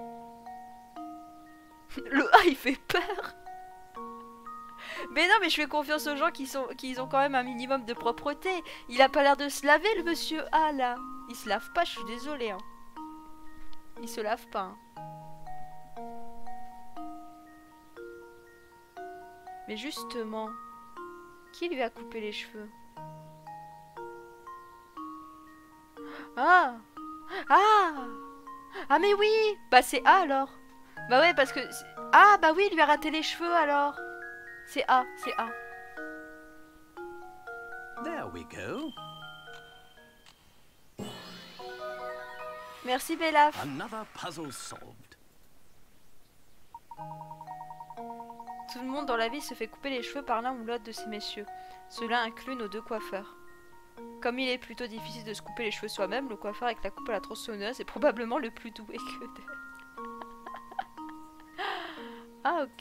Le A, il fait peur. Mais non, mais je fais confiance aux gens qui, sont, qui ont quand même un minimum de propreté. Il a pas l'air de se laver, le monsieur A, là. Il se lave pas, je suis désolée, hein. Il se lave pas. Hein. Mais justement, qui lui a coupé les cheveux? Ah. Ah. Ah mais oui. Bah c'est A alors. Bah ouais parce que... Ah bah oui, il lui a raté les cheveux alors. C'est A, c'est A. There we go. Merci Bélaf. Another puzzle solved. Tout le monde dans la ville se fait couper les cheveux par l'un ou l'autre de ces messieurs. Cela inclut nos deux coiffeurs. Comme il est plutôt difficile de se couper les cheveux soi-même, le coiffeur avec la coupe à la tronçonneuse est probablement le plus doué que d'eux. Ah ok.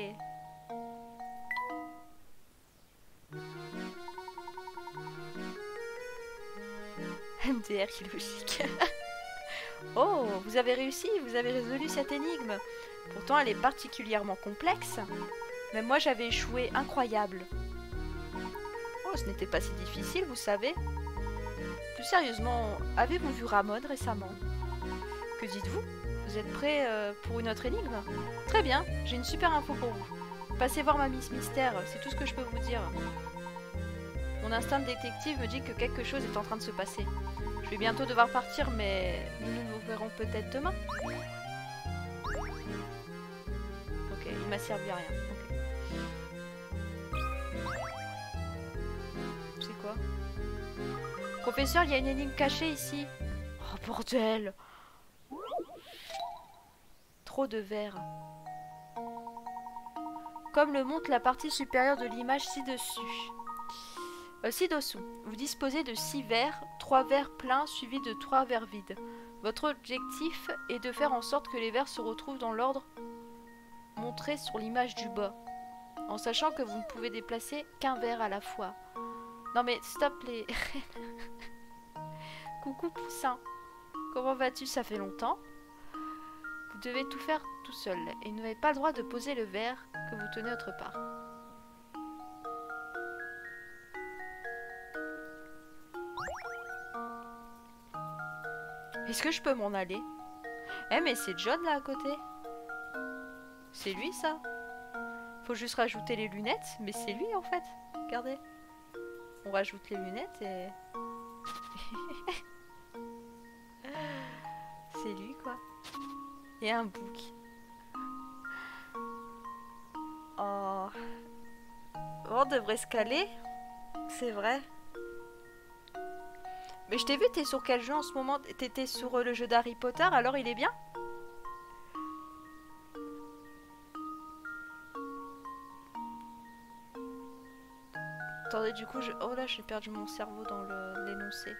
M D R qui est logique. Oh, vous avez réussi, vous avez résolu cette énigme. Pourtant, elle est particulièrement complexe. Mais moi, j'avais échoué, incroyable. Oh, ce n'était pas si difficile, vous savez. Plus sérieusement, avez-vous vu Ramon récemment? Que dites-vous? Vous êtes prêts euh, pour une autre énigme? Très bien, j'ai une super info pour vous. Passez voir ma Miss Mystère, c'est tout ce que je peux vous dire. Mon instinct de détective me dit que quelque chose est en train de se passer. Je vais bientôt devoir partir, mais nous nous verrons peut-être demain. Ok, il m'a servi à rien. Okay. C'est quoi? Professeur, il y a une énigme cachée ici. Oh bordel! Trop de verre. Comme le montre la partie supérieure de l'image ci-dessus. Euh, ci-dessous, vous disposez de six verres, trois verres pleins suivis de trois verres vides. Votre objectif est de faire en sorte que les verres se retrouvent dans l'ordre montré sur l'image du bas, en sachant que vous ne pouvez déplacer qu'un verre à la fois. Non mais stop les... Coucou Poussin, comment vas-tu? Ça fait longtemps. Vous devez tout faire tout seul et vous n'avez pas le droit de poser le verre que vous tenez autre part. Est-ce que je peux m'en aller? Eh mais c'est John là à côté. C'est lui ça. Faut juste rajouter les lunettes, mais c'est lui en fait. Regardez. On rajoute les lunettes et... c'est lui quoi. Et un bouc. Oh. On devrait se caler. C'est vrai. Mais je t'ai vu, t'es sur quel jeu en ce moment? T'étais sur euh, le jeu d'Harry Potter, alors il est bien? Attendez, du coup, je... oh là, j'ai perdu mon cerveau dans l'énoncé.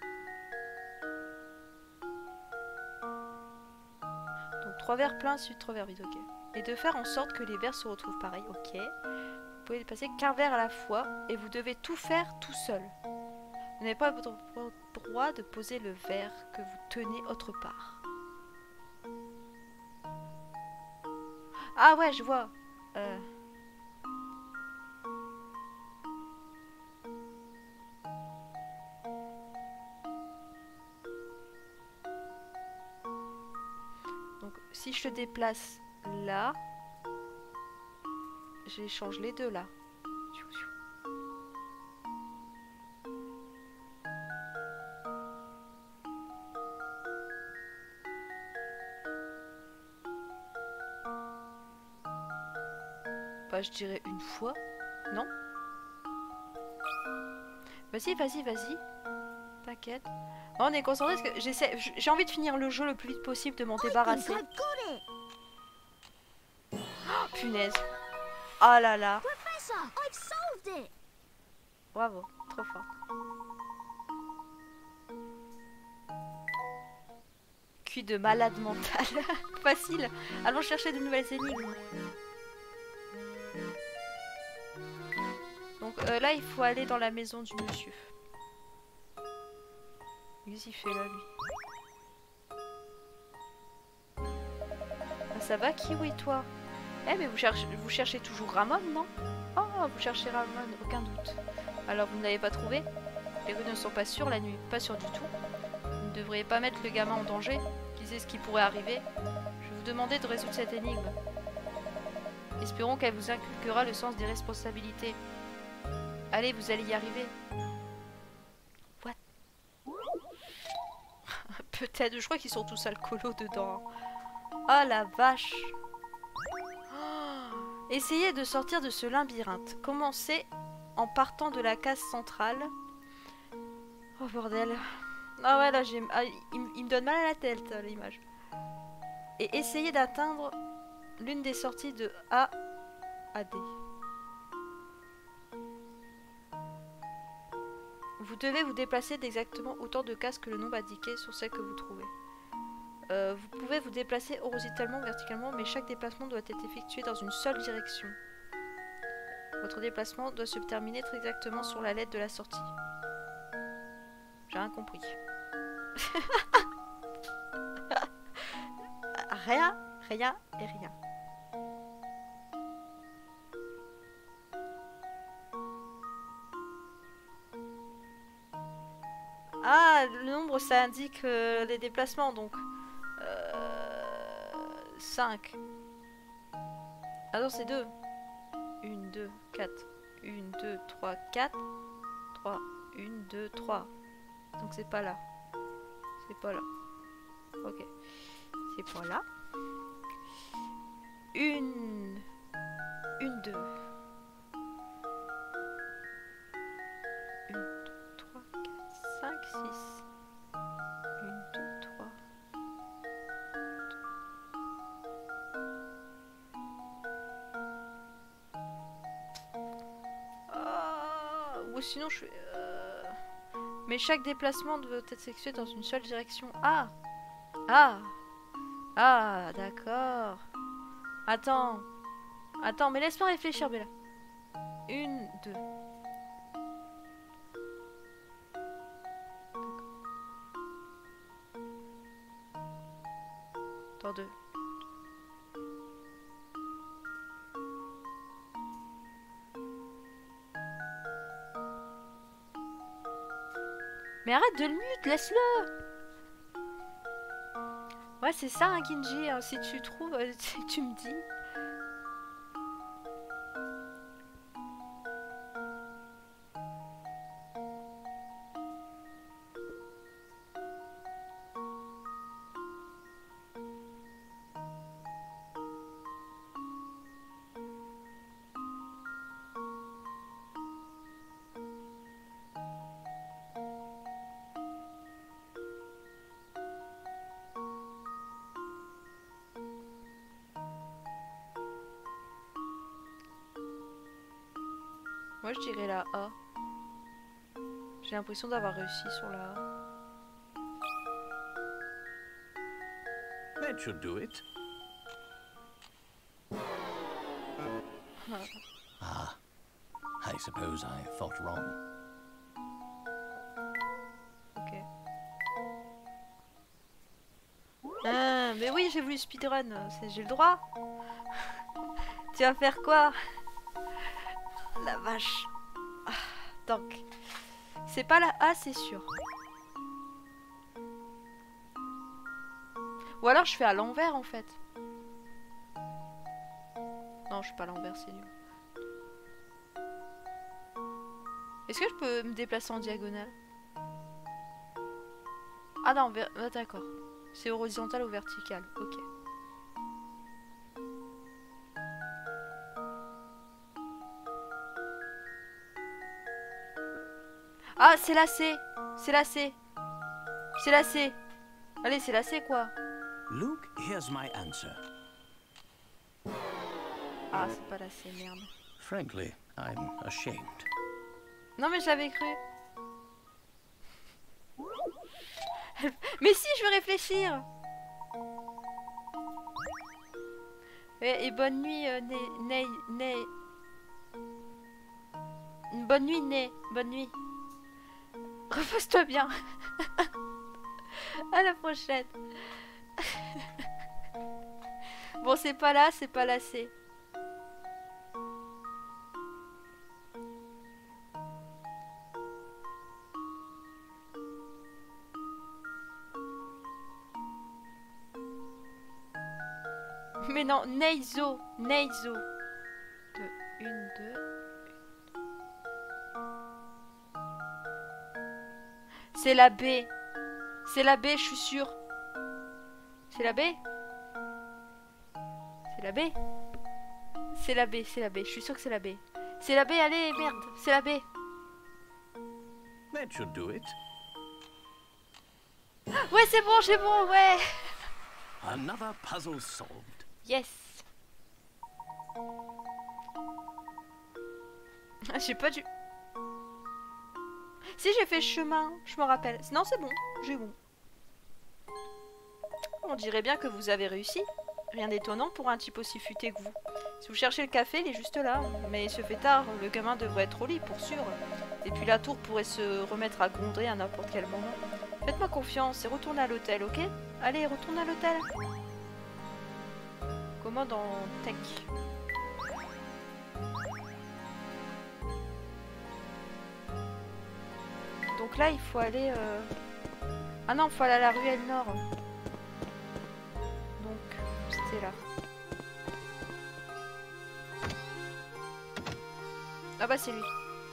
Donc, trois verres pleins, ensuite trois verres vides, ok. Et de faire en sorte que les verres se retrouvent pareil, ok. Vous pouvez passer qu'un verre à la fois, et vous devez tout faire tout seul. Vous n'avez pas le droit de poser le verre que vous tenez autre part. Ah ouais, je vois. Euh... Donc, si je le déplace là, j'échange les deux là. Je dirais une fois, non? Vas-y, vas-y, vas-y. T'inquiète. Bon, on est concentré parce que j'essaie. J'ai envie de finir le jeu le plus vite possible, de m'en débarrasser. Oh, punaise. Oh là là. Bravo, trop fort. Cul de malade mental. Facile. Allons chercher de nouvelles énigmes. Donc euh, là, il faut aller dans la maison du monsieur. Qu'est-ce qu'il fait là, lui? Ah, ça va, Kiwi, toi? Eh, mais vous cherchez, vous cherchez toujours Ramon, non? Oh, vous cherchez Ramon, aucun doute. Alors, vous ne l'avez pas trouvé? Les rues ne sont pas sûres la nuit, pas sûres du tout. Vous ne devriez pas mettre le gamin en danger. Qui sait ce qui pourrait arriver? Je vais vous demander de résoudre cette énigme. Espérons qu'elle vous inculquera le sens des responsabilités. Allez, vous allez y arriver. What? Peut-être, je crois qu'ils sont tous alcoolos dedans. Oh la vache. Oh. Essayez de sortir de ce labyrinthe. Commencez en partant de la case centrale. Oh bordel. Ah ouais là j'ai... Ah, il, il me donne mal à la tête l'image. Et essayez d'atteindre l'une des sorties de A à D. Vous devez vous déplacer d'exactement autant de cases que le nombre indiqué sur celle que vous trouvez. Euh, vous pouvez vous déplacer horizontalement ou verticalement, mais chaque déplacement doit être effectué dans une seule direction. Votre déplacement doit se terminer très exactement sur la lettre de la sortie. J'ai rien compris. Rien, rien et rien. Ah, le nombre ça indique euh, les déplacements donc. Euh, cinq. Ah non, c'est deux. un, deux, quatre. un, deux, trois, quatre. trois. un, deux, trois. Donc c'est pas là. C'est pas là. Ok. C'est pas là. Une. Une, deux. Une, deux, trois, quatre, cinq, six. Une, deux, trois. Ah, ou sinon je fais. Euh... Mais chaque déplacement doit être effectué dans une seule direction. Ah! Ah! Ah, d'accord. Attends. Attends, mais laisse-moi réfléchir, Bella. Une, deux. Attends, deux. Mais arrête de le mute, laisse-le. Ouais, c'est ça, hein, Kinji. Hein, si tu trouves, euh, tu, tu me dis. Moi, je dirais la A. J'ai l'impression d'avoir réussi sur la A. That should do it. Ah, I suppose I thought wrong. Ok. Ah, mais oui, j'ai voulu speedrun. J'ai le droit. Tu vas faire quoi? La vache. Ah, donc, c'est pas la A, c'est sûr. Ou alors je fais à l'envers en fait. Non, je suis pas à l'envers, c'est nul. Est-ce que je peux me déplacer en diagonale? Ah non, ah, d'accord. C'est horizontal ou vertical, ok. Ah, c'est la C. C'est la C. C'est la C. Allez, c'est la C quoi. Luke, here's my answer. Ah, c'est pas la C, merde. Frankly, I'm ashamed. Non mais je l'avais cru. Mais si, je veux réfléchir. Et, et bonne nuit, euh, Né, Né, Né. Bonne nuit, Né. Bonne nuit. Repose-toi bien. À la prochaine. Bon, c'est pas là, c'est pas là, c'est. Mais non, Neizo, Neizo. Deux, une, deux. C'est la B. C'est la baie, je suis sûre. C'est la baie? C'est la baie? C'est la baie, c'est la baie. Je suis sûre que c'est la baie. C'est la baie, allez, merde. C'est la baie. That should do it. Ouais, c'est bon, c'est bon, ouais. Another puzzle solved. Yes. J'ai pas dû... Si, j'ai fait chemin, je me rappelle. Non, c'est bon, j'ai bon. On dirait bien que vous avez réussi. Rien d'étonnant pour un type aussi futé que vous. Si vous cherchez le café, il est juste là. Mais il se fait tard, le gamin devrait être au lit, pour sûr. Et puis la tour pourrait se remettre à gronder à n'importe quel moment. Faites-moi confiance et retournez à l'hôtel, ok? Allez, retournez à l'hôtel. Commande en tech. Donc là, il faut aller... Euh... Ah non, il faut aller à la ruelle nord. Donc, c'était là. Ah bah c'est lui.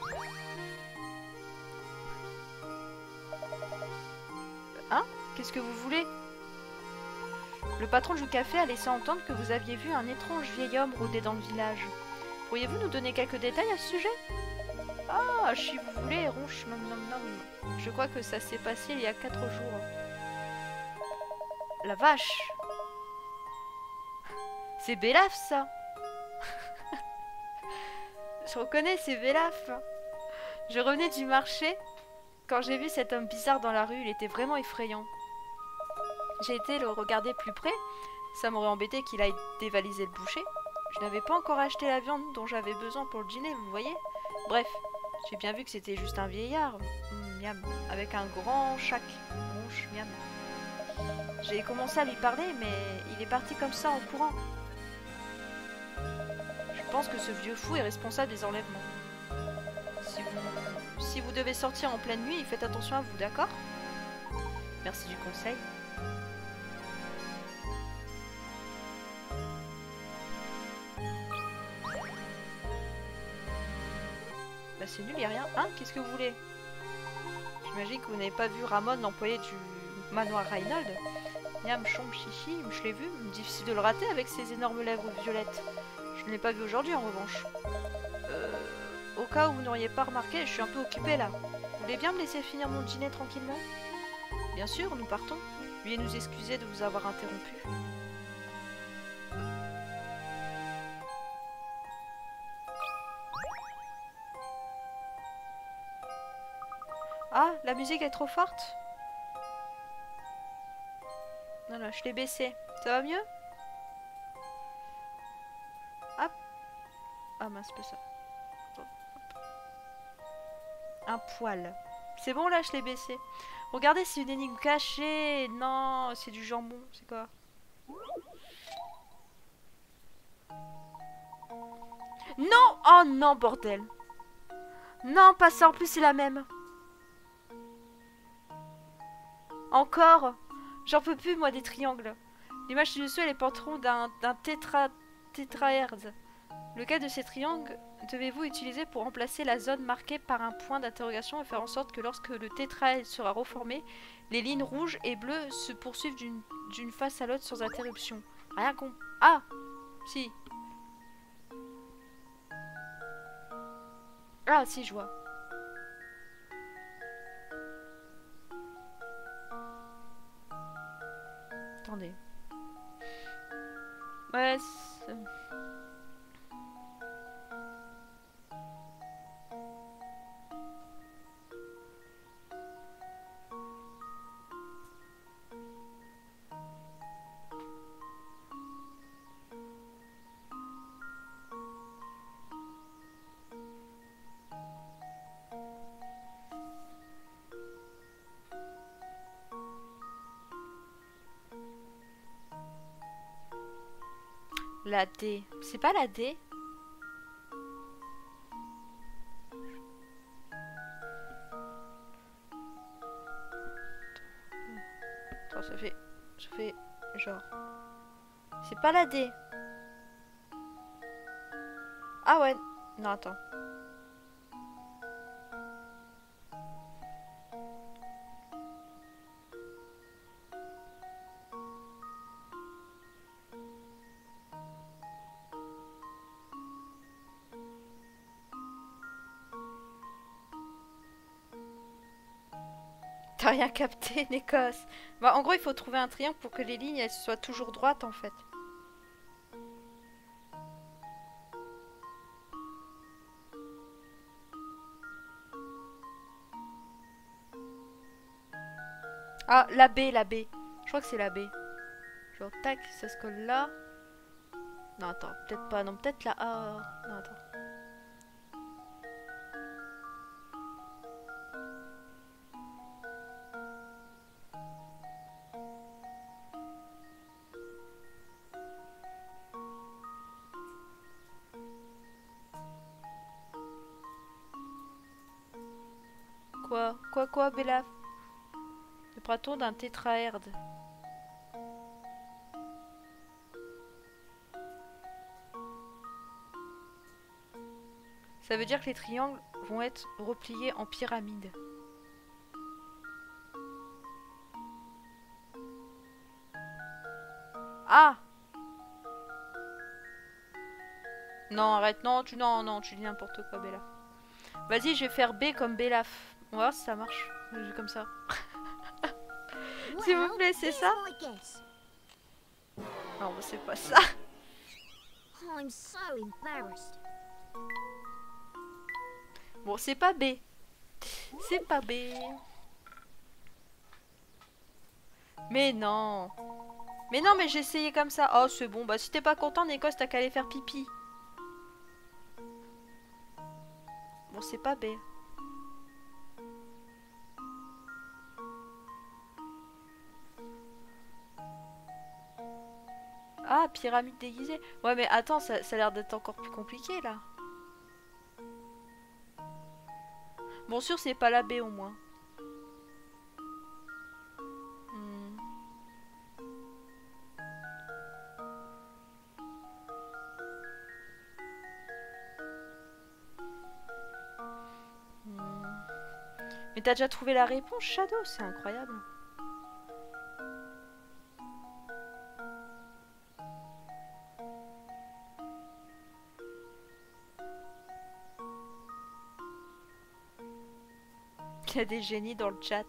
Hein? Qu'est-ce que vous voulez? Le patron du café a laissé entendre que vous aviez vu un étrange vieil homme rôder dans le village. Pourriez-vous nous donner quelques détails à ce sujet? Ah, si vous voulez, ronche, nom nom nom. Je crois que ça s'est passé il y a quatre jours. La vache! C'est Belaf, ça! Je reconnais, c'est Belaf. Je revenais du marché. Quand j'ai vu cet homme bizarre dans la rue, il était vraiment effrayant. J'ai été le regarder plus près. Ça m'aurait embêté qu'il aille dévaliser le boucher. Je n'avais pas encore acheté la viande dont j'avais besoin pour le dîner, vous voyez? Bref, j'ai bien vu que c'était juste un vieillard. Mmh, miam. Avec un grand chac. Ronche, miam. J'ai commencé à lui parler, mais il est parti comme ça en courant. Je pense que ce vieux fou est responsable des enlèvements. Si vous, si vous devez sortir en pleine nuit, faites attention à vous, d'accord? Merci du conseil. Bah c'est nul, y'a rien. Hein? Qu'est-ce que vous voulez? J'imagine que vous n'avez pas vu Ramon, l'employé du manoir Reinhold. Miam, chombe, chichi, je l'ai vu. Difficile de le rater avec ses énormes lèvres violettes. Je ne l'ai pas vu aujourd'hui en revanche. Euh, au cas où vous n'auriez pas remarqué, je suis un peu occupée là. Vous voulez bien me laisser finir mon dîner tranquillement? Bien sûr, nous partons. Veuillez nous excuser de vous avoir interrompu. Ah, la musique est trop forte? Non, non, je l'ai baissé. Ça va mieux? Hop. Ah mince, c'est pas ça. Hop. Un poil. C'est bon là, je l'ai baissé. Regardez, c'est une énigme cachée. Non, c'est du jambon. C'est quoi? Non! Oh non, bordel. Non, pas ça. En plus, c'est la même. Encore? J'en peux plus, moi, des triangles. L'image ci-dessous est le patron d'un tétra... tétraèdre. Lequel de ces triangles devez-vous utiliser pour remplacer la zone marquée par un point d'interrogation et faire en sorte que lorsque le tétraèdre sera reformé, les lignes rouges et bleues se poursuivent d'une face à l'autre sans interruption? Rien con... Ah! Si. Ah, si, je vois. Attendez. Ouais, c'est... La D. C'est pas la D? Attends, ça fait... Ça fait... genre... C'est pas la D. Ah ouais. Non, attends. T'as rien capté, Nécos. Bah, en gros, il faut trouver un triangle pour que les lignes elles soient toujours droites en fait. Ah, la B, la B. Je crois que c'est la B. Genre, tac, ça se colle là. Non, attends, peut-être pas. Non, peut-être la A. Non, attends. Quoi? Quoi, quoi, Bella? Le praton d'un tétraèdre. Ça veut dire que les triangles vont être repliés en pyramide. Ah! Non, arrête, non, tu non, non, tu dis n'importe quoi, Bella. Vas-y, je vais faire B comme Bellaf. On va voir si ça marche. Comme ça. S'il vous plaît, c'est ça? Non, c'est pas ça. I'm so embarrassed. Bon, c'est pas B. C'est pas B. Mais non. Mais non, mais j'ai essayé comme ça. Oh, c'est bon. Bah, si t'es pas content, Nécos, t'as qu'à aller faire pipi. Bon, c'est pas B. Ah, pyramide déguisée. Ouais, mais attends, ça, ça a l'air d'être encore plus compliqué, là. Bon, sûr, c'est pas la B, au moins. Hmm. Hmm. Mais t'as déjà trouvé la réponse, Shadow? C'est incroyable. Il y a des génies dans le chat.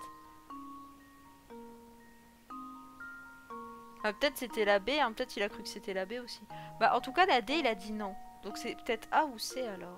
Ah, peut-être c'était la B, hein, peut-être il a cru que c'était la B aussi. Bah en tout cas la D il a dit non. Donc c'est peut-être A ou C alors.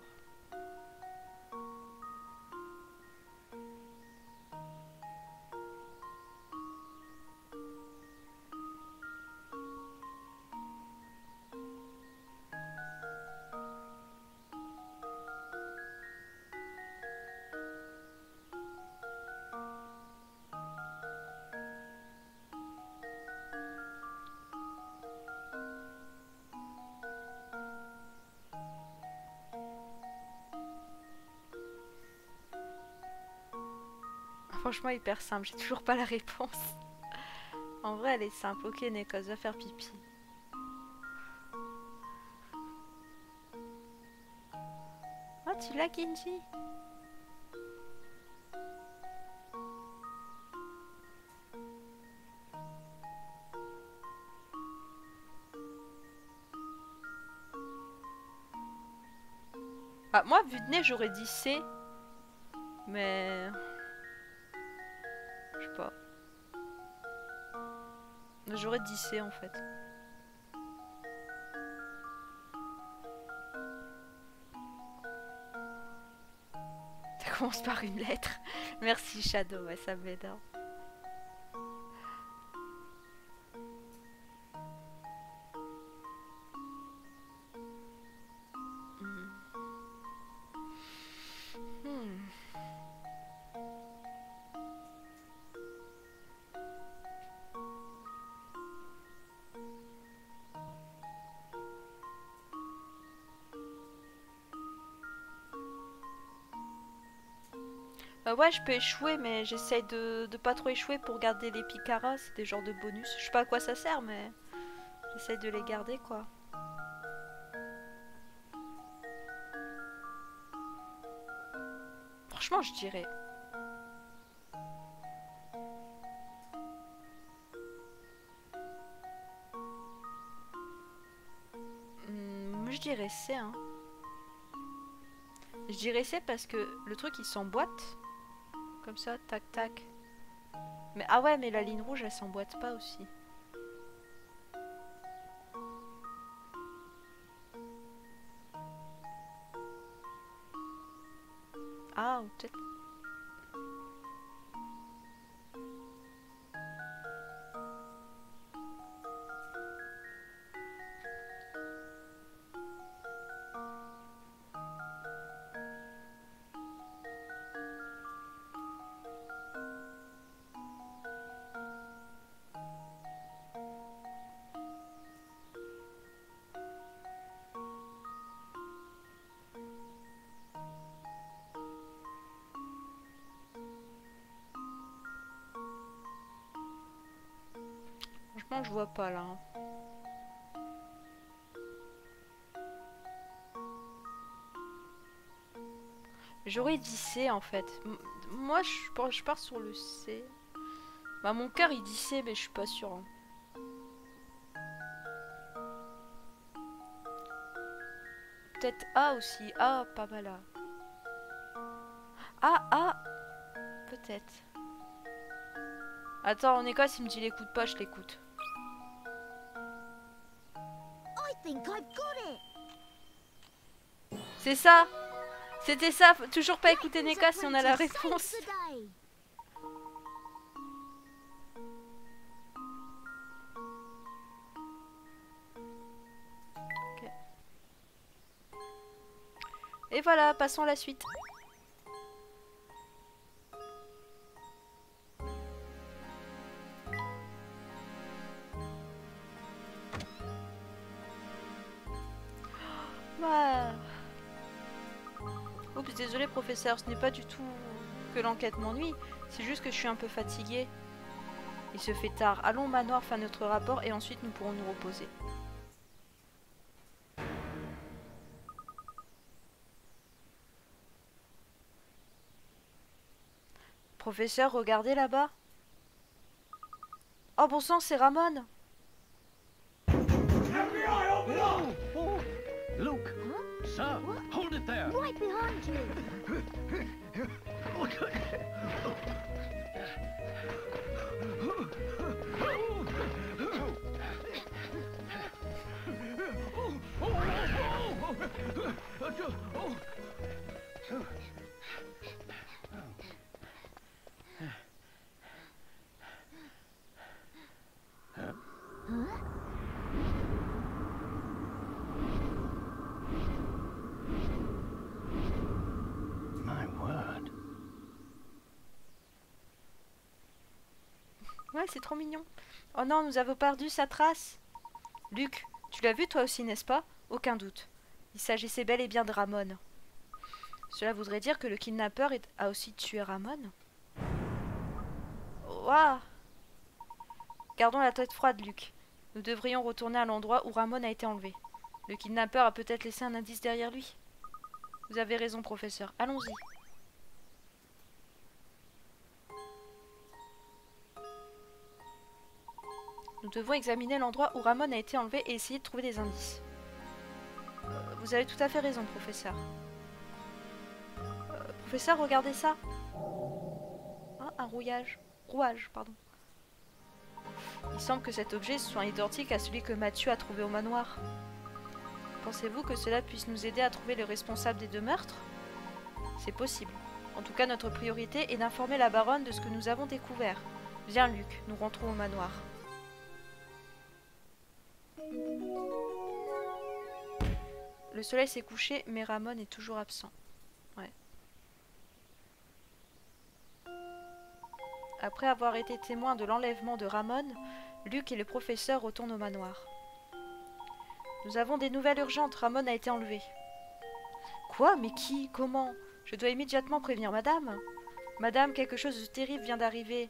Franchement hyper simple, j'ai toujours pas la réponse. En vrai elle est simple, ok Nécos, va faire pipi. Ah tu l'as Genji? Ah moi vu de nez j'aurais dit C. Mais... Je sais pas. J'aurais dit C en fait. Ça commence par une lettre. Merci Shadow, ouais, ça m'aide. Hein. Hmm. Hmm. Bah ouais, je peux échouer, mais j'essaye de, de pas trop échouer pour garder les picaras. C'est des genres de bonus. Je sais pas à quoi ça sert, mais j'essaye de les garder, quoi. Franchement, je dirais. Hmm, je dirais C, hein. Je dirais C parce que le truc, il s'emboîte. Comme ça, tac, tac. Mais ah ouais, mais la ligne rouge, elle s'emboîte pas aussi. Ah, ou peut-être... Franchement, je vois pas là. hein. J'aurais dit C en fait. M moi, je pars, je pars sur le C. Bah, mon cœur il dit C, mais je suis pas sûre. hein. Peut-être A aussi. A, pas mal A. Ah, A. Peut-être. Attends, en Écosse, il me dit l'écoute pas, je l'écoute. I think I've got it. C'est ça. C'était ça. Faut toujours pas écouter Nathan's Neka si on a la apprentice réponse. saves the day. Et voilà, passons à la suite. Bah. Oups, désolé professeur, ce n'est pas du tout que l'enquête m'ennuie, c'est juste que je suis un peu fatiguée. Il se fait tard, allons au manoir faire notre rapport et ensuite nous pourrons nous reposer. Professeur, regardez là-bas. Oh bon sang, c'est Ramon. Luke! Sir! Hold it there! Right behind you. My word. Ouais, c'est trop mignon. Oh non, nous avons perdu sa trace. Luc, tu l'as vu toi aussi, n'est-ce pas? Aucun doute. Il s'agissait bel et bien de Ramon. Cela voudrait dire que le kidnappeur est- a aussi tué Ramon? Ouah! Gardons la tête froide, Luc. Nous devrions retourner à l'endroit où Ramon a été enlevé. Le kidnappeur a peut-être laissé un indice derrière lui. Vous avez raison, professeur. Allons-y. Nous devons examiner l'endroit où Ramon a été enlevé et essayer de trouver des indices. Euh, vous avez tout à fait raison, professeur. Euh, professeur, regardez ça. Ah, un rouillage. Rouage, pardon. Il semble que cet objet soit identique à celui que Mathieu a trouvé au manoir. Pensez-vous que cela puisse nous aider à trouver le responsable des deux meurtres? C'est possible. En tout cas, notre priorité est d'informer la baronne de ce que nous avons découvert. Viens, Luc, nous rentrons au manoir. Le soleil s'est couché, mais Ramon est toujours absent. Ouais. Après avoir été témoin de l'enlèvement de Ramon, Luc et le professeur retournent au manoir. Nous avons des nouvelles urgentes, Ramon a été enlevé. Quoi? Mais qui? Comment? Je dois immédiatement prévenir madame. Madame, quelque chose de terrible vient d'arriver.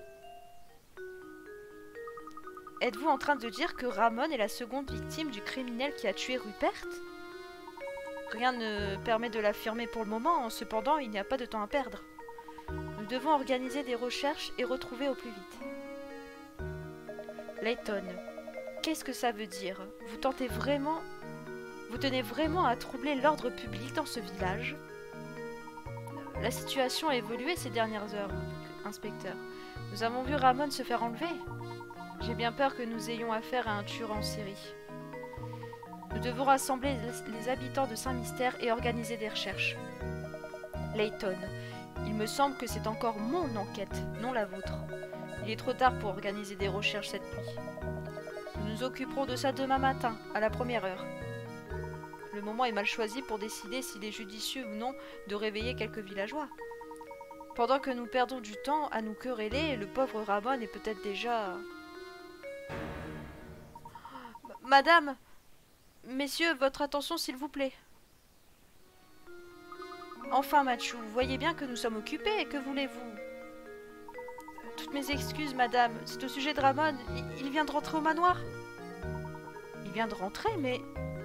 Êtes-vous en train de dire que Ramon est la seconde victime du criminel qui a tué Rupert? Rien ne permet de l'affirmer pour le moment, cependant il n'y a pas de temps à perdre. Nous devons organiser des recherches et retrouver au plus vite. Layton, qu'est-ce que ça veut dire? Vous tentez vraiment... Vous tenez vraiment à troubler l'ordre public dans ce village? La situation a évolué ces dernières heures, inspecteur. Nous avons vu Ramon se faire enlever. J'ai bien peur que nous ayons affaire à un tueur en série. Nous devons rassembler les habitants de Saint-Mystère et organiser des recherches. Layton, il me semble que c'est encore mon enquête, non la vôtre. Il est trop tard pour organiser des recherches cette nuit. Nous nous occuperons de ça demain matin, à la première heure. Le moment est mal choisi pour décider s'il est judicieux ou non de réveiller quelques villageois. Pendant que nous perdons du temps à nous quereller, le pauvre Ramon est peut-être déjà... Madame, messieurs, votre attention s'il vous plaît. Enfin, Machu, vous voyez bien que nous sommes occupés, que voulez-vous? Toutes mes excuses, madame, c'est au sujet de Ramon, il vient de rentrer au manoir. Il vient de rentrer, mais...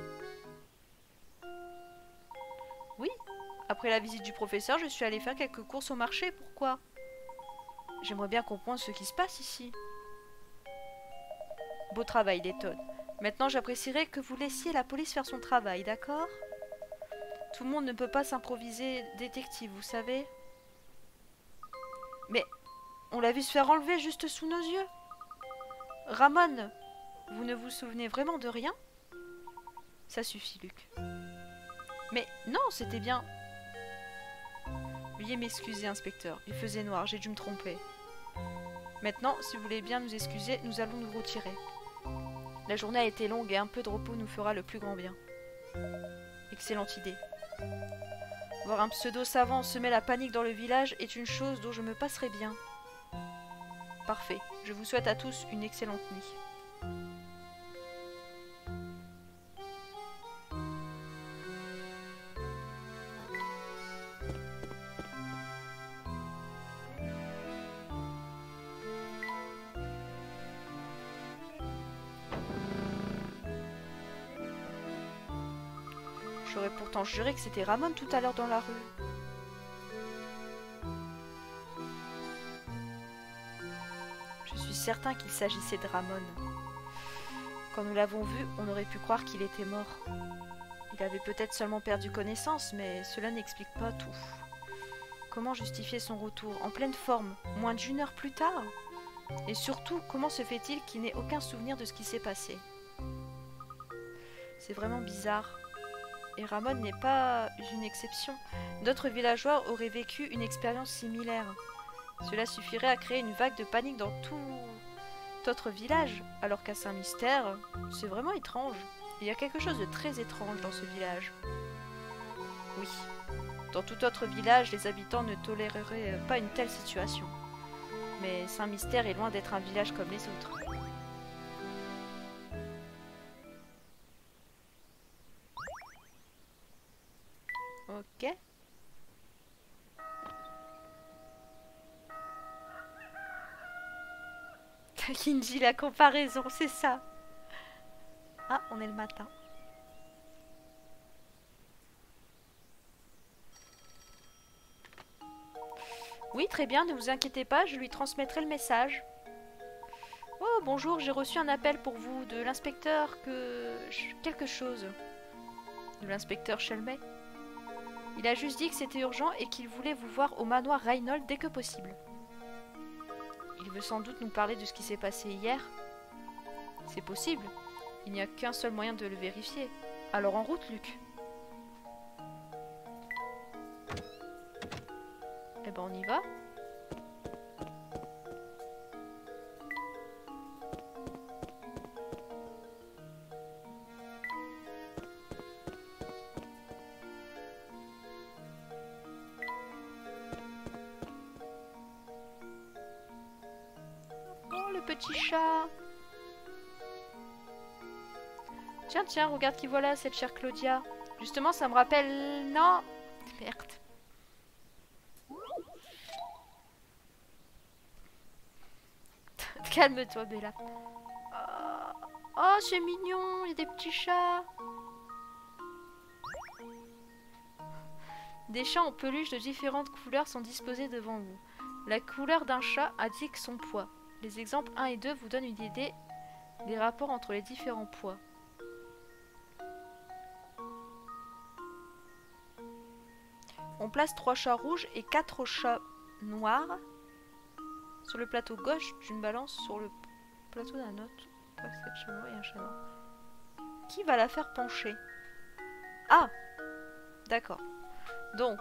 Oui, après la visite du professeur, je suis allée faire quelques courses au marché, pourquoi? J'aimerais bien comprendre ce qui se passe ici. Beau travail, Layton. Maintenant, j'apprécierais que vous laissiez la police faire son travail, d'accord? Tout le monde ne peut pas s'improviser détective, vous savez. Mais on l'a vu se faire enlever juste sous nos yeux. Ramon, vous ne vous souvenez vraiment de rien? Ça suffit, Luc. Mais non, c'était bien... Veuillez m'excuser, inspecteur. Il faisait noir, j'ai dû me tromper. Maintenant, si vous voulez bien nous excuser, nous allons nous retirer. La journée a été longue et un peu de repos nous fera le plus grand bien. Excellente idée. Voir un pseudo-savant semer la panique dans le village est une chose dont je me passerai bien. Parfait. Je vous souhaite à tous une excellente nuit. J'aurais pourtant juré que c'était Ramon tout à l'heure dans la rue. Je suis certain qu'il s'agissait de Ramon. Quand nous l'avons vu, on aurait pu croire qu'il était mort. Il avait peut-être seulement perdu connaissance, mais cela n'explique pas tout. Comment justifier son retour en pleine forme, moins d'une heure plus tard? Et surtout, comment se fait-il qu'il n'ait aucun souvenir de ce qui s'est passé? C'est vraiment bizarre. Et Ramon n'est pas une exception. D'autres villageois auraient vécu une expérience similaire. Cela suffirait à créer une vague de panique dans tout autre village, alors qu'à Saint-Mystère, c'est vraiment étrange. Il y a quelque chose de très étrange dans ce village. Oui, dans tout autre village, les habitants ne toléreraient pas une telle situation. Mais Saint-Mystère est loin d'être un village comme les autres. Ok. Kinji, la comparaison, c'est ça. Ah, on est le matin. Oui, très bien, ne vous inquiétez pas, je lui transmettrai le message. Oh, bonjour, j'ai reçu un appel pour vous de l'inspecteur que... quelque chose. De l'inspecteur Shelmey. Il a juste dit que c'était urgent et qu'il voulait vous voir au manoir Reinhold dès que possible. Il veut sans doute nous parler de ce qui s'est passé hier. C'est possible. Il n'y a qu'un seul moyen de le vérifier. Alors en route, Luc. Eh ben on y va. Petit chat. Tiens, tiens, regarde qui voilà, cette chère Claudia. Justement, ça me rappelle... Non. Merde. Calme-toi, Bella. Oh, oh c'est mignon, il y a des petits chats. Des chats en peluche de différentes couleurs sont disposés devant vous. La couleur d'un chat indique son poids. Les exemples un et deux vous donnent une idée des rapports entre les différents poids. On place trois chats rouges et quatre chats noirs Sur le plateau gauche d'une balance, sur le plateau d'un autre. Quatre chat noir et un chat noir. Qui va la faire pencher? Ah! D'accord. Donc.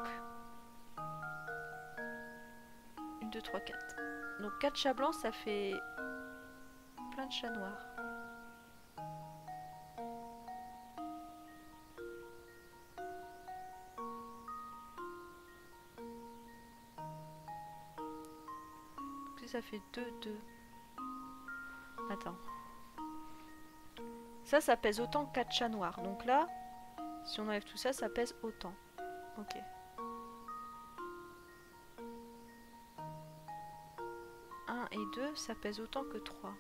un, deux, trois, quatre. Donc quatre chats blancs, ça fait plein de chats noirs. Donc ça fait deux, deux. Attends. Ça, ça pèse autant que quatre chats noirs. Donc là, si on enlève tout ça, ça pèse autant. Ok. un et deux, ça pèse autant que trois.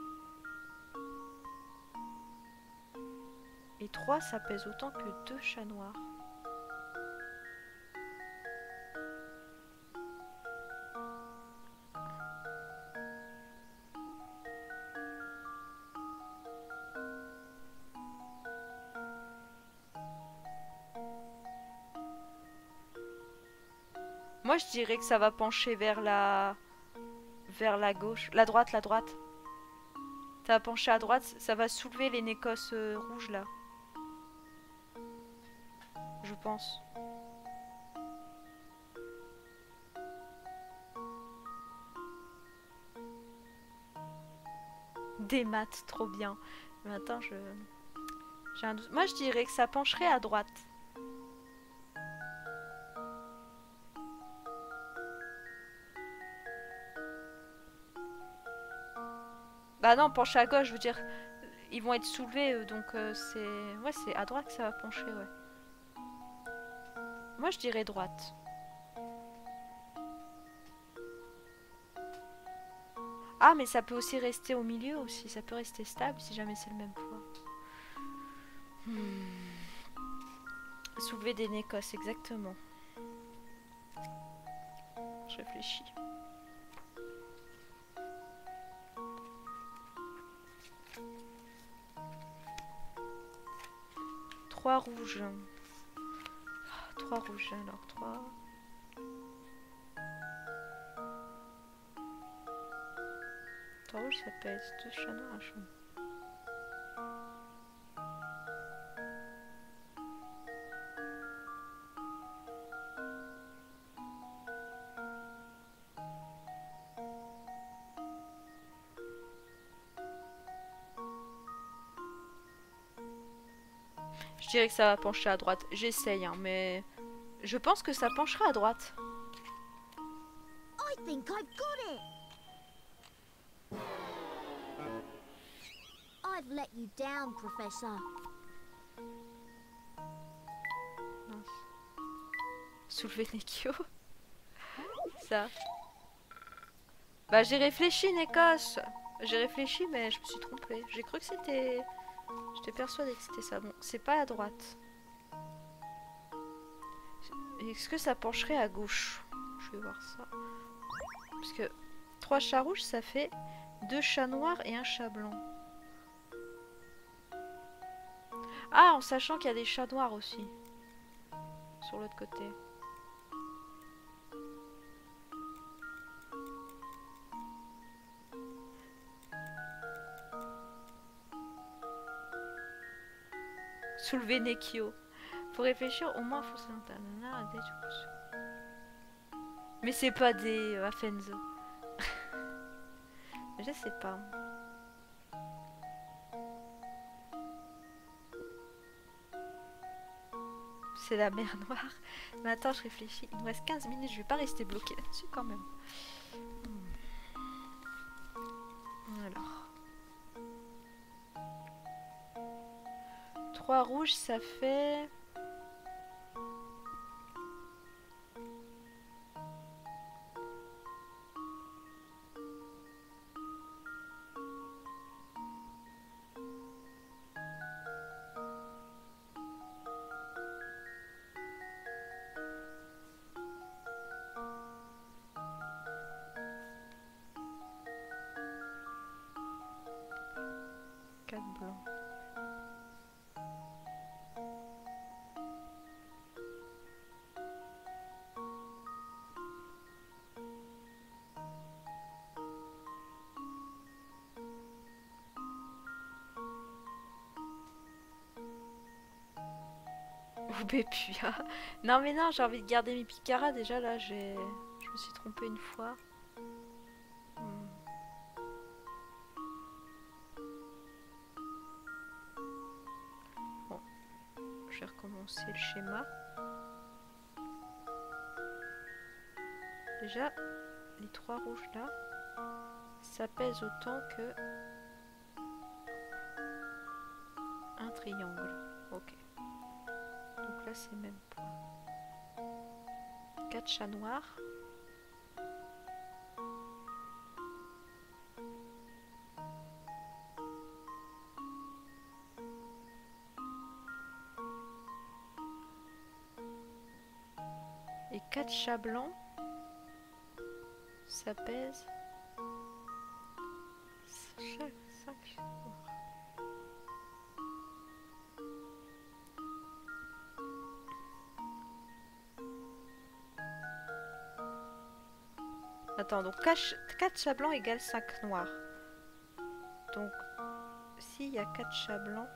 Et trois, ça pèse autant que deux chats noirs. Moi, je dirais que ça va pencher vers la... vers la gauche. La droite, la droite. Ça va pencher à droite, ça va soulever les nécosses euh, rouges, là. Je pense. Des maths, trop bien. Mais attends, je... j'ai un doute. Moi, je dirais que ça pencherait à droite. Bah non, pencher à gauche, je veux dire, ils vont être soulevés, euh, donc euh, c'est... Ouais, c'est à droite que ça va pencher, ouais. Moi, je dirais droite. Ah, mais ça peut aussi rester au milieu, aussi. Ça peut rester stable, si jamais c'est le même poids. Hmm. Soulever des nécosses, exactement. Je réfléchis. Trois rouges. Trois rouges, alors trois. Trois rouges, ça pèse deux chats noirs, un chat noir. Je dirais que ça va pencher à droite. J'essaye, hein, mais je pense que ça penchera à droite. I think I've got it. I've let you down, Professor. Mince. Soulever Nekio. Ça. Bah j'ai réfléchi, Nekos. J'ai réfléchi, mais je me suis trompée. J'ai cru que c'était... J'étais persuadée que c'était ça. Bon, c'est pas à droite. Est-ce que ça pencherait à gauche? Je vais voir ça. Parce que trois chats rouges, ça fait deux chats noirs et un chat blanc. Ah, en sachant qu'il y a des chats noirs aussi. Sur l'autre côté. Soulever Nekio. Faut réfléchir, au moins faut s'entendre. Mais c'est pas des euh, Afenzo. Je sais pas. C'est la mer Noire. Mais attends, je réfléchis. Il nous reste quinze minutes, je vais pas rester bloqué là-dessus quand même. Alors. trois rouges, ça fait... quatre blancs. Ou Bépia. Non mais non, j'ai envie de garder mes Picara déjà là, j'ai... Je me suis trompée une fois. Hmm. Bon. Je vais recommencer le schéma. Déjà, les trois rouges là, ça pèse autant que un triangle. Ok. Donc là c'est le même poids. quatre chats noirs. Et quatre chats blancs. Ça pèse cinq chats noirs. Attends, donc quatre chats blancs égale cinq noirs. Donc, s'il y a quatre chats blancs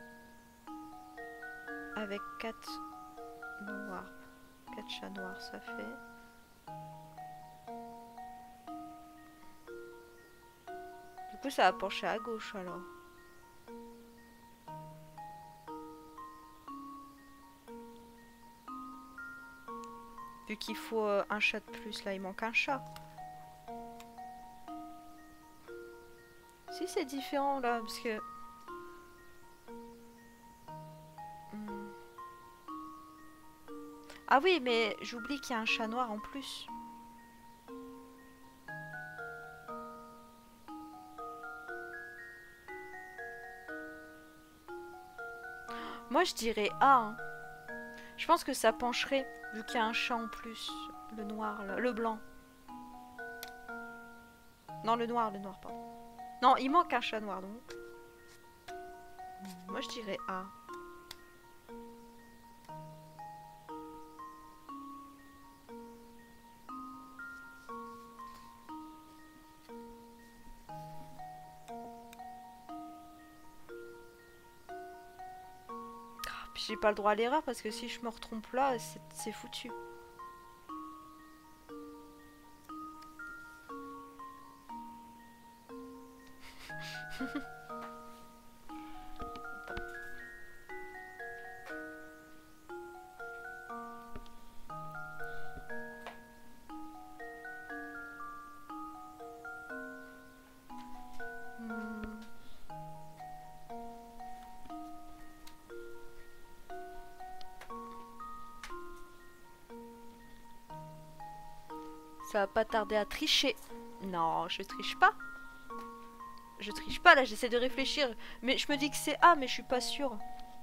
avec quatre noirs, quatre chats noirs, ça fait... Du coup, ça va pencher à gauche alors. Vu qu'il faut euh, un chat de plus, là, il manque un chat. Si, c'est différent là, parce que... Hmm. Ah oui, mais j'oublie qu'il y a un chat noir en plus. Moi, je dirais A. Hein. Je pense que ça pencherait, vu qu'il y a un chat en plus. Le noir, là. Le blanc. Non, le noir, le noir, pardon. Non, il manque un chat noir, donc. Moi, je dirais A. J'ai pas le droit à l'erreur parce que si je me retrompe là, c'est foutu. Ça va pas tarder à tricher. Non, je triche pas. Je triche pas, là, j'essaie de réfléchir. Mais je me dis que c'est A, mais je suis pas sûre.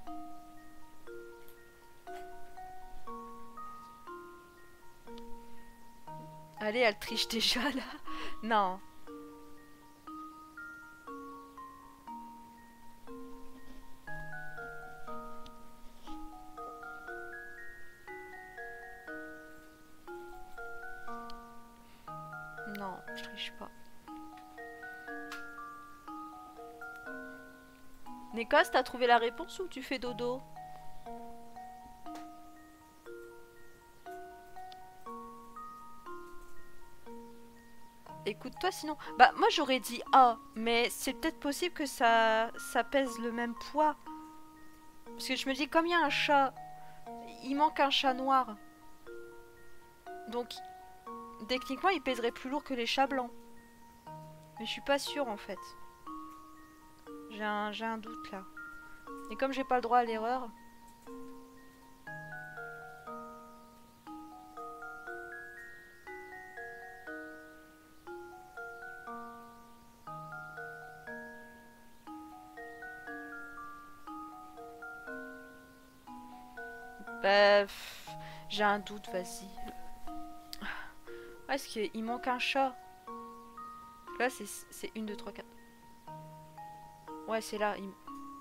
Allez, elle triche déjà, là. Non. Non, je triche pas. Nécos, t'as trouvé la réponse ou tu fais dodo? Écoute-toi sinon. Bah moi j'aurais dit A, mais c'est peut-être possible que ça, ça pèse le même poids. Parce que je me dis, comme il y a un chat, il manque un chat noir. Donc, techniquement, il pèserait plus lourd que les chats blancs. Mais je suis pas sûre en fait. J'ai un, j'ai un doute là. Et comme j'ai pas le droit à l'erreur... Bah... J'ai un doute, vas-y. Ah, est-ce qu'il manque un chat? Là, c'est une, deux, trois, quatre. Ouais, c'est là. Il...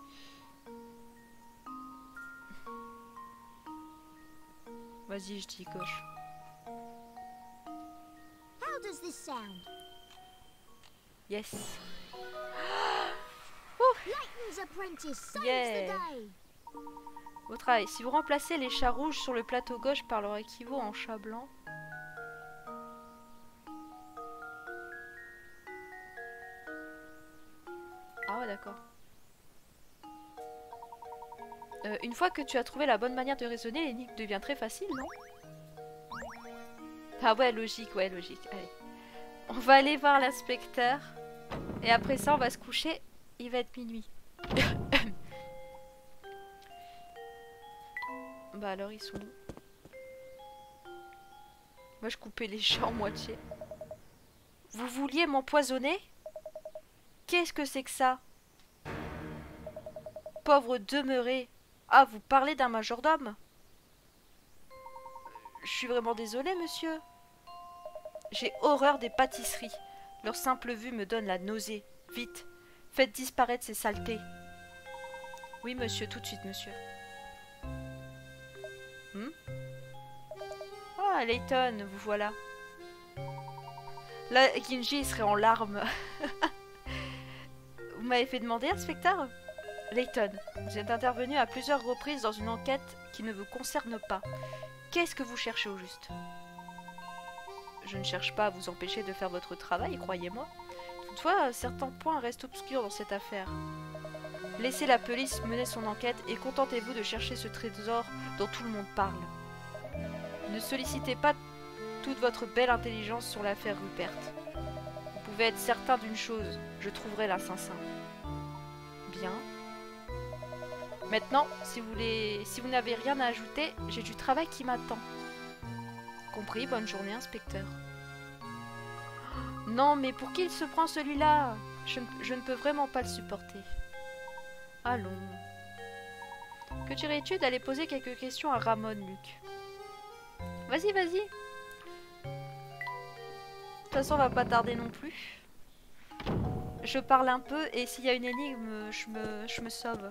Vas-y, je dis gauche. How does this sound? Yes. Layton's apprentice saves Yeah. the day. Au travail. Si vous remplacez les chats rouges sur le plateau gauche par leur équivalent en chat blanc... Ah ouais, d'accord. Euh, une fois que tu as trouvé la bonne manière de raisonner, l'énigme devient très facile, non? Ah ouais, logique, ouais, logique. Allez. On va aller voir l'inspecteur. Et après ça, on va se coucher. Il va être minuit. Bah alors, ils sont où? Moi, je coupais les chats en moitié. Vous vouliez m'empoisonner? Qu'est-ce que c'est que ça? Pauvre demeuré. Ah, vous parlez d'un majordome? Je suis vraiment désolée, monsieur. J'ai horreur des pâtisseries. Leur simple vue me donne la nausée. Vite, faites disparaître ces saletés. Oui, monsieur, tout de suite, monsieur. Hmm? Ah, Layton, vous voilà. Là, Ginji serait en larmes. Vous m'avez fait demander, inspecteur? Layton, vous êtes intervenu à plusieurs reprises dans une enquête qui ne vous concerne pas. Qu'est-ce que vous cherchez au juste? Je ne cherche pas à vous empêcher de faire votre travail, croyez-moi. Toutefois, certains points restent obscurs dans cette affaire. Laissez la police mener son enquête et contentez-vous de chercher ce trésor dont tout le monde parle. Ne sollicitez pas toute votre belle intelligence sur l'affaire Rupert. Vous pouvez être certain d'une chose, je trouverai l'assassin. Bien. Maintenant, si vous voulez, si vous n'avez rien à ajouter, j'ai du travail qui m'attend. Compris, bonne journée, inspecteur. Non, mais pour qui il se prend celui-là? je, je ne peux vraiment pas le supporter. Allons. Que dirais-tu d'aller poser quelques questions à Ramon, Luc? Vas-y, vas-y. De toute façon, on va pas tarder non plus. Je parle un peu et s'il y a une énigme, je me, je me sauve.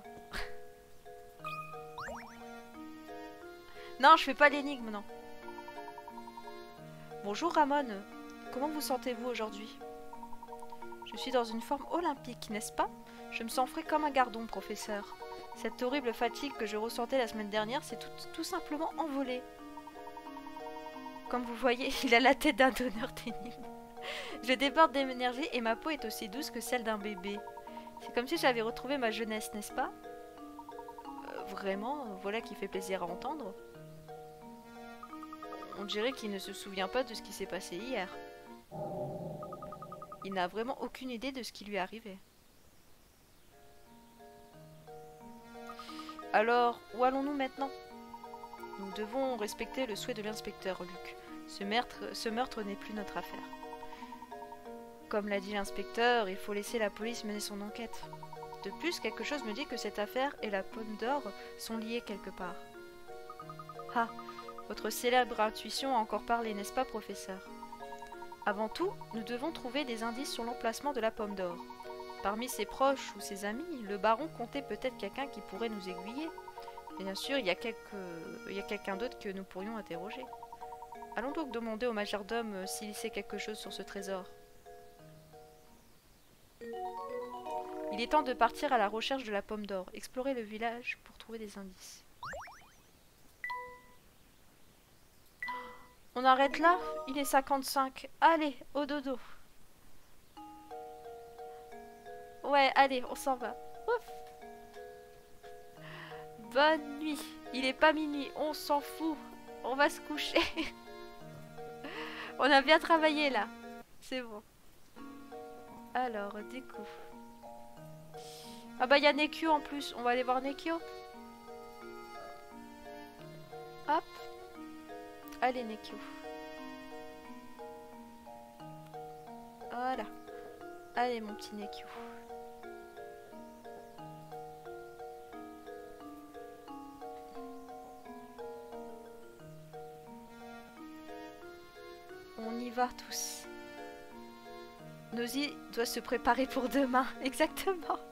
Non, je fais pas l'énigme, non. Bonjour Ramon, comment vous sentez-vous aujourd'hui? Je suis dans une forme olympique, n'est-ce pas? Je me sens frais comme un gardon, professeur. Cette horrible fatigue que je ressentais la semaine dernière s'est tout, tout simplement envolée. Comme vous voyez, il a la tête d'un donneur d'énigmes. Je déborde d'énergie et ma peau est aussi douce que celle d'un bébé. C'est comme si j'avais retrouvé ma jeunesse, n'est-ce pas? euh, Vraiment, voilà qui fait plaisir à entendre. On dirait qu'il ne se souvient pas de ce qui s'est passé hier. Il n'a vraiment aucune idée de ce qui lui est arrivé. Alors, où allons-nous maintenant? Nous devons respecter le souhait de l'inspecteur, Luc. Ce meurtre, ce meurtre n'est plus notre affaire. Comme l'a dit l'inspecteur, il faut laisser la police mener son enquête. De plus, quelque chose me dit que cette affaire et la Pomme d'Or sont liées quelque part. Ah, votre célèbre intuition a encore parlé, n'est-ce pas, professeur? Avant tout, nous devons trouver des indices sur l'emplacement de la Pomme d'Or. Parmi ses proches ou ses amis, le baron comptait peut-être quelqu'un qui pourrait nous aiguiller. Bien sûr, il y a, quelques... il y a quelqu'un d'autre que nous pourrions interroger. Allons donc demander au majordome s'il sait quelque chose sur ce trésor. Il est temps de partir à la recherche de la Pomme d'Or. Explorer le village pour trouver des indices. On arrête là? Il est cinquante-cinq. Allez, au dodo. Ouais, allez, on s'en va. Ouf. Bonne nuit. Il est pas minuit, on s'en fout. On va se coucher. On a bien travaillé là. C'est bon. Alors, découp. Ah bah il y a Nekio en plus. On va aller voir Nekio. Hop. Allez Nekio. Voilà. Allez mon petit Nekio. On y va tous. Nosy doit se préparer pour demain. Exactement.